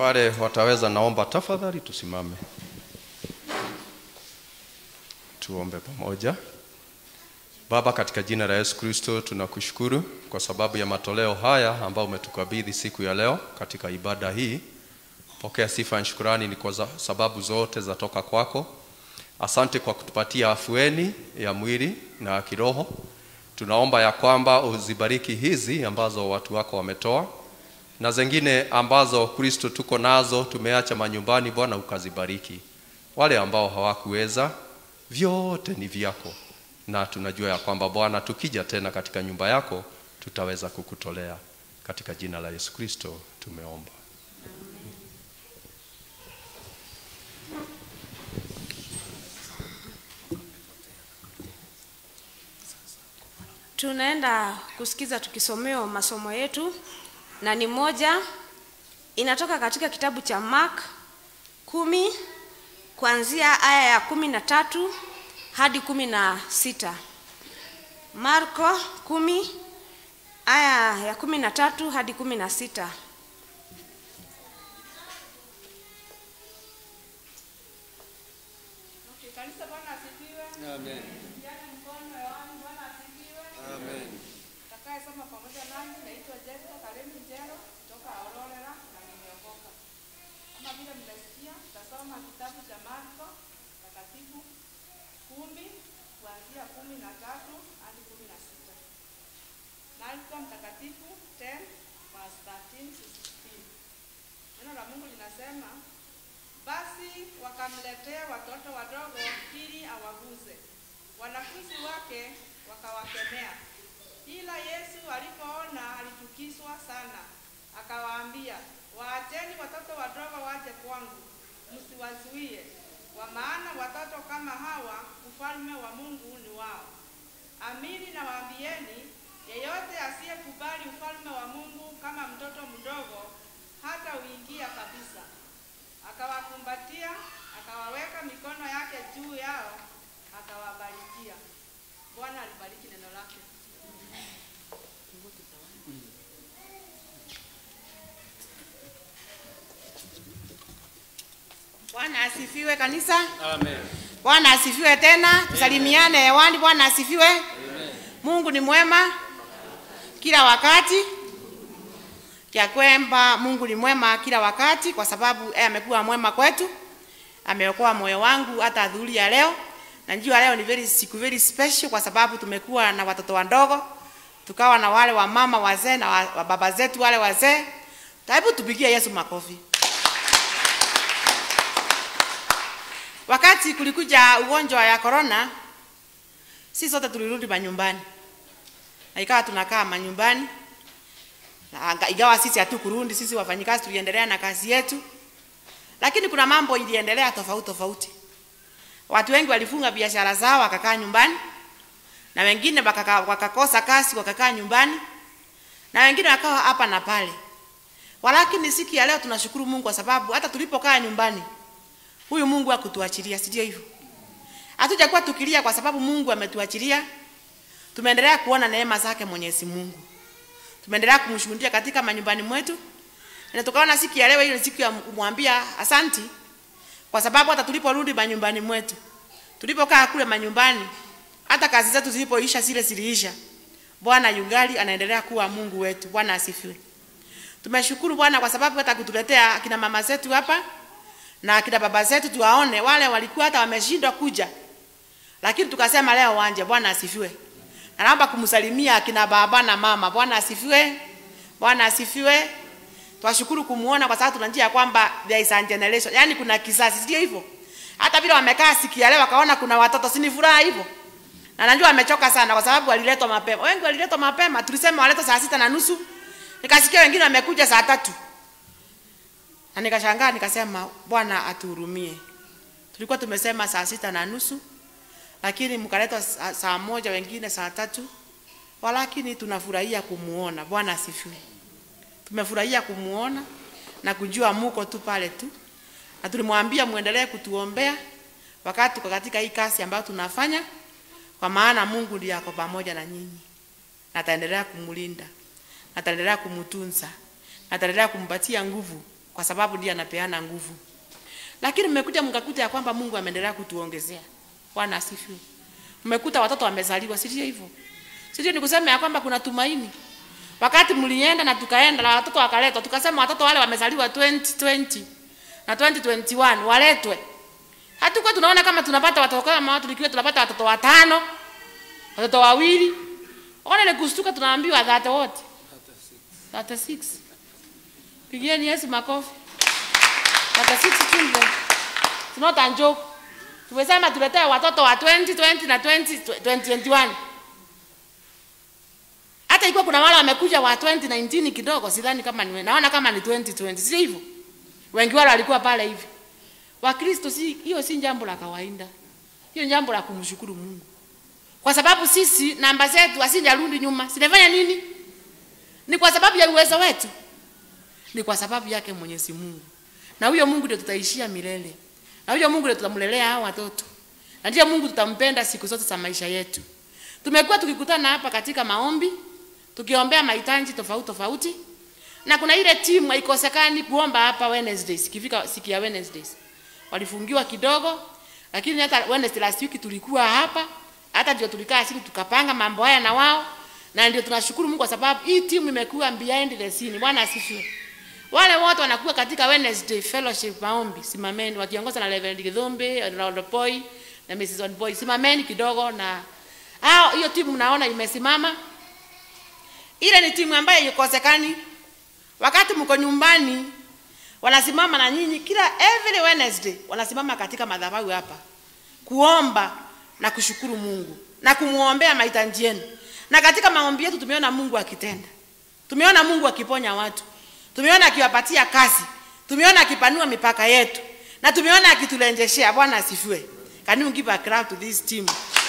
Wale wataweza, naomba tafadhali tusimame. Tuombe pamoja. Baba, katika jina la Yesu Kristo tunakushukuru kwa sababu ya matoleo haya ambayo umetukabidhi siku ya leo katika ibada hii. Pokea sifa na shukrani, ni kwa sababu zote zatoka kwako. Asante kwa kutupatia afueni ya mwili na kiroho. Tunaomba ya kwamba uzibariki hizi ambazo watu wako wametoa, na zingine ambazo Kristo tuko nazo tumeacha manyumbani, Bwana ukazibariki. Wale ambao hawakuweza, vyote ni vyako, na tunajua ya kwamba Bwana tukija tena katika nyumba yako tutaweza kukutolea. Katika jina la Yesu Kristo tumeomba. Tunaenda kusikiza tukisomeo masomo yetu, na ni moja inatoka katika kitabu cha Mark kumi kuanzia aya ya kumi na tatu hadi kumi na sita. Marko kumi aya ya kumi na tatu hadi kumi na sita. Kanisa, Bwana asifiwe. Amen. Amen. Takayesoma pamoja nami naitwa Jessica Karemi Njero kutoka Aurora na nimeokoka. Kama vile mmesikia, tutasoma kitabu cha Marko Mtakatifu kumi kuanzia kumi na tatu hadi kumi na sita. Marko Mtakatifu ten verse thirteen to sixteen. Neno la Mungu linasema, basi wakamletea watoto wadogo ili awaguze. Wanafunzi wake wakawakemea. Ila Yesu alipoona alichukizwa sana, akawaambia, waacheni watoto wadogo waje kwangu, msiwazuie, kwa maana watoto kama hawa ufalme wa Mungu ni wao. Amini nawaambieni, yeyote asiyekubali ufalme wa Mungu kama mtoto mdogo hata uingia kabisa. Akawakumbatia, akawaweka mikono yake juu yao, akawabarikia. Bwana alibariki neno lake. Bwana asifiwe kanisa. Amen. Bwana asifiwe tena. Tusalimiane hewani. Bwana asifiwe. Amen. Mungu ni mwema kila wakati. Kia kwamba Mungu ni mwema kila wakati kwa sababu yeye amekuwa mwema kwetu. Ameokoa moyo wangu hata adhuhuri ya leo. Na njoo leo ni very siku very special kwa sababu tumekuwa na watoto wadogo, tukawa na wale wa mama wazee na wa, wa baba zetu wale wazee. Hebu tupigie Yesu makofi. Wakati kulikuja ugonjwa ya corona, sisi sote tulirudi manyumbani. Na ikawa tunakaa manyumbani. Na igawa sisi hatukurudi, sisi wafanyikazi tuliendelea na kazi yetu. Lakini kuna mambo iliendelea tofauti tofauti. Watu wengi walifunga biashara zao wakakaa nyumbani, na wengine wakakosa kazi wakakaa nyumbani, na wengine wakawa hapa na pale. Walakini siku ya leo tunashukuru Mungu kwa sababu hata tulipokaa nyumbani huyu Mungu hakutuachilia, si ndio hivyo? Hatujakuwa tukilia kwa sababu Mungu ametuachilia. Tumeendelea kuona neema zake Mwenyezi Mungu. Tumeendelea kumshuhudia katika manyumbani mwetu. Na tukaona siku ya leo ile siku ya kumwambia asanti kwa sababu hata tuliporudi manyumbani mwetu, tulipokaa kule manyumbani, hata kazi zetu zilipoisha zile ziliisha. Bwana yungali anaendelea kuwa Mungu wetu. Bwana asifiwe. Tumeshukuru Bwana kwa sababu hata kutuletea kina mama zetu hapa na kina baba zetu tuwaone, wale walikuwa hata wameshindwa kuja. Lakini tukasema leo wanje. Bwana asifiwe. Na naomba kumsalimia kina baba na mama. Bwana asifiwe. Bwana asifiwe. Twashukuru kumuona kwa sababu tunajua kwamba there is a generation. Yaani kuna kizazi, sio hivyo? Hata bila wamekaa sikia leo wakaona kuna watoto, si ni furaha hivyo? Na najua wamechoka sana kwa sababu waliletwa mapema. Wengi waliletwa mapema. Tulisema waletwa saa sita na nusu. Nikasikia wengine wamekuja saa tatu. Na nikashangaa nikasema Bwana atuhurumie. Tulikuwa tumesema saa sita na nusu. Lakini mkaletwa saa moja, wengine saa tatu. Walakini tunafurahia kumuona. Bwana asifiwe. Tumefurahia kumuona na kujua muko tu pale tu. Na tulimwambia muendelee kutuombea wakati tuko katika hii kazi ambayo tunafanya, kwa maana Mungu ndiye ako pamoja na nyinyi. Na ataendelea kumlinda. Na ataendelea kumtunza. Na ataendelea kumpatia nguvu kwa kwa sababu ndiye anapeana nguvu. Lakini mmekuja mkakuta ya kwamba Mungu ameendelea kutuongezea. Bwana asifiwe. Mmekuta watoto wamezaliwa, si ndio hivyo? Si ndio nikusema ya kwamba kuna tumaini. Wakati mlienda na tukaenda na watoto wakaletwa, tukasema watoto wale wamezaliwa twenty twenty na twenty twenty-one waletwe. Hatukuwa tunaona kama tunapata watoto kama watu tulikiwa tunapata watoto watano, watoto wawili. Ona ile kustuka tunaambiwa that what? thirty-six. Pigieni Yesu makofi. thirty-six children. It's not a joke. Tumesema tuletea watoto wa twenty twenty na twenty twenty-one. Hata ilikuwa kuna wale wamekuja wa twenty nineteen kidogo, sidhani kama ni naona kama ni twenty twenty, si hivyo? Wengi wale walikuwa pale hivi. Wakristo si hiyo si jambo la kawaida. Hiyo jambo la kumshukuru Mungu. Kwa sababu sisi namba zetu asinjarudi nyuma. Sinafanya nini? Ni kwa sababu ya uwezo wetu. Ni kwa sababu yake Mwenyezi Mungu. Na huyo Mungu ndio tutaishia milele. Na huyo Mungu ndio tutamlelea hao watoto. Na ndiye Mungu tutampenda siku zote za maisha yetu. Tumekuwa tukikutana hapa katika maombi, tukiombea mahitaji tofauti tofauti. Na kuna ile timu haikosekani kuomba hapa Wednesdays, kifika siku ya Wednesdays. Walifungiwa kidogo, lakini hata Wednesday last week tulikuwa hapa, hata ndio tulikaa chini tukapanga mambo haya na wao, na ndio tunashukuru Mungu kwa sababu hii timu imekuwa behind the scene. Bwana asifiwe. Wale wote wanakuwa katika Wednesday fellowship maombi, simameni wakiongozwa na Reverend Githombe, Ronald Boy na Missus Onboy. Simameni kidogo na hao, hiyo timu mnaona imesimama. Ile ni timu ambayo ikosekani. Wakati mko nyumbani wanasimama na nyinyi kila every Wednesday, wanasimama katika madhabahu hapa kuomba na kushukuru Mungu na kumuombea mahitaji yenu. Na katika maombi yetu tumeona Mungu akitenda. Tumeona Mungu akiponya watu. Tumeona akiwapatia kazi. Tumeona akipanua mipaka yetu. Na tumeona akitulenjeshea. Bwana asifiwe. Can you give a clap to this team?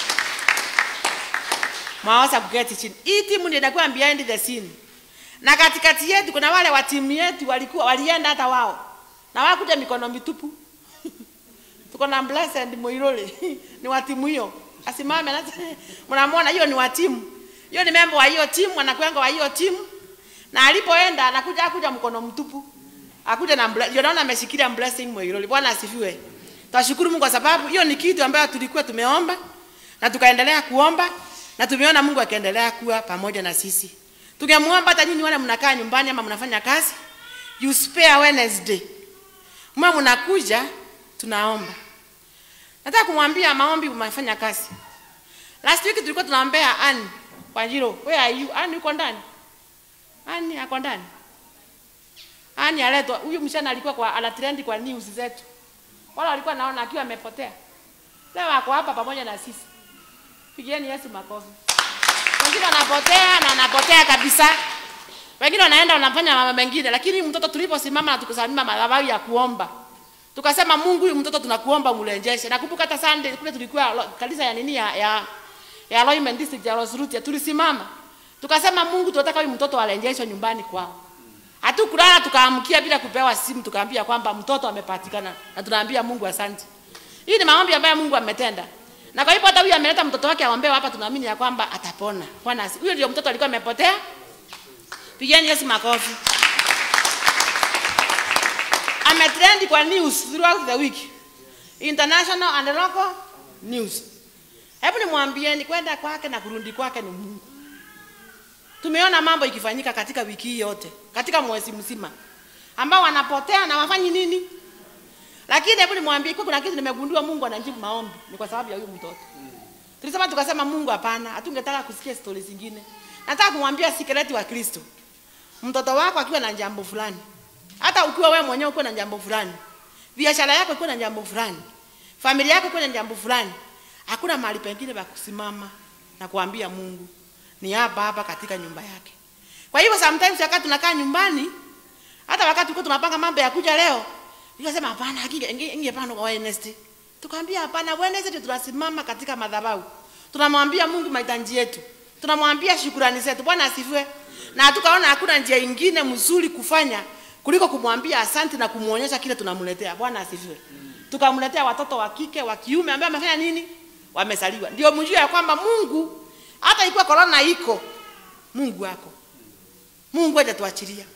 Mawasa kuketi chini. Hii timu ndio inakuwa behind the scene. Na katikati yetu kuna wale wa timu yetu walikuwa walienda hata wao. Na wao kuja mikono mitupu. Tuko na Blessed Moirole ni wa timu hiyo. Asimame na mnamuona hiyo ni wa timu. Hiyo ni member wa hiyo timu, anakuanga wa hiyo timu. Na alipoenda anakuja akuja mkono mtupu. Akuja na ndio naona ameshikilia Blessing Moirole. Bwana asifiwe. Tunashukuru Mungu kwa sababu hiyo ni kitu ambayo tulikuwa tumeomba na tukaendelea kuomba na tumeona Mungu akiendelea kuwa pamoja na sisi. Tungemuomba hata nyinyi wale mnakaa nyumbani ama mnafanya kazi, you spare Wednesday. Mwa mnakuja tunaomba. Nataka kumwambia maombi mnafanya kazi. Last week tulikuwa tunaombea Ann Wanjiro. Where are you? Ann yuko ndani? Ann yako ndani? Ann aletwa. Huyu mshana alikuwa kwa ana trend kwa news zetu. Wala walikuwa naona akiwa amepotea. Leo wako hapa pamoja na sisi. Pigieni Yesu makofi. Wengine wanapotea na wanapotea kabisa. Wengine wanaenda wanafanya mambo mengine, lakini mtoto tuliposimama na tukasimama madhabahu ya kuomba. Tukasema Mungu huyu mtoto tunakuomba mlenjeshe. Nakumbuka hata Sunday kule tulikuwa kanisa ya nini ya ya, ya Loimen district ya Rosrutia, tulisimama. Tukasema Mungu tunataka huyu mtoto alenjeshwe nyumbani kwao. Hatukulala tukaamkia bila kupewa simu, tukaambia kwamba mtoto amepatikana na tunaambia Mungu asante. Hii ni maombi ambayo Mungu ametenda. Na kwa hivyo hata huyu ameleta mtoto wake aombewe hapa, tunaamini ya kwamba atapona. Bwana, huyo ndio mtoto alikuwa amepotea. Pigeni Yesu makofi. Ametrend kwa news throughout the week. International and local news. Hebu nimwambieni kwenda kwake na kurudi kwake ni Mungu. Tumeona mambo ikifanyika katika wiki hii yote, katika mwezi mzima. Ambao wanapotea na wafanyi nini? Lakini hebu nimwambie kuna kitu nimegundua, Mungu anajibu maombi ni kwa sababu ya huyu mtoto. Tulisema tukasema Mungu hapana, hatungetaka kusikia stories zingine. Nataka kumwambia sikreti wa Kristo. Mtoto wako akiwa na jambo fulani, hata ukiwa wewe mwenyewe uko na jambo fulani, biashara yako iko na jambo fulani, familia yako iko na jambo fulani, hakuna mahali pengine pa kusimama na kuambia Mungu, ni hapa hapa katika nyumba yake. Kwa hivyo sometimes wakati tunakaa nyumbani, hata wakati uko tunapanga mambo ya kuja leo, nikasema hapana, hakika ingepanda kwa Wednesday. Tukamwambia hapana, Wednesday tunasimama katika madhabahu. Tunamwambia Mungu mahitaji yetu. Tunamwambia shukrani zetu. Bwana asifiwe. Na tukaona hakuna njia nyingine mzuri kufanya kuliko kumwambia asante na kumuonyesha kile tunamletea. Bwana asifiwe. Tukamletea watoto wa kike, wa kiume ambao wamefanya nini? Wamezaliwa. Ndio mjue ya kwamba Mungu hata ikiwa corona iko, Mungu wako. Mungu hajatuachilia.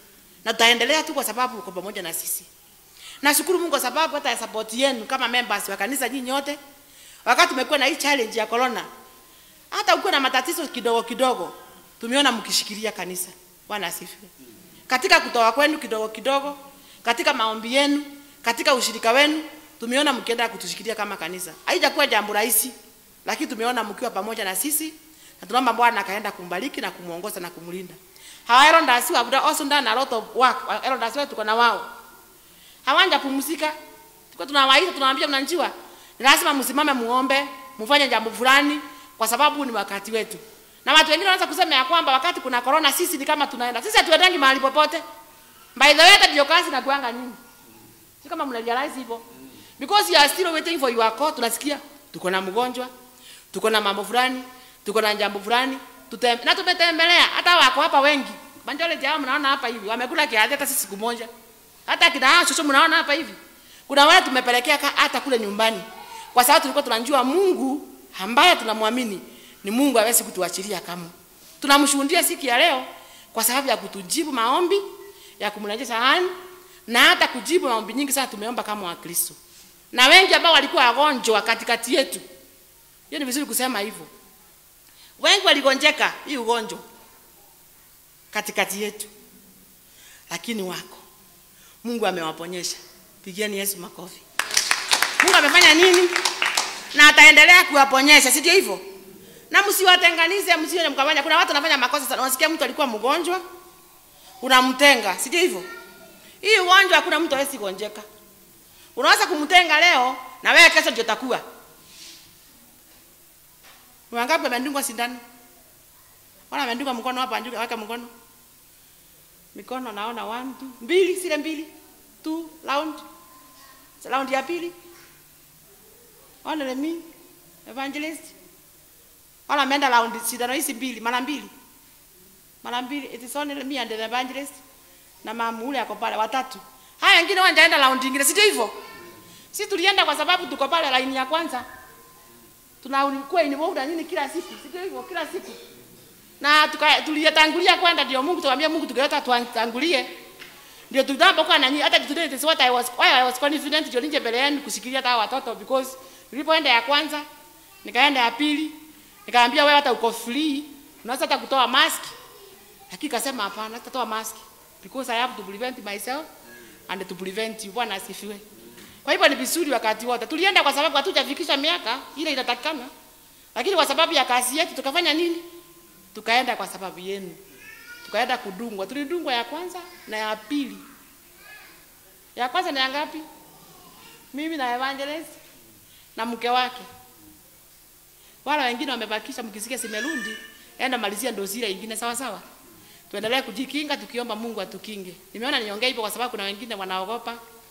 na tutaendelea tu kwa sababu uko pamoja na sisi. Nashukuru Mungu kwa sababu hata ya support yenu kama members wa kanisa nyinyi nyote. Wakati tumekuwa na hii challenge ya corona, hata uko na matatizo kidogo kidogo, tumeona mkishikilia kanisa. Bwana asifiwe. Katika kutoa kwenu kidogo kidogo, katika maombi yenu, katika ushirika wenu, tumeona mkienda kutushikilia kama kanisa. Haijakuwa jambo rahisi, lakini tumeona mkiwa pamoja na sisi, na tunaomba Bwana akaenda kumbariki na kumuongoza na kumlinda. Hawa elders have also done a lot of work. Elders wetu tuko na wao. Hawanja pumzika. Tuko tunawaita, tunawaambia mnanjua, ni lazima msimame muombe, mfanye jambo fulani kwa sababu ni wakati wetu. Na watu wengine wanaanza kusema ya kwamba wakati kuna corona sisi ni kama tunaenda. Sisi hatuendangi mahali popote. By the way, hata ndio kazi na kuanga nyingi. Si kama mna realize hivyo. Because you are still waiting for your call, tunasikia tuko na mgonjwa, tuko na mambo fulani, tuko na jambo fulani, tutem na tumetembelea hata wako hapa wengi. Banjole jao mnaona hapa hivi, wamekula kiasi hata sisi siku moja. Hata kina chocho mnaona hapa hivi. Kuna wale tumepelekea hata kule nyumbani. Kwa sababu tulikuwa tunajua Mungu ambaye tunamwamini ni Mungu hawezi kutuachilia kama. Tunamshuhudia siku ya leo kwa sababu ya kutujibu maombi, ya kumrejesha hani na hata kujibu maombi nyingi sana tumeomba kama Wakristo. Na wengi ambao walikuwa wagonjwa katikati yetu. Hiyo ni vizuri kusema hivyo. Wengi waligonjeka hii ugonjwa katikati yetu. Lakini wako. Mungu amewaponyesha. Pigieni Yesu makofi. Mungu amefanya nini? Na ataendelea kuwaponyesha, si ndio hivyo? Na msiwatenganize, msione mkafanya. Kuna watu wanafanya makosa sana. Unasikia mtu alikuwa mgonjwa, unamtenga, si ndio hivyo? Hii ugonjwa hakuna mtu hawezi kugonjeka. Unaweza kumtenga leo na wewe kesho ndio utakuwa. Wangapi wamedungwa sindano? Wala wamedungwa mkono hapa, anjuka weka mkono. Mikono naona one two, mbili sile mbili. Two round. Round ya pili. Ona mimi evangelist. Wala ameenda round sindano hizi mbili, mara mbili. Mara mbili, it is only me and the evangelist. Na mama ule ako pale watatu. Haya wengine wanaenda round nyingine, si hivyo? Sisi tulienda kwa sababu tuko pale line ya kwanza. Tunaulikuwa inavoda nini kila siku, si hivyo kila siku. Na tuliyatangulia kwenda ndio Mungu tuambia Mungu tukiota tuangulie. Ndio tunapokuwa na nyinyi hata today is what I was why I was confident ndio ninje mbele yenu kusikilia hata watoto because nilipoenda ya kwanza, nikaenda ya pili, nikaambia wewe hata uko free, unaweza hata kutoa mask. Lakini kasema hapana, sitatoa mask because I have to prevent myself and to prevent you. Bwana asifiwe. Kwa hivyo ni vizuri wakati wote. Tulienda kwa sababu hatujafikisha miaka ile inatakikana. Lakini kwa sababu ya kazi yetu tukafanya nini? Tukaenda kwa sababu yenu. Tukaenda kudungwa. Tulidungwa ya kwanza na ya pili. Ya kwanza ni ngapi? Mimi na evangelist na mke wake. Wala wengine wamebakisha mkisikia simerundi, enda malizia ndo zile nyingine sawa sawa. Tuendelee kujikinga tukiomba Mungu atukinge. Nimeona niongee hivyo kwa sababu kuna wengine wanaogopa.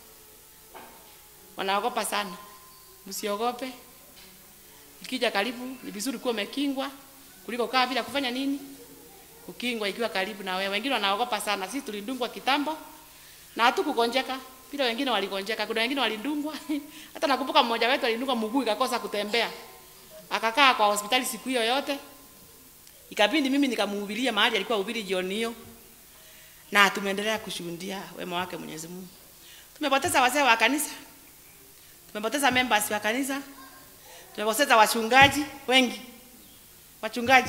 Wanaogopa sana. Msiogope. Ikija karibu ni vizuri kuwa umekingwa kuliko kaa bila kufanya nini? Ukingwa ikiwa karibu na wewe. Wengine wanaogopa sana. Sisi tulidungwa kitambo na hatukugonjeka. Bila wengine waligonjeka. Kuna wengine walidungwa. Hata nakumbuka mmoja wetu alidungwa mguu ikakosa kutembea. Akakaa kwa hospitali siku hiyo yote. Ikabidi mimi nikamhubiria mahali alikuwa hubiri jioni hiyo. Na tumeendelea kushuhudia wema wake Mwenyezi Mungu. Tumepoteza wazee wa kanisa. Tumepoteza members wa kanisa. Tumepoteza wachungaji wengi. Wachungaji.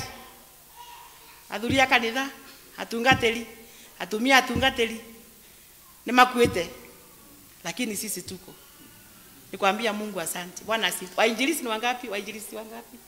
Adhuria kanitha, atungateli, atumia atungateli. Ni makuete. Lakini sisi tuko. Nikwambia Mungu asante. Bwana asifiwe. Wainjilisti ni wangapi? Wainjilisti wangapi?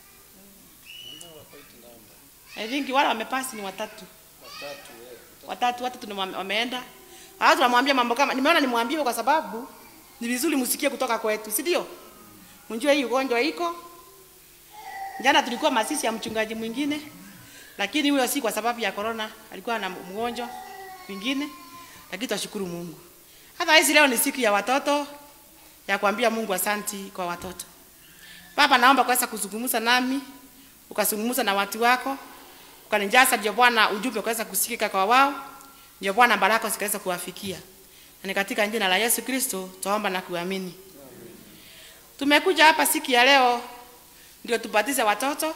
I think wale wamepasi ni watatu. Watatu. Watatu watatu ndio wameenda. Hao tunamwambia mambo kama nimeona nimwambie kwa sababu ni vizuri msikie kutoka kwetu, si ndio? Mnjue hii ugonjwa iko. Jana tulikuwa masisi ya mchungaji mwingine, lakini huyo si kwa sababu ya corona, alikuwa na mgonjwa mwingine, lakini tunashukuru Mungu. Hata hizi leo ni siku ya watoto ya kuambia Mungu asante kwa watoto. Baba, naomba kuweza kuzungumza nami, ukazungumza na watu wako, ukanijaza ndio Bwana ujumbe kuweza kusikika kwa wao, ndio Bwana baraka zikaweza kuwafikia. Na ni katika jina la Yesu Kristo tuomba na kuamini. Tumekuja hapa siku ya leo ndio tubatize watoto,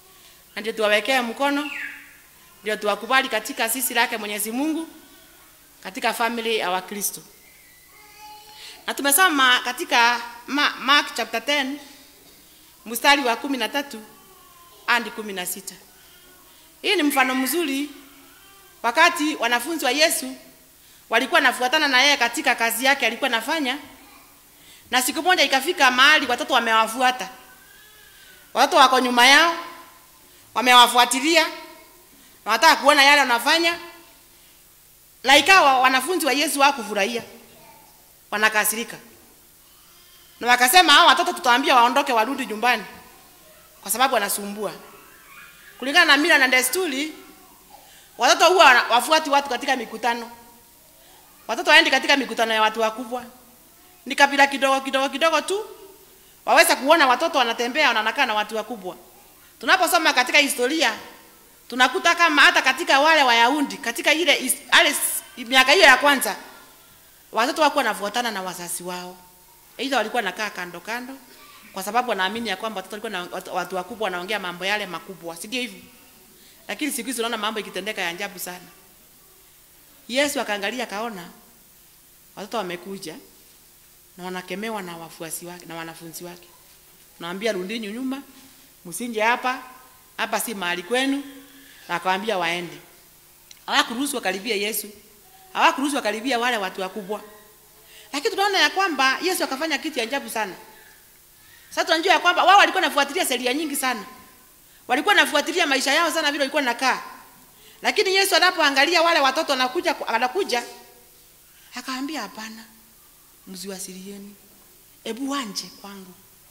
ndio tuwawekee mkono, ndio tuwakubali katika sisi lake Mwenyezi Mungu, katika family ya Wakristo. Na tumesoma katika Mark chapter ten mstari wa kumi na tatu hadi kumi na sita. Hii ni mfano mzuri wakati wanafunzi wa Yesu walikuwa nafuatana na yeye katika kazi yake alikuwa nafanya, na siku moja ikafika mahali watoto wamewafuata. Watoto wako nyuma yao, wamewafuatilia, na wanataka kuona yale wanafanya. Na ikawa wanafunzi wa Yesu hawakufurahia, wanakasirika. Na wakasema hao watoto tutawaambia waondoke warudi nyumbani kwa sababu wanasumbua. Kulingana na mila na desturi, watoto huwa wafuati watu katika mikutano. Watoto waende katika mikutano ya watu wakubwa. Ni kabila kidogo kidogo kidogo tu waweza kuona watoto wanatembea wanakaa na watu wakubwa. Tunaposoma katika historia tunakuta kama hata katika wale Wayahudi katika ile ale miaka hiyo ya kwanza watoto wako wanafuatana na wazazi wao. Aidha walikuwa nakaa kando kando kwa sababu wanaamini ya kwamba watoto walikuwa na watu wakubwa wanaongea mambo yale makubwa, si ndio hivyo? Lakini siku hizi tunaona mambo ikitendeka ya ajabu sana. Yesu akaangalia kaona watoto wamekuja na wanakemewa na wafuasi wake na wanafunzi wake. Naambia rudini nyuma, msinje hapa, hapa si mahali kwenu. Na akawaambia waende. Hawakuruhusu wakaribia Yesu. Hawakuruhusu wakaribia wale watu wakubwa. Lakini tunaona ya kwamba Yesu akafanya kitu ajabu sana. Sasa tunajua ya kwamba wao walikuwa nafuatilia sheria nyingi sana. Walikuwa nafuatilia maisha yao sana vile walikuwa nakaa. Lakini Yesu anapoangalia wale watoto wanakuja anakuja akaambia hapana, msiwasilieni. Hebu wanje kwangu.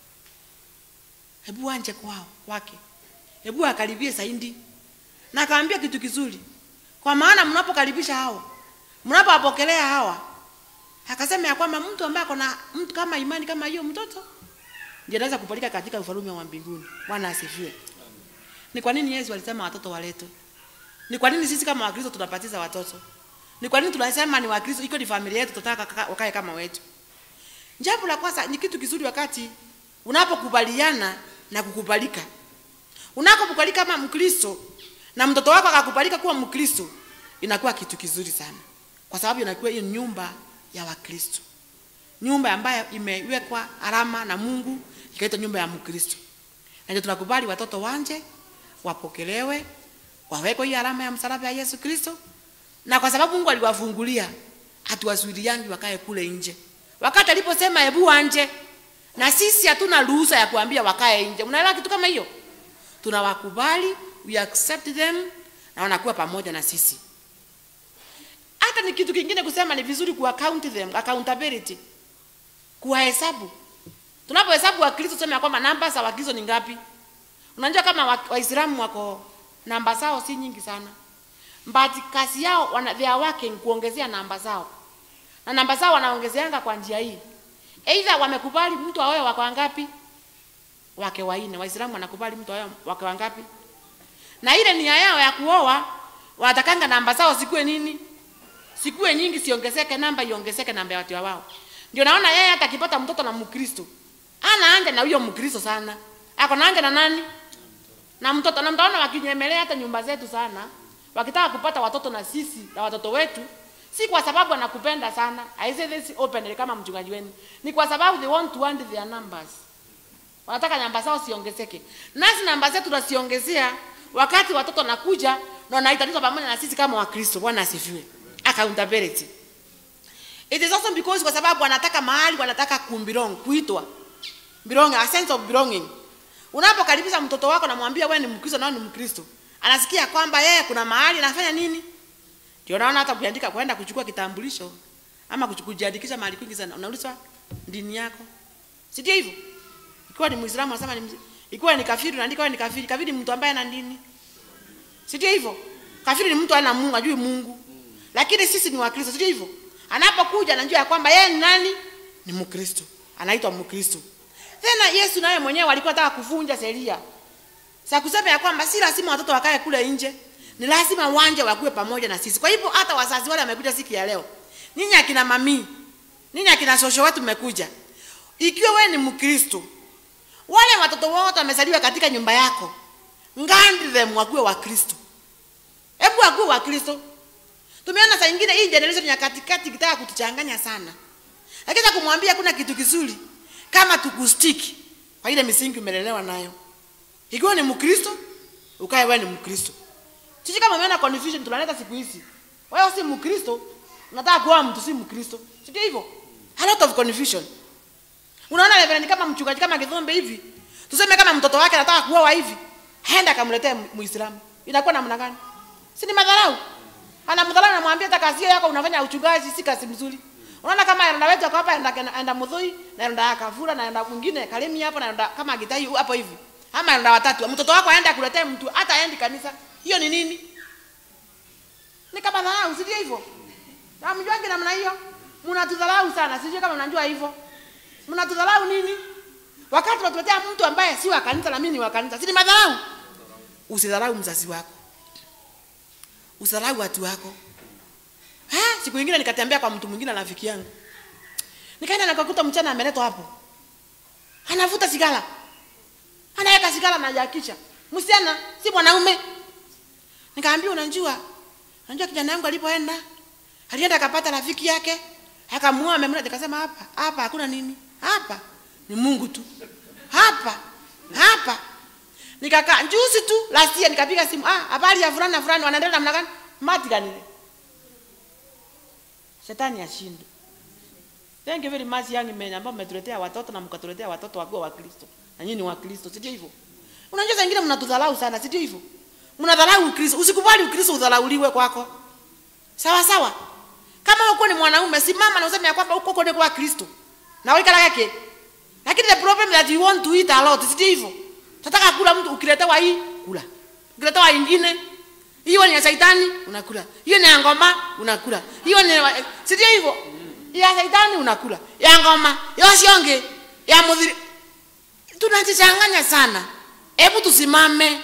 Hebu wanje kwao kwake. Hebu akaribie zaidi. Na akaambia kitu kizuri. Kwa maana mnapokaribisha hao, mnapowapokelea hawa, akasema ya kwamba mtu ambaye kuna mtu kama imani kama hiyo mtoto ndiye anaweza kupeleka katika ufalme wa mbinguni. Bwana asifiwe. Ni kwa nini Yesu alisema watoto waletwe? Ni kwa nini sisi kama Wakristo tunapatiza watoto? Ni kwa nini tunasema ni Wakristo iko ni familia yetu tunataka wakae kama wetu? Jambo la kwanza ni kitu kizuri wakati unapokubaliana na kukubalika. Unapokubalika kama Mkristo na mtoto wako akakubalika kuwa Mkristo, inakuwa kitu kizuri sana. Kwa sababu inakuwa hiyo nyumba ya Wakristo. Nyumba ambayo imewekwa alama na Mungu, ikaitwa nyumba ya Mkristo. Na ndio tunakubali watoto wanje wapokelewe, wawekwe hiyo alama ya msalaba ya Yesu Kristo. Na kwa sababu Mungu aliwafungulia, hatuwazuiliangi wakae kule nje. Wakati aliposema hebu wanje, na sisi hatuna ruhusa ya kuambia wakae nje. Unaelewa kitu kama hiyo? Tunawakubali, we accept them, na wanakuwa pamoja na sisi. Hata ni kitu kingine kusema ni vizuri ku account them, accountability. Kuwahesabu. Tunapohesabu Wakristo tuseme kwamba namba za Wakristo ni ngapi? Unajua kama Waislamu wako namba zao si nyingi sana. But kazi yao wana they are working kuongezea namba zao. Na namba zao wanaongezeanga kwa njia hii. Aidha wamekubali mtu aoe wako wangapi? Wake wanne. Waislamu wanakubali mtu aoe wake wangapi? Na ile nia yao ya kuoa watakanga namba zao sikue nini? Sikue nyingi, siongezeke namba, iongezeke namba ya watu wao. Ndio naona yeye hata akipata mtoto na Mkristo, anaanza na huyo Mkristo sana. Ako naanza na nani? Na mtoto. Na mtaona wakinyemelea hata nyumba zetu sana. Wakitaka kupata watoto na sisi na watoto wetu, si kwa sababu anakupenda sana. I say this openly kama mchungaji wenu. Ni kwa sababu they want to want their numbers. Wanataka namba zao siongezeke. Nasi namba zetu tunasiongezea wakati watoto nakuja na wanaitanishwa pamoja na sisi kama Wakristo. Bwana asifiwe. Accountability. It is also because kwa sababu wanataka mahali, wanataka kumbelong, kuitwa. Belonging, a sense of belonging. Unapokaribisha mtoto wako na mwambia wewe ni Mkristo na wewe ni Mkristo, anasikia kwamba yeye kuna mahali anafanya nini? Ndio naona hata kuandika kwenda kuchukua kitambulisho ama kujiandikisha mahali kwingi sana. Unaulizwa dini yako. Si ndio hivyo? Ikiwa ni Muislamu anasema ni ikiwa ni kafiri unaandika wewe ni kafiri. Kafiri ni mtu ambaye ana dini. Si ndio hivyo? Kafiri ni mtu ana Mungu, ajui Mungu. Lakini sisi ni Wakristo, si ndio hivyo? Anapokuja anajua kwamba yeye ni nani? Ni Mkristo. Anaitwa Mkristo. Tena Yesu naye mwenyewe alikuwa anataka kuvunja sheria. Sasa kusema ya kwamba si lazima watoto wakae kule nje, ni lazima wanje wakuwe pamoja na sisi. Kwa hivyo hata wazazi wale wamekuja siku ya leo. Ninyi akina mami, ninyi akina shosho wetu mmekuja. Ikiwa wewe ni Mkristo, wale watoto wote wamezaliwa katika nyumba yako, ngandi them wakuwe Wakristo. Hebu wakuwe Wakristo. Tumeona saa nyingine hii generation ya katikati kitaka kutuchanganya sana. Lakini kumwambia kuna kitu kizuri kama tukustiki kwa ile misingi umelelewa nayo. Ikiwa ni Mkristo, ukae wewe ni Mkristo. Sisi kama umeona confusion tunaleta siku hizi. Wewe si Mkristo, unataka kuwa mtu si Mkristo. Sio hivyo? A lot of confusion. Unaona reverend kama mchungaji kama Githombe hivi. Tuseme kama mtoto wake anataka kuoa hivi, aenda akamletee Muislamu. Inakuwa namna gani? Si ni madharau? Anamdharau na mwambia hata kazi yako unafanya uchungaji si kazi mzuri. Unaona kama anaenda wetu hapa anaenda anaenda Mudhui, na anaenda Akavura, na anaenda mwingine Kalemi hapo, na anaenda kama Gitai hapo hivi. Ama anaenda watatu. Mtoto wako aenda akuletee mtu hata aendi kanisa. Hiyo ni nini? Ni kama dharau, si hivyo? Na mjuangi namna hiyo. Mnatudharau sana. Sijui kama mnajua hivyo. Mnatudharau nini? Wakati tunatuletea mtu ambaye si wa kanisa na mimi ni wa kanisa. Si ni madharau? Usidharau mzazi wako. Usidharau watu wako. Ha, siku nyingine nikatembea kwa mtu mwingine rafiki yangu. Nikaenda nikakuta mchana ameletwa hapo. Anavuta sigara. Anaweka sigara na jakisha. Msichana, si mwanaume. Nikamwambia unajua? Unajua kijana wangu alipoenda, alienda akapata rafiki yake, akamuoa amemleta, nikasema hapa, hapa hakuna nini. Hapa ni Mungu tu. Hapa. Hapa. Nikakaa juzi tu last year nikapiga simu, ah habari ya fulani na fulani wanaendelea namna gani? Mati gani ile? Shetani ashinde. Thank you very much young men ambao mmetuletea watoto na mkatuletea watoto wakiwa wa Kristo. Na nyinyi ni wa Kristo, sio hivyo? Unajua wengine mnatudharau sana, sio hivyo? Mnadharau Kristo. Usikubali Ukristo udharauliwe kwako. Sawa sawa? Kama uko ni mwanaume simama na useme ya kwamba uko kone kwa Kristo. Na wewe kala yake. Lakini the problem that you want to eat a lot, sio hivyo? Tataka kula mtu ukiletewa hii, kula. Ukiletewa nyingine, hiyo ni ya Shetani, unakula. Hiyo ni ya ngoma, unakula. Hiyo ni sio hivyo? Ya Shetani unakula. Ya ngoma, ya sionge, ya mudhiri. Tunajichanganya sana. Hebu tusimame.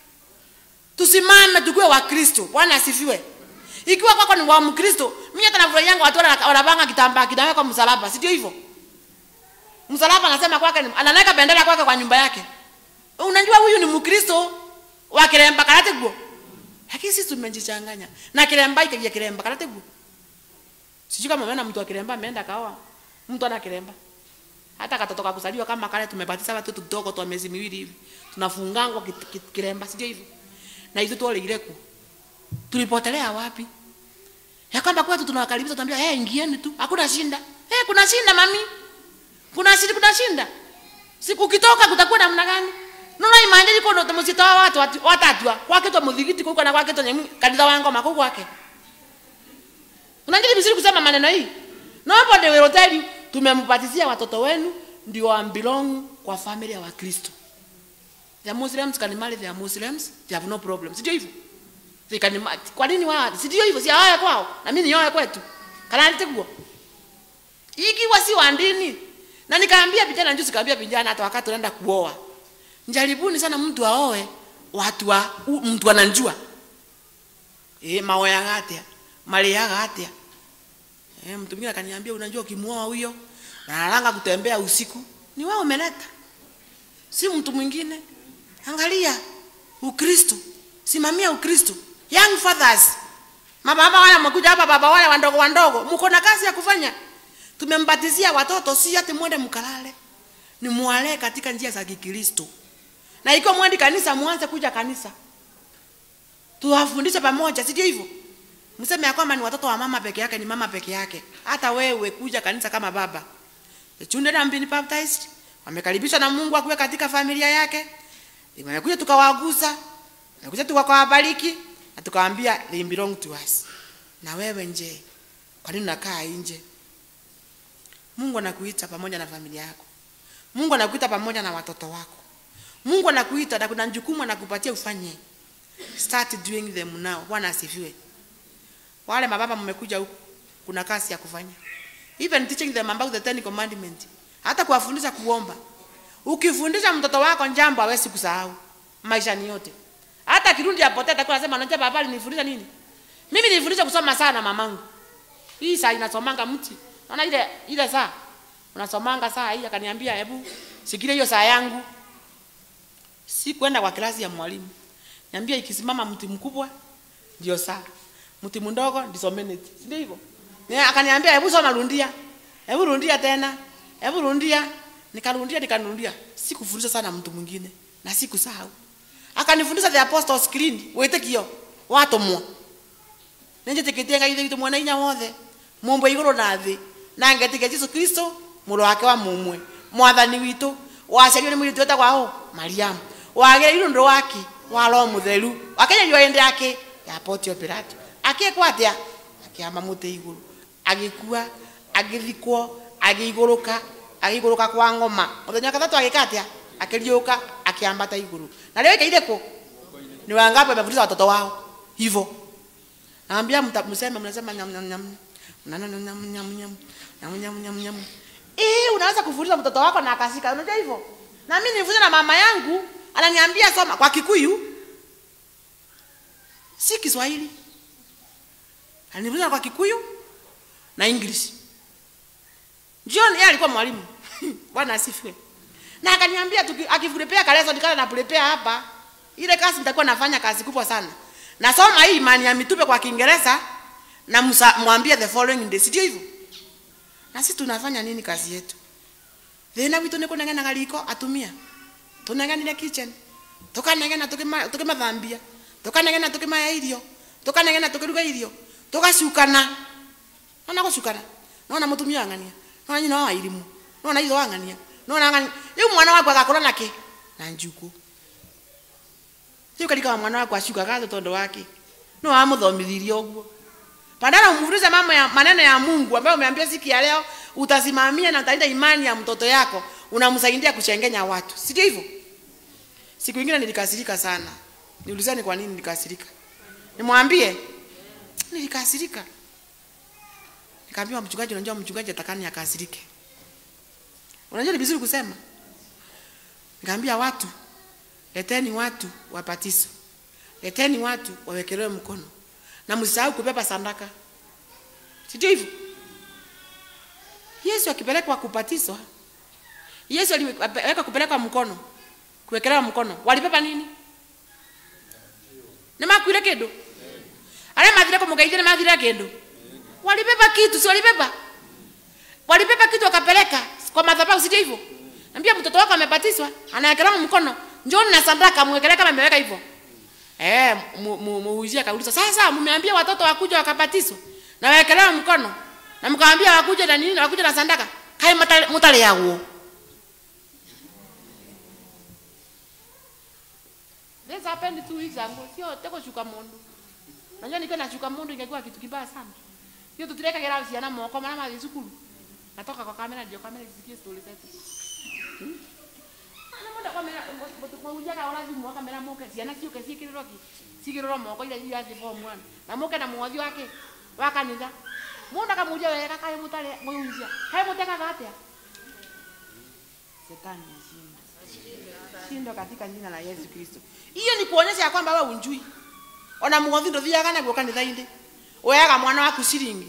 Tusimame tukue wa Kristo. Bwana asifiwe. Ikiwa kwako ni wa Mkristo, mimi hata nafurahi yangu watu wanabanga kitambaa kidaweka kwa msalaba, sio hivyo? Msalaba anasema kwake anaweka bendera kwake kwa nyumba yake. Unajua huyu ni Mkristo wa Kiremba karate guo. Lakini sisi tumejichanganya. Na Kiremba ikaje Kiremba karate guo. Sijui kama umeona mtu wa Kiremba ameenda kaoa. Mtu ana Kiremba. Hata katotoka kuzaliwa kama kale tumebatiza watoto tudogo tu miezi miwili hivi. Tunafungangwa Kiremba, sijui hivyo. Na hizo tu ile ku. Tulipotelea wapi? Ya kwamba kwetu tunawakaribisha tunaambia eh hey, ingieni tu. Hakuna shinda. Eh hey, kuna shinda mami. Kuna shinda kuna shinda. Siku kitoka kutakuwa namna gani? Nuna imani iko ndo tumsitoa watu watatu kwake tu mudhigiti kuko na kwake tu kanisa wangu makubwa kwake. Unajua vizuri kusema maneno hii. Naomba ndio hoteli tumempatizia watoto wenu ndio ambelong kwa familia wa Kristo. The Muslims can marry their Muslims, they have no problem. Sio hivyo? They can marry. Kwa nini wao? Sio hivyo, si haya kwao. Na mimi nioe kwetu. Kana nitekuwa. Ikiwa si wa dini. Na nikaambia vijana njusi kaambia vijana hata wakati tunaenda kuoa. Njaribuni sana mtu aoe watu wa mtu ananjua. Eh maoya gatia, mali ya gatia. Eh mtu mwingine akaniambia unajua ukimuoa huyo na analanga kutembea usiku, ni wewe umeleta. Si mtu mwingine. Angalia Ukristo. Simamia Ukristo. Young fathers. Mababa wale mkuja hapa baba wale wandogo wandogo, mko na kazi ya kufanya. Tumembatizia watoto si ati mwende mkalale. Ni muwale katika njia za Kikristo. Na ikiwa mwendi kanisa muanze kuja kanisa. Tuwafundishe pamoja, sio hivyo? Mseme ya kwamba ni watoto wa mama peke yake ni mama peke yake. Hata wewe kuja kanisa kama baba. The children have been baptized. Wamekaribishwa na Mungu akuwe katika familia yake. Imekuja tukawagusa. Imekuja tukawabariki na tukawaambia they belong to us. Na wewe nje. Kwa nini unakaa nje? Mungu anakuita pamoja na familia yako. Mungu anakuita pamoja na watoto wako. Mungu anakuita na kuna jukumu anakupatia ufanye. Start doing them now. Bwana asifiwe. Wale mababa mmekuja huku kuna kazi ya kufanya. Even teaching them about the Ten Commandments. Hata kuwafundisha kuomba. Ukifundisha mtoto wako jambo hawezi kusahau maisha ni yote. Hata kirundi apotea atakuwa anasema anajua baba alinifundisha nini? Mimi nilifundisha kusoma sana mamangu. Hii saa inasomanga mti. Naona ile ile saa unasomanga saa hii akaniambia hebu sikile hiyo saa yangu. Si kwenda kwa klasi ya mwalimu. Niambia ikisimama mti mkubwa ndio saa. Mti mdogo ndizo minute. Ndio hivyo. Ni akaniambia hebu soma rundia. Hebu rundia tena. Hebu rundia. Nikarundia nikarundia. Sikufundisha sana mtu mwingine na sikusahau. Akanifundisha the Apostles' Creed. Wetekio watu mwa. Nje teketenga ile kitu mwana inya wothe. Mumbo iguru na thi. Na ngetike Yesu Kristo muro wake wa mumwe. Mwathani witu waciario ni mwiritu wetagwa wao Mariamu. Wagereirwo ndo wake wa Roho Mutheru. Akenya yoende yake ya Pontio Pilato. Akekwa atia akiamba muti iguru. Agikua, agithikwo, agiguruka, agiguruka kwa ngoma. Muthenya kathatu agikatia, akiriuka, akiambata iguru. Na leo ikaide ko. Ni wangapi wamefundisha watoto wao hivyo? Naambia mseme mnasema nyam nyam nyam. Nana nyam nyam nyam. Nyam nyam nyam nyam. Eh, unaweza kufundisha mtoto wako na akashika. Unajua hivyo? Na mimi nilifundisha na mama yangu, ananiambia soma kwa Kikuyu. Si Kiswahili. Anifundisha kwa Kikuyu na English. John yeye alikuwa mwalimu. Bwana asifiwe. Na akaniambia akiprepare kaleso nikala na prepare hapa, ile kazi nitakuwa nafanya kazi kubwa sana. Nasoma hii imani ya mitume kwa Kiingereza na mwambie the following day. Sio hivyo? Na sisi tunafanya nini kazi yetu? Thina witu ni kunengena galiko atumia. Tunengena kitchen. Tukanengena tukima tukimathambia. Tukanengena tukimaya irio. Tukanengena tukiruga irio. Tukashukana. Nona gushukana. Nona mutumia angania. Nona nyina wa irimu. Nona izo angania. Nona angania. Yu mwana wako agakora nake na njuku. Sio kalika mwana wako ashuka gato tondo wake. No amuthomithirio guo. Badala umfundishe mambo ya maneno ya Mungu ambayo umeambia siku ya leo utasimamia na utaenda imani ya mtoto yako, unamsaidia kuchengenya watu. Si hivyo? Siku nyingine nilikasirika sana. Niulizane kwa nini nilikasirika. Nimwambie nilikasirika. Nikamwambia mchungaji, unajua mchungaji atakani akasirike. Unajua ni vizuri kusema. Nikamwambia watu, leteni watu wapatizo. Leteni watu wawekelewe mkono. Na msisahau kubeba sadaka. Sio hivyo? Yesu akipelekwa kubatizwa, Yesu aliweka kupelekwa mkono, kuwekelewa mkono. Walibeba nini? Na makuile kedo. Ale madhira kwa mgaije na madhira kedo. Walibeba kitu, si walibeba? Walibeba kitu wakapeleka kwa madhabahu, sio hivyo? Naambia mtoto wako amebatizwa, anawekelewa mkono, njoo na sadaka muwekelee kama ameweka hivyo. Eh, muuzia kauliza, sasa mmeambia watoto wakuja wakabatizwa na wawekelewa mkono. Na mkaambia wakuja na nini? Na wakuja na sadaka. Kai mutale yawo. This happened two weeks ago. Sio teko shuka mundu. Najua niko na shuka mundu ingekuwa kitu kibaya sana. Sio tutileka kera usiana moko maana ma zikulu. Natoka kwa kamera ndio kamera zisikie story zetu. Hmm? Ana muda kamera mtu kwa ujaka wala zimu kamera moka siana sio kesi kiroki. Sikiroro moko ile ya form one. Na moka na mwadhi wake wakaniza. Munda kamuja wewe kaka mutale muyunzia. Hai muteka gatia. Shetani ashinda. Shinda katika jina la Yesu Kristo. Hiyo ni kuonyesha ya kwamba wewe unjui. Ona mugodhi ndo thia kana gwoka ni thainde. Weaga mwana waku shilingi.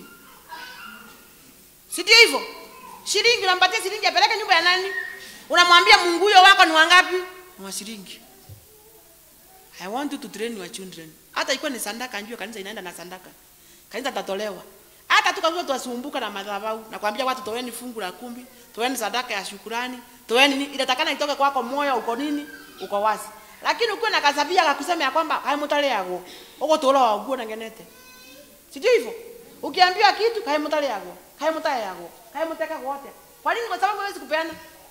Si ndio hivyo? Shilingi unampatia shilingi apeleke nyumba ya nani? Unamwambia Mungu huyo wako ni wangapi? Ni wa shilingi. I want you to train your children. Hata iko ni sadaka, njoo kanisa inaenda na sadaka. Kanisa tatolewa. Hata tukaanza tuwasumbuka na madhabahu na kuambia watu toeni fungu la kumi, toeni sadaka ya shukrani, toeni nini, inatakana itoke kwako moyo uko nini? Uko wazi. Lakini ukiwa na kasabia ya kusema ya kwamba hai mutale yago, uko tola waguo na ngenete. Sijui hivyo. Ukiambiwa kitu hai mutale yago, hai mutale yago, hai muteka wote. Kwa nini? Kwa sababu huwezi kupeana.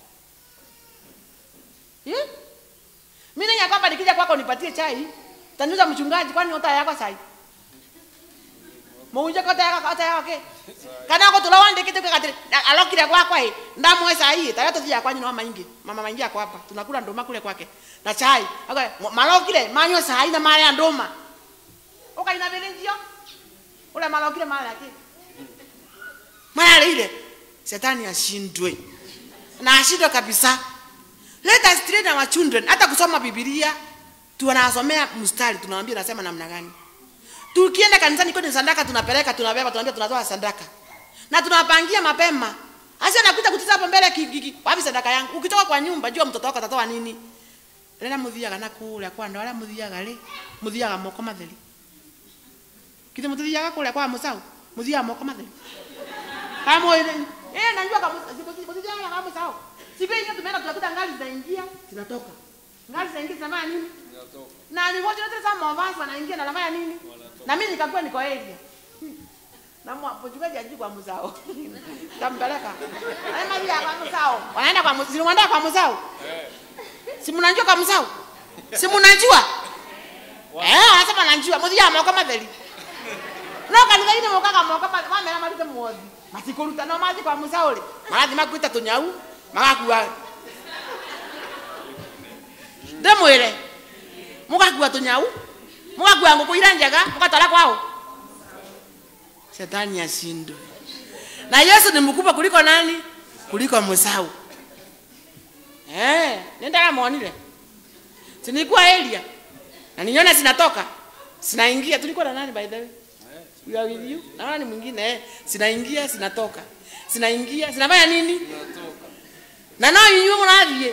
Eh? Mimi nanya kwamba nikija kwako nipatie chai, utaniuza mchungaji kwani ota yako chai? Muunja kota yako kota yako ke. Kana ko tulawande kitu kwa katri. Alokira kwa kwa hii. Ndamu esa hii. Tayato zia kwa nyina mama ingi. Mama maingi yako hapa. Tunakula ndoma kule kwake. Na chai. Okay, malokile manyo sai na mali ya ndoma. Oka ina belenjio. Ule malokile mali yake. Mali ile. Shetani ashindwe. Na ashindwe kabisa. Let us train our children. Hata kusoma Biblia tunasomea mstari tunawaambia nasema namna gani. Tukienda kanisani kwa sadaka tunapeleka tunabeba tunaambia tunatoa sadaka. Na tunawapangia mapema. Hasa nakuta kutiza hapo mbele kiki. Wapi sadaka yangu? Ukitoka kwa nyumba jua mtoto wako atatoa nini? Lena mudhia kana kule kwa ndo wala mudhia gale. Mudhia ga moko matheli. Kitu mthiaga kule kwa Musau. Muthia moko matheri. Kama ile eh najua kama mthiaga kama Musau. Siku hiyo tumeenda tunakuta ngali zinaingia, zinatoka. Ngali zinaingia zinafanya nini? Zinatoka. Na ni wote wote sama wavasi wanaingia na wanafanya nini? Na mimi nikakuwa niko area. Na mwapochukaji aji kwa Musau. Tampeleka. Ana mali ya kwa Musau. Wanaenda kwa Musau, wanaenda kwa Musau. Eh. Si mnajua kwa Musau? Si mnajua? Eh, anasema anajua. Muthia moko matheri. No kanitha ine mokaga moko mamera marute muothi. Matikuruta no mathi kwa Musau ri. Marathi makwita tunyau, magakua. Ndemwire. Mugakua tunyau. Mugakua nguku ira njega, mugatwara kwao. Shetani ashindwe. Na Yesu ni mkubwa kuliko nani? Kuliko Musau. Eh, nenda kama muonile. Sinikuwa Elia. Na niona sinatoka. Sinaingia. Tulikuwa na nani by the way? We are with you. Na nani mwingine eh? Sinaingia, sinatoka. Sinaingia, sinafanya nini? Sinatoka. Na nao yinyu mnathie.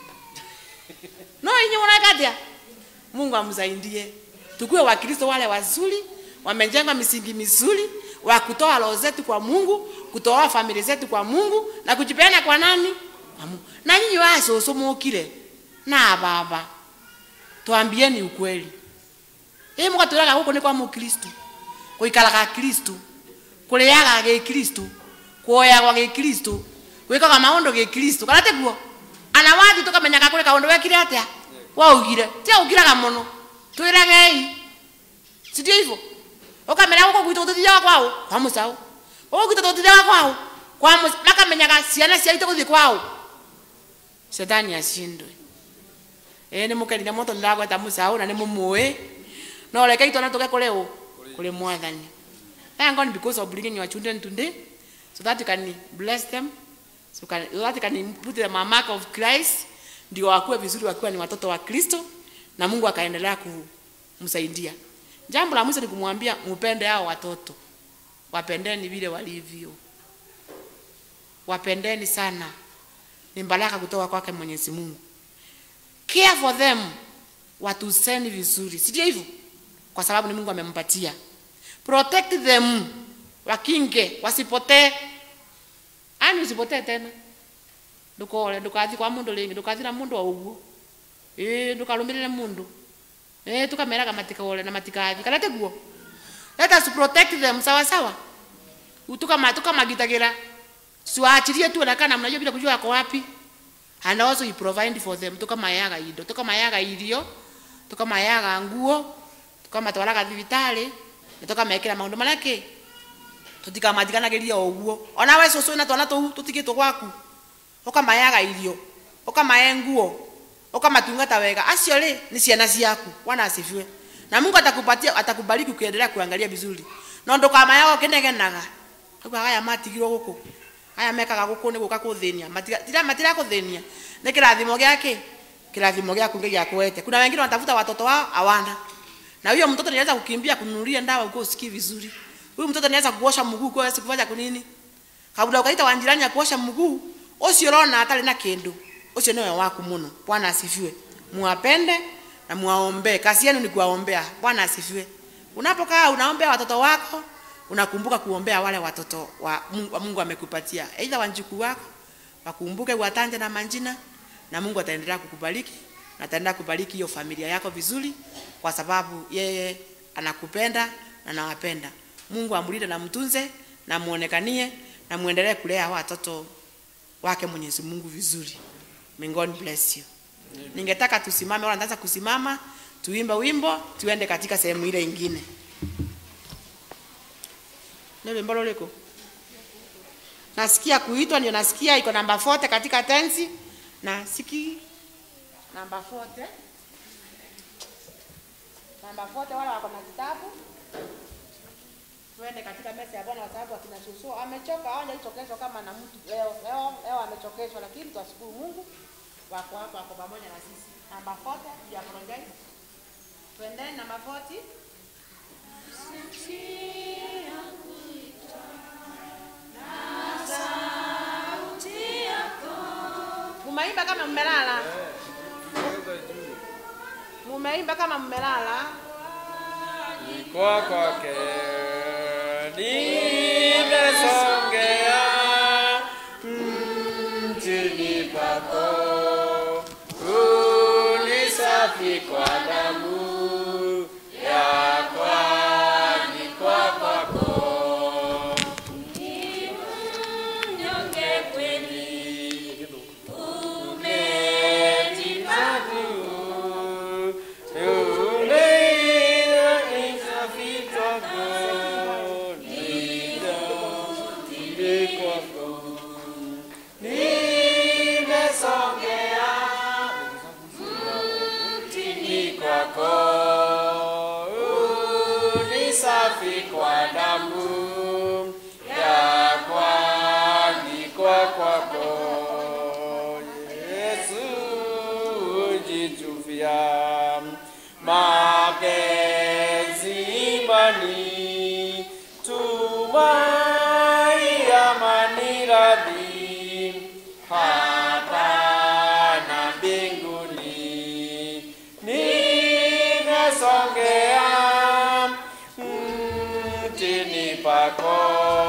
No yinyu mnakatia. Mungu amsaidie. Tukue Wakristo wale wazuri, wamejenga misingi mizuri, wa kutoa roho zetu kwa Mungu, kutoa familia zetu kwa Mungu na kujipeana kwa nani? Kwa Mungu. Na nyinyi wasoso mukire. Na baba. Tuambieni ukweli. Eh Mungu aturaga huko ni kwa Mkristo. Kuikala Kristo. Kuleaga ge Kristo. Kuoya kwa ge Kristo. Kuika maondo ge Kristo. Kalate guo. Ana wathi tukamenya kule kaondo wekire atia. Waugire. Tia ugiraga muno. Twiragei. Sidio hivyo. Ukamenya huko kuito tuthia kwao. Kwa Musau. Huko kuito tuthia kwao. Kwa Musau. Makamenya ciana cia ite kuthia kwao. Shetani ashindwe. Eh ni mukenire moto ndagweta Musau na ni mumuwe. No reke itona tuke kule u kule mwathani. Thank God because of bringing your children today so that you can bless them. So can, so that you can put the mark of Christ ndio wakuwe vizuri wakiwa ni watoto wa Kristo na Mungu akaendelea kumsaidia. Jambo la mwisho ni kumwambia mpende hao watoto. Wapendeni vile walivyo. Wapendeni sana. Ni baraka kutoka kwake Mwenyezi Mungu. Care for them. Watuseni vizuri. Sio hivyo? Kwa sababu ni Mungu amempatia. Protect them. Wakinge, wasipotee. Ani usipotee tena. Ndukole, ndukathi kwa mundu lingi, ndukathira mundu wa uguo. Eh, ndukarumirire mundu. Eh, tukameraga matikole na matikathi. Kalate guo. Let us protect them sawa sawa. Utuka matuka magitagira. Siwaachilie tu na kana mnajua bila kujua yako wapi. And also you provide for them. Tuka mayaga ido, tuka mayaga irio, tuka mayaga nguo, tuka matwaraga thibitari, tuka mekira maundu manake. Tutika mathikana geria oguo. Ona we soso na twana tu tutikitwo gwaku. Oka mayaga irio, oka maye nguo, oka matungata wega. Acio ri ni ciana ciaku. Bwana asifiwe. Na Mungu atakupatia atakubariki kuendelea kuangalia vizuri. No ndoka mayaga kinegenaga. Kwa haya matigiro guku. Aya mekaga guku ni guka kuthenia. Matira tira matira kuthenia. Ni kirathimo giake. Kirathimo giaku ngia kwete. Kuna wengine wanatafuta watoto wao hawana. Na huyo mtoto anaweza kukimbia kununulia ndawa uko usikii vizuri. Huyo mtoto anaweza kuosha mguu kwa siku kufanya kunini? Kabla ukaita wanjirani ya kuosha mguu, ucio rona atali na kindu. Ucio niwe waku muno. Bwana asifiwe. Muwapende na muwaombe. Kazi yenu ni kuwaombea. Bwana asifiwe. Unapokaa unaombea watoto wako, unakumbuka kuombea wale watoto wa Mungu, Mungu amekupatia. Aidha wanjukuu wako, wakumbuke watanje na manjina na Mungu ataendelea kukubariki na ataendelea kubariki hiyo familia yako vizuri kwa sababu yeye anakupenda na anawapenda. Mungu amlinde na mtunze na muonekanie na muendelee kulea watoto wake Mwenyezi Mungu vizuri. May God bless you. Ningetaka tusimame, wala ndaanza kusimama, tuimbe wimbo, tuende katika sehemu ile nyingine. Ndio mbolo liko. Nasikia kuitwa, ndio nasikia iko namba arobaini katika tensi na siki namba arobaini. Namba arobaini wala wako na kitabu. Tuende katika meza ya Bwana kwa sababu akina Shushu amechoka, haja hichokeshwa kama na mtu leo. Leo leo amechokeshwa lakini tuashukuru Mungu wako hapa kwa pamoja na sisi. Namba arobaini ya apologize. Twende namba arobaini. Mumeimba kama mmelala. Mumeimba kama mmelala. ni kwa kwake nimesongea mtini pako, unisafi kwa damu ya kwani kwa kwako. Mnyonge kweli umejitabu, umeila isafi kwako, nidambi kwako. Nimesongea mtini kwako, unisafi kwa damu ya kuandikwa kwako. Yesu ujituvia mapenzi, imani, tumai, amani, radhi hapa na mbinguni. Nimesongea mtini pako,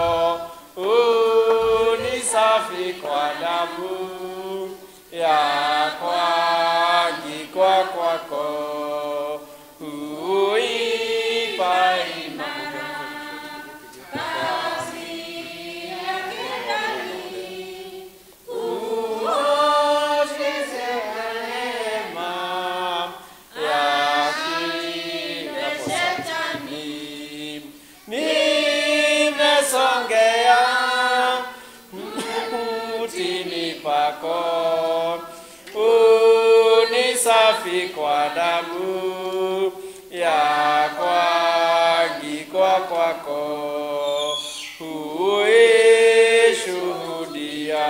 unisafi kwa damu ya kuandikwa kwako, uipa imani nimesongea mtini pako, unisafi kwa damu ya kuandikwa kwako, uishuhudia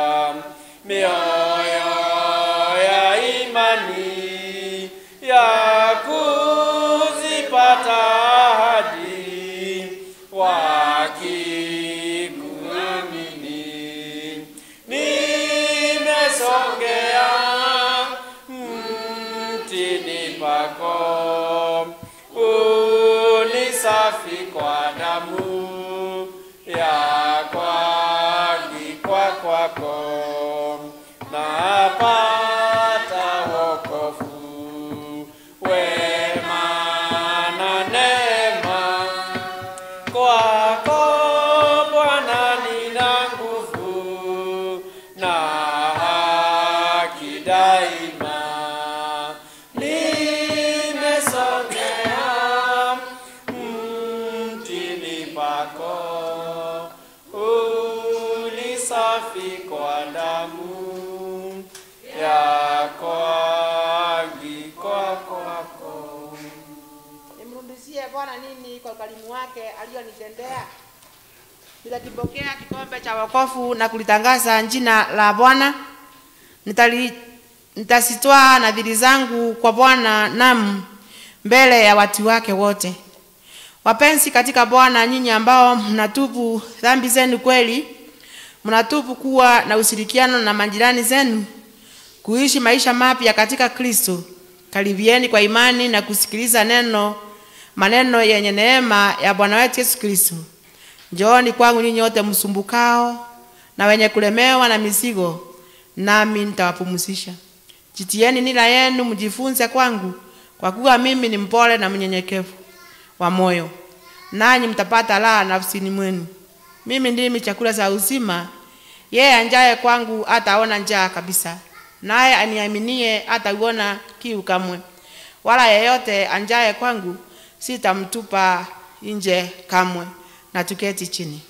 mioyo ya imani ya kuzipata ahadi wakikuamini. Nimesongea mtini pako, unisafi kwa damu ya kuandikwa kwako, napata wokovu, wema na neema kwako Bwana, nina nguvu na haki daima. Nimesongea mtini pako, unisafi kwa damu ya kuandikwa kwako. Nimrudishie Bwana nini kwa ukarimu wake aliyonitendea. Nitakipokea kikombe cha wokovu na kulitangaza jina la Bwana. Nitali nitasitoa nadhiri zangu kwa Bwana nam mbele ya watu wake wote. Wapenzi katika Bwana, nyinyi ambao mnatubu dhambi zenu kweli, mnatubu kuwa na ushirikiano na majirani zenu, kuishi maisha mapya katika Kristo, karibieni kwa imani na kusikiliza neno maneno yenye neema ya Bwana wetu Yesu Kristo. Njooni kwangu nyinyi wote msumbukao na wenye kulemewa na mizigo, nami nitawapumzisha. Jitieni nira yenu mjifunze kwangu, kwa kuwa mimi ni mpole na mnyenyekevu wa moyo, nanyi mtapata raha nafsini mwenu. Mimi ndimi chakula cha uzima. Yeye anjaye kwangu hataona njaa kabisa, naye aniaminie hatauona kiu kamwe. Wala yeyote anjaye kwangu sitamtupa nje kamwe. Na tuketi chini.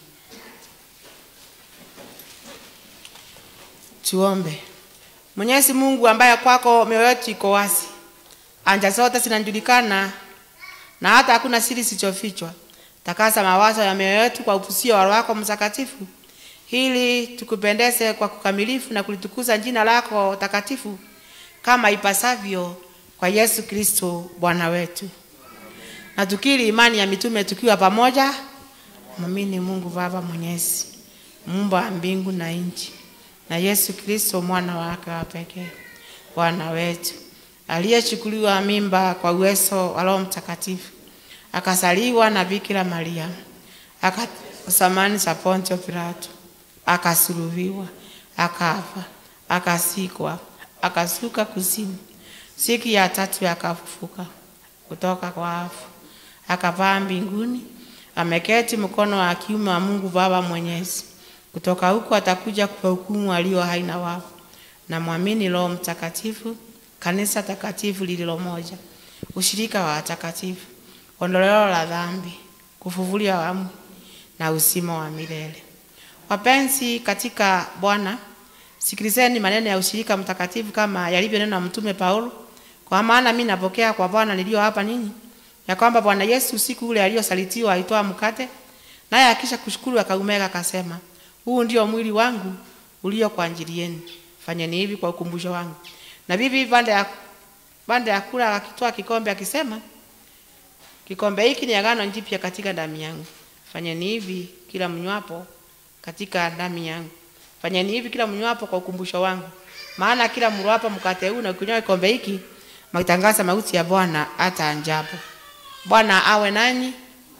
Tuombe. Mwenyezi Mungu ambaye kwako mioyo yetu iko wazi, anja zote zinajulikana na hata hakuna siri zisizofichwa, takasa mawazo ya mioyo yetu kwa upusio wa Roho wako Mtakatifu, ili tukupendeze kwa kukamilifu na kulitukuza jina lako takatifu kama ipasavyo, kwa Yesu Kristo Bwana wetu. Na tukiri imani ya mitume tukiwa pamoja. Mwamini Mungu Baba Mwenyezi, Muumba wa mbingu na nchi, na Yesu Kristo mwana wake wa pekee, Bwana wetu, aliyechukuliwa mimba kwa uwezo wa Roho Mtakatifu, akasaliwa na Bikira Maria, akasamani za Pontio Pilato, akasulubiwa, akafa, akasikwa, akasuka kuzimu. Siku ya tatu akafufuka kutoka kwa wafu, akapaa mbinguni, ameketi mkono wa kiume wa Mungu Baba Mwenyezi. Kutoka huko atakuja kuwahukumu walio hai na wafu. Na muamini Roho Mtakatifu, kanisa takatifu lililo moja, ushirika wa watakatifu, ondoleo la dhambi, kufufuliwa wa wafu na uzima wa milele. Wapenzi katika Bwana, sikilizeni maneno ya ushirika mtakatifu kama yalivyonena na Mtume Paulo. Kwa maana mimi napokea kwa Bwana nilio hapa ninyi, ya kwamba Bwana Yesu siku ule aliyosalitiwa alitoa mkate, naye akisha kushukuru akaumega akasema, huu ndio mwili wangu ulio kwa ajili yenu, fanyeni hivi kwa ukumbusho wangu. Na bibi baada ya baada ya kula akitoa kikombe akisema, kikombe hiki ni agano jipya katika damu yangu, fanyeni hivi kila mnywapo katika damu yangu. Fanyeni hivi kila mnywapo kwa ukumbusho wangu. Maana kila mlapo mkate huu na kunywa kikombe hiki, mkitangaza mauti ya Bwana hata anjapo. Bwana awe nanyi.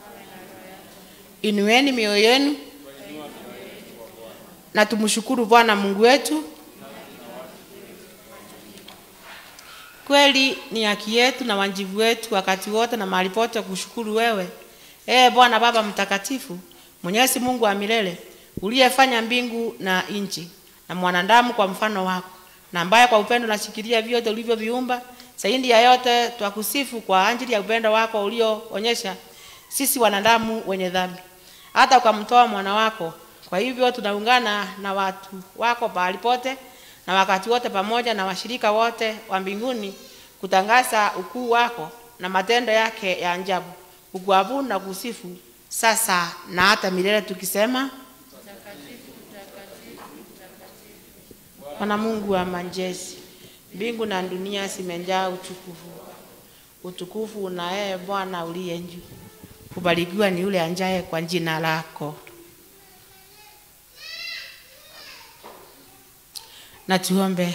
Inueni mioyo yenu na tumshukuru Bwana Mungu wetu. Kweli ni haki yetu na wajibu wetu wakati wote na mahali pote kushukuru wewe, ee Bwana Baba mtakatifu, Mwenyezi Mungu wa milele, uliyefanya mbingu na nchi na mwanadamu kwa mfano wako, na ambaye kwa upendo unashikilia vyote ulivyoviumba. Zaidi ya yote twakusifu kwa ajili ya upendo wako ulioonyesha sisi wanadamu wenye dhambi, hata ukamtoa mwana wako. Kwa hivyo tunaungana na watu wako pahali pote na wakati wote pamoja na washirika wote wa mbinguni kutangaza ukuu wako na matendo yake ya ajabu, kukuabudu na kusifu sasa na hata milele tukisema, mtakatifu, mtakatifu, mtakatifu Bwana Mungu wa majeshi, mbingu na dunia zimejaa utukufu. Utukufu na yeye Bwana uliye juu. Kubarikiwa ni yule anjaye kwa jina lako. Na tuombe.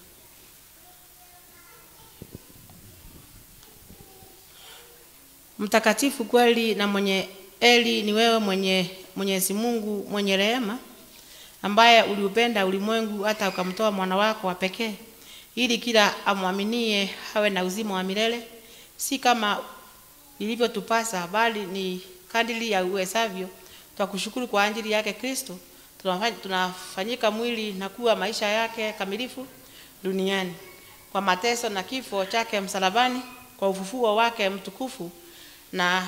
Mtakatifu kweli na mwenye eli ni wewe mwenye Mwenyezi Mungu mwenye rehema, ambaye uliupenda ulimwengu hata ukamtoa mwana wako wa pekee, ili kila amwaminie hawe na uzima wa milele, si kama ilivyotupasa bali ni kadiri ya uwezavyo. Twakushukuru kwa ajili yake Kristo, tunafanyika mwili na kuwa maisha yake kamilifu duniani, kwa mateso na kifo chake msalabani, kwa ufufuo wake mtukufu na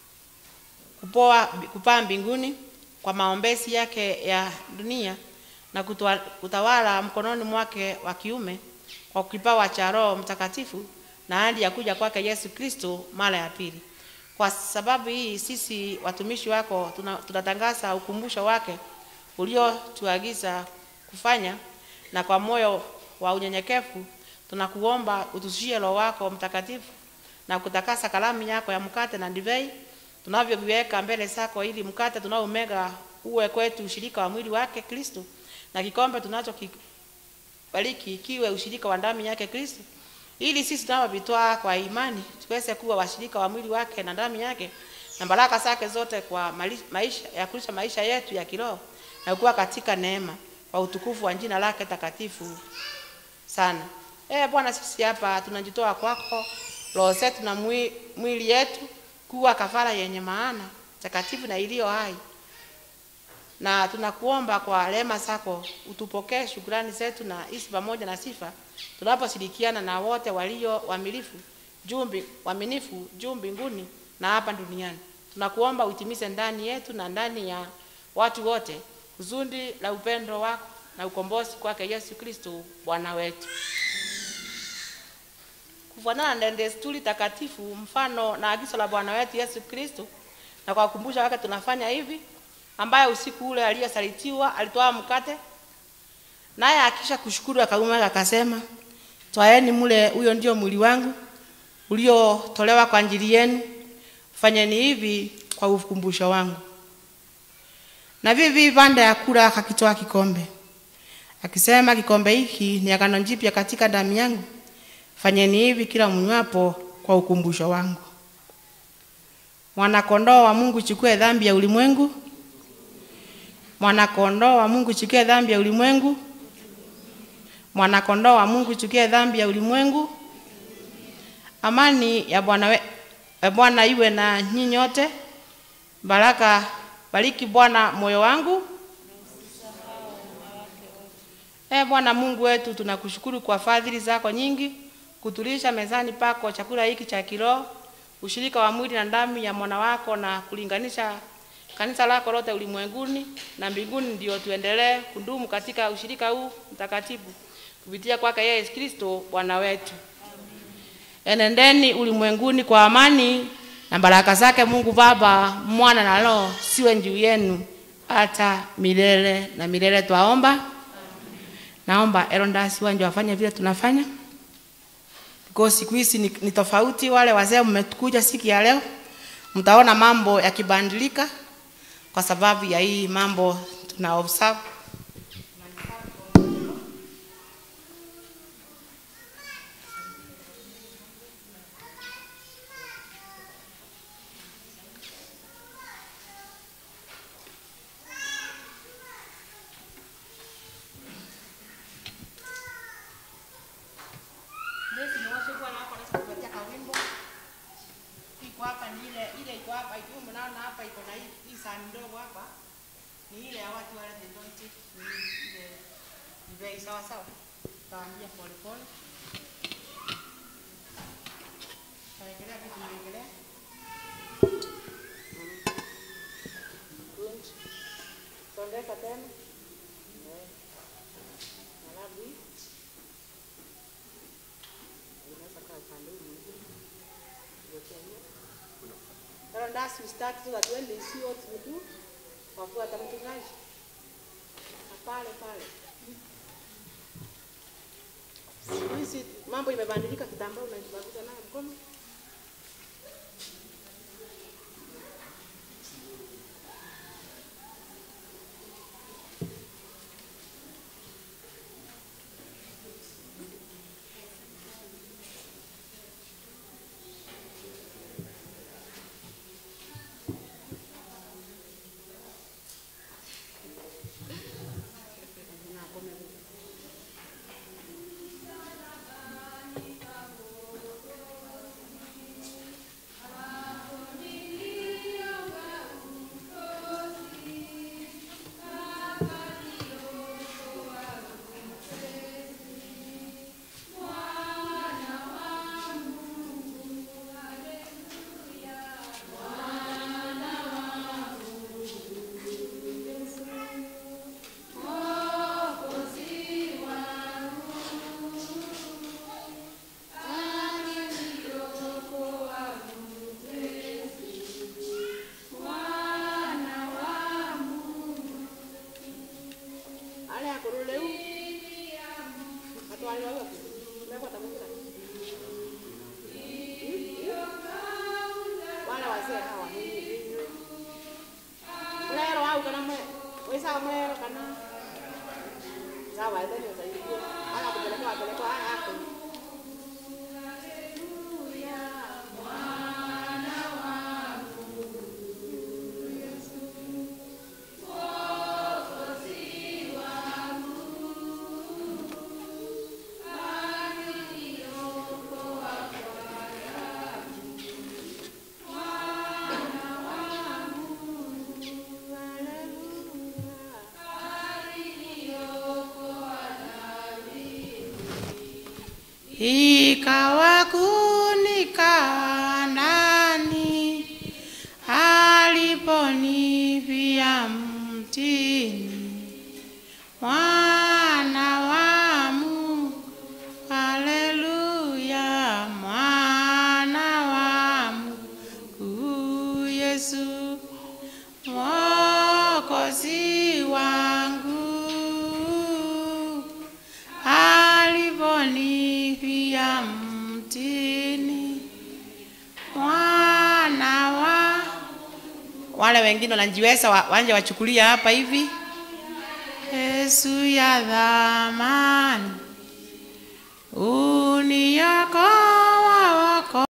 kupoa kupaa mbinguni, kwa maombezi yake ya dunia na kutawala mkononi mwake wa kiume, kwa kipawa cha Roho Mtakatifu na hadi ya kuja kwake Yesu Kristo mara ya pili. Kwa sababu hii sisi watumishi wako tunatangaza ukumbusho wake uliotuagiza kufanya, na kwa moyo wa unyenyekevu tunakuomba utushie Roho wako Mtakatifu na kutakasa kalamu yako ya mkate na divai tunavyoviweka mbele zako, ili mkate tunaomega uwe kwetu ushirika wa mwili wake Kristo, na kikombe tunachokibariki kiwe ushirika wa damu yake Kristo, ili sisi tunavitoa kwa imani tuweze kuwa washirika wa mwili wake na damu yake, na baraka zake zote kwa maisha ya kulisha maisha yetu ya kiroho na kuwa katika neema kwa utukufu wa jina lake takatifu sana. Eh Bwana, sisi hapa tunajitoa kwako, roho zetu na mwili yetu kuwa kafara yenye maana takatifu na iliyo hai, na tunakuomba kwa rehema zako utupokee shukrani zetu na isi pamoja na sifa tunaposhirikiana na wote walio waaminifu jumbi waaminifu juu mbinguni na hapa duniani. Tunakuomba uitimize ndani yetu na ndani ya watu wote kusudi la upendo wako na ukombozi kwake Yesu Kristo Bwana wetu. Kufuatana na desturi takatifu, mfano na agizo la Bwana wetu Yesu Kristo, na kwa kukumbusha wake tunafanya hivi, ambaye usiku ule aliyosalitiwa alitoa mkate, naye akisha kushukuru akaumega akasema, twaeni mule, huyo ndio mwili wangu uliotolewa kwa ajili yenu, fanyeni hivi kwa ukumbusho wangu. Na vivi baada ya kula akakitoa kikombe akisema, kikombe hiki ni agano jipya katika damu yangu, fanyeni hivi kila mnywapo kwa ukumbusho wangu. Mwanakondoo wa Mungu chukue dhambi ya ulimwengu. Mwanakondoo wa Mungu chukue dhambi ya ulimwengu. Mwanakondoo wa Mungu chukue dhambi ya ulimwengu. Amani ya Bwana ya Bwana iwe na nyinyi nyote. Baraka bariki Bwana moyo wangu. E Bwana Mungu wetu, tunakushukuru kwa fadhili zako nyingi, kutulisha mezani pako chakula hiki cha kiroho, ushirika wa mwili na damu ya mwana wako, na kulinganisha kanisa lako lote ulimwenguni na mbinguni, ndio tuendelee kudumu katika ushirika huu mtakatifu kupitia kwake Yesu Kristo Bwana wetu. Enendeni ulimwenguni kwa amani, na baraka zake Mungu Baba, Mwana na Roho siwe juu yenu hata milele na milele. Twaomba. Naomba Erondas wanje wafanye vile tunafanya. Kwa siku hizi ni, ni tofauti. Wale wazee mmekuja siku ya leo, mtaona mambo yakibadilika kwa sababu ya hii mambo tuna observe. Sawa sawa. Taambia pole pole. Taendelea vitu vinaendelea. Good. Sondeka tena. Eh. Alafu unaweza kaa upande huu mwingine. Yote hiyo. Erondas we start so that when they see what we do, wafuata mchungaji. Pale pale. Sisi mambo imebadilika, kitambaa unajibaguza nayo mkono. Ikawa kunikawa ndani aliponivia mtini, mwana wa Mungu, haleluya, mwana wa Mungu Yesu, Mwokozi wangu, aliponivia mtini, mwana wa. Wale wengine wanajiweza wanje wachukulia hapa hivi. Yesu ya dhamani uniokoa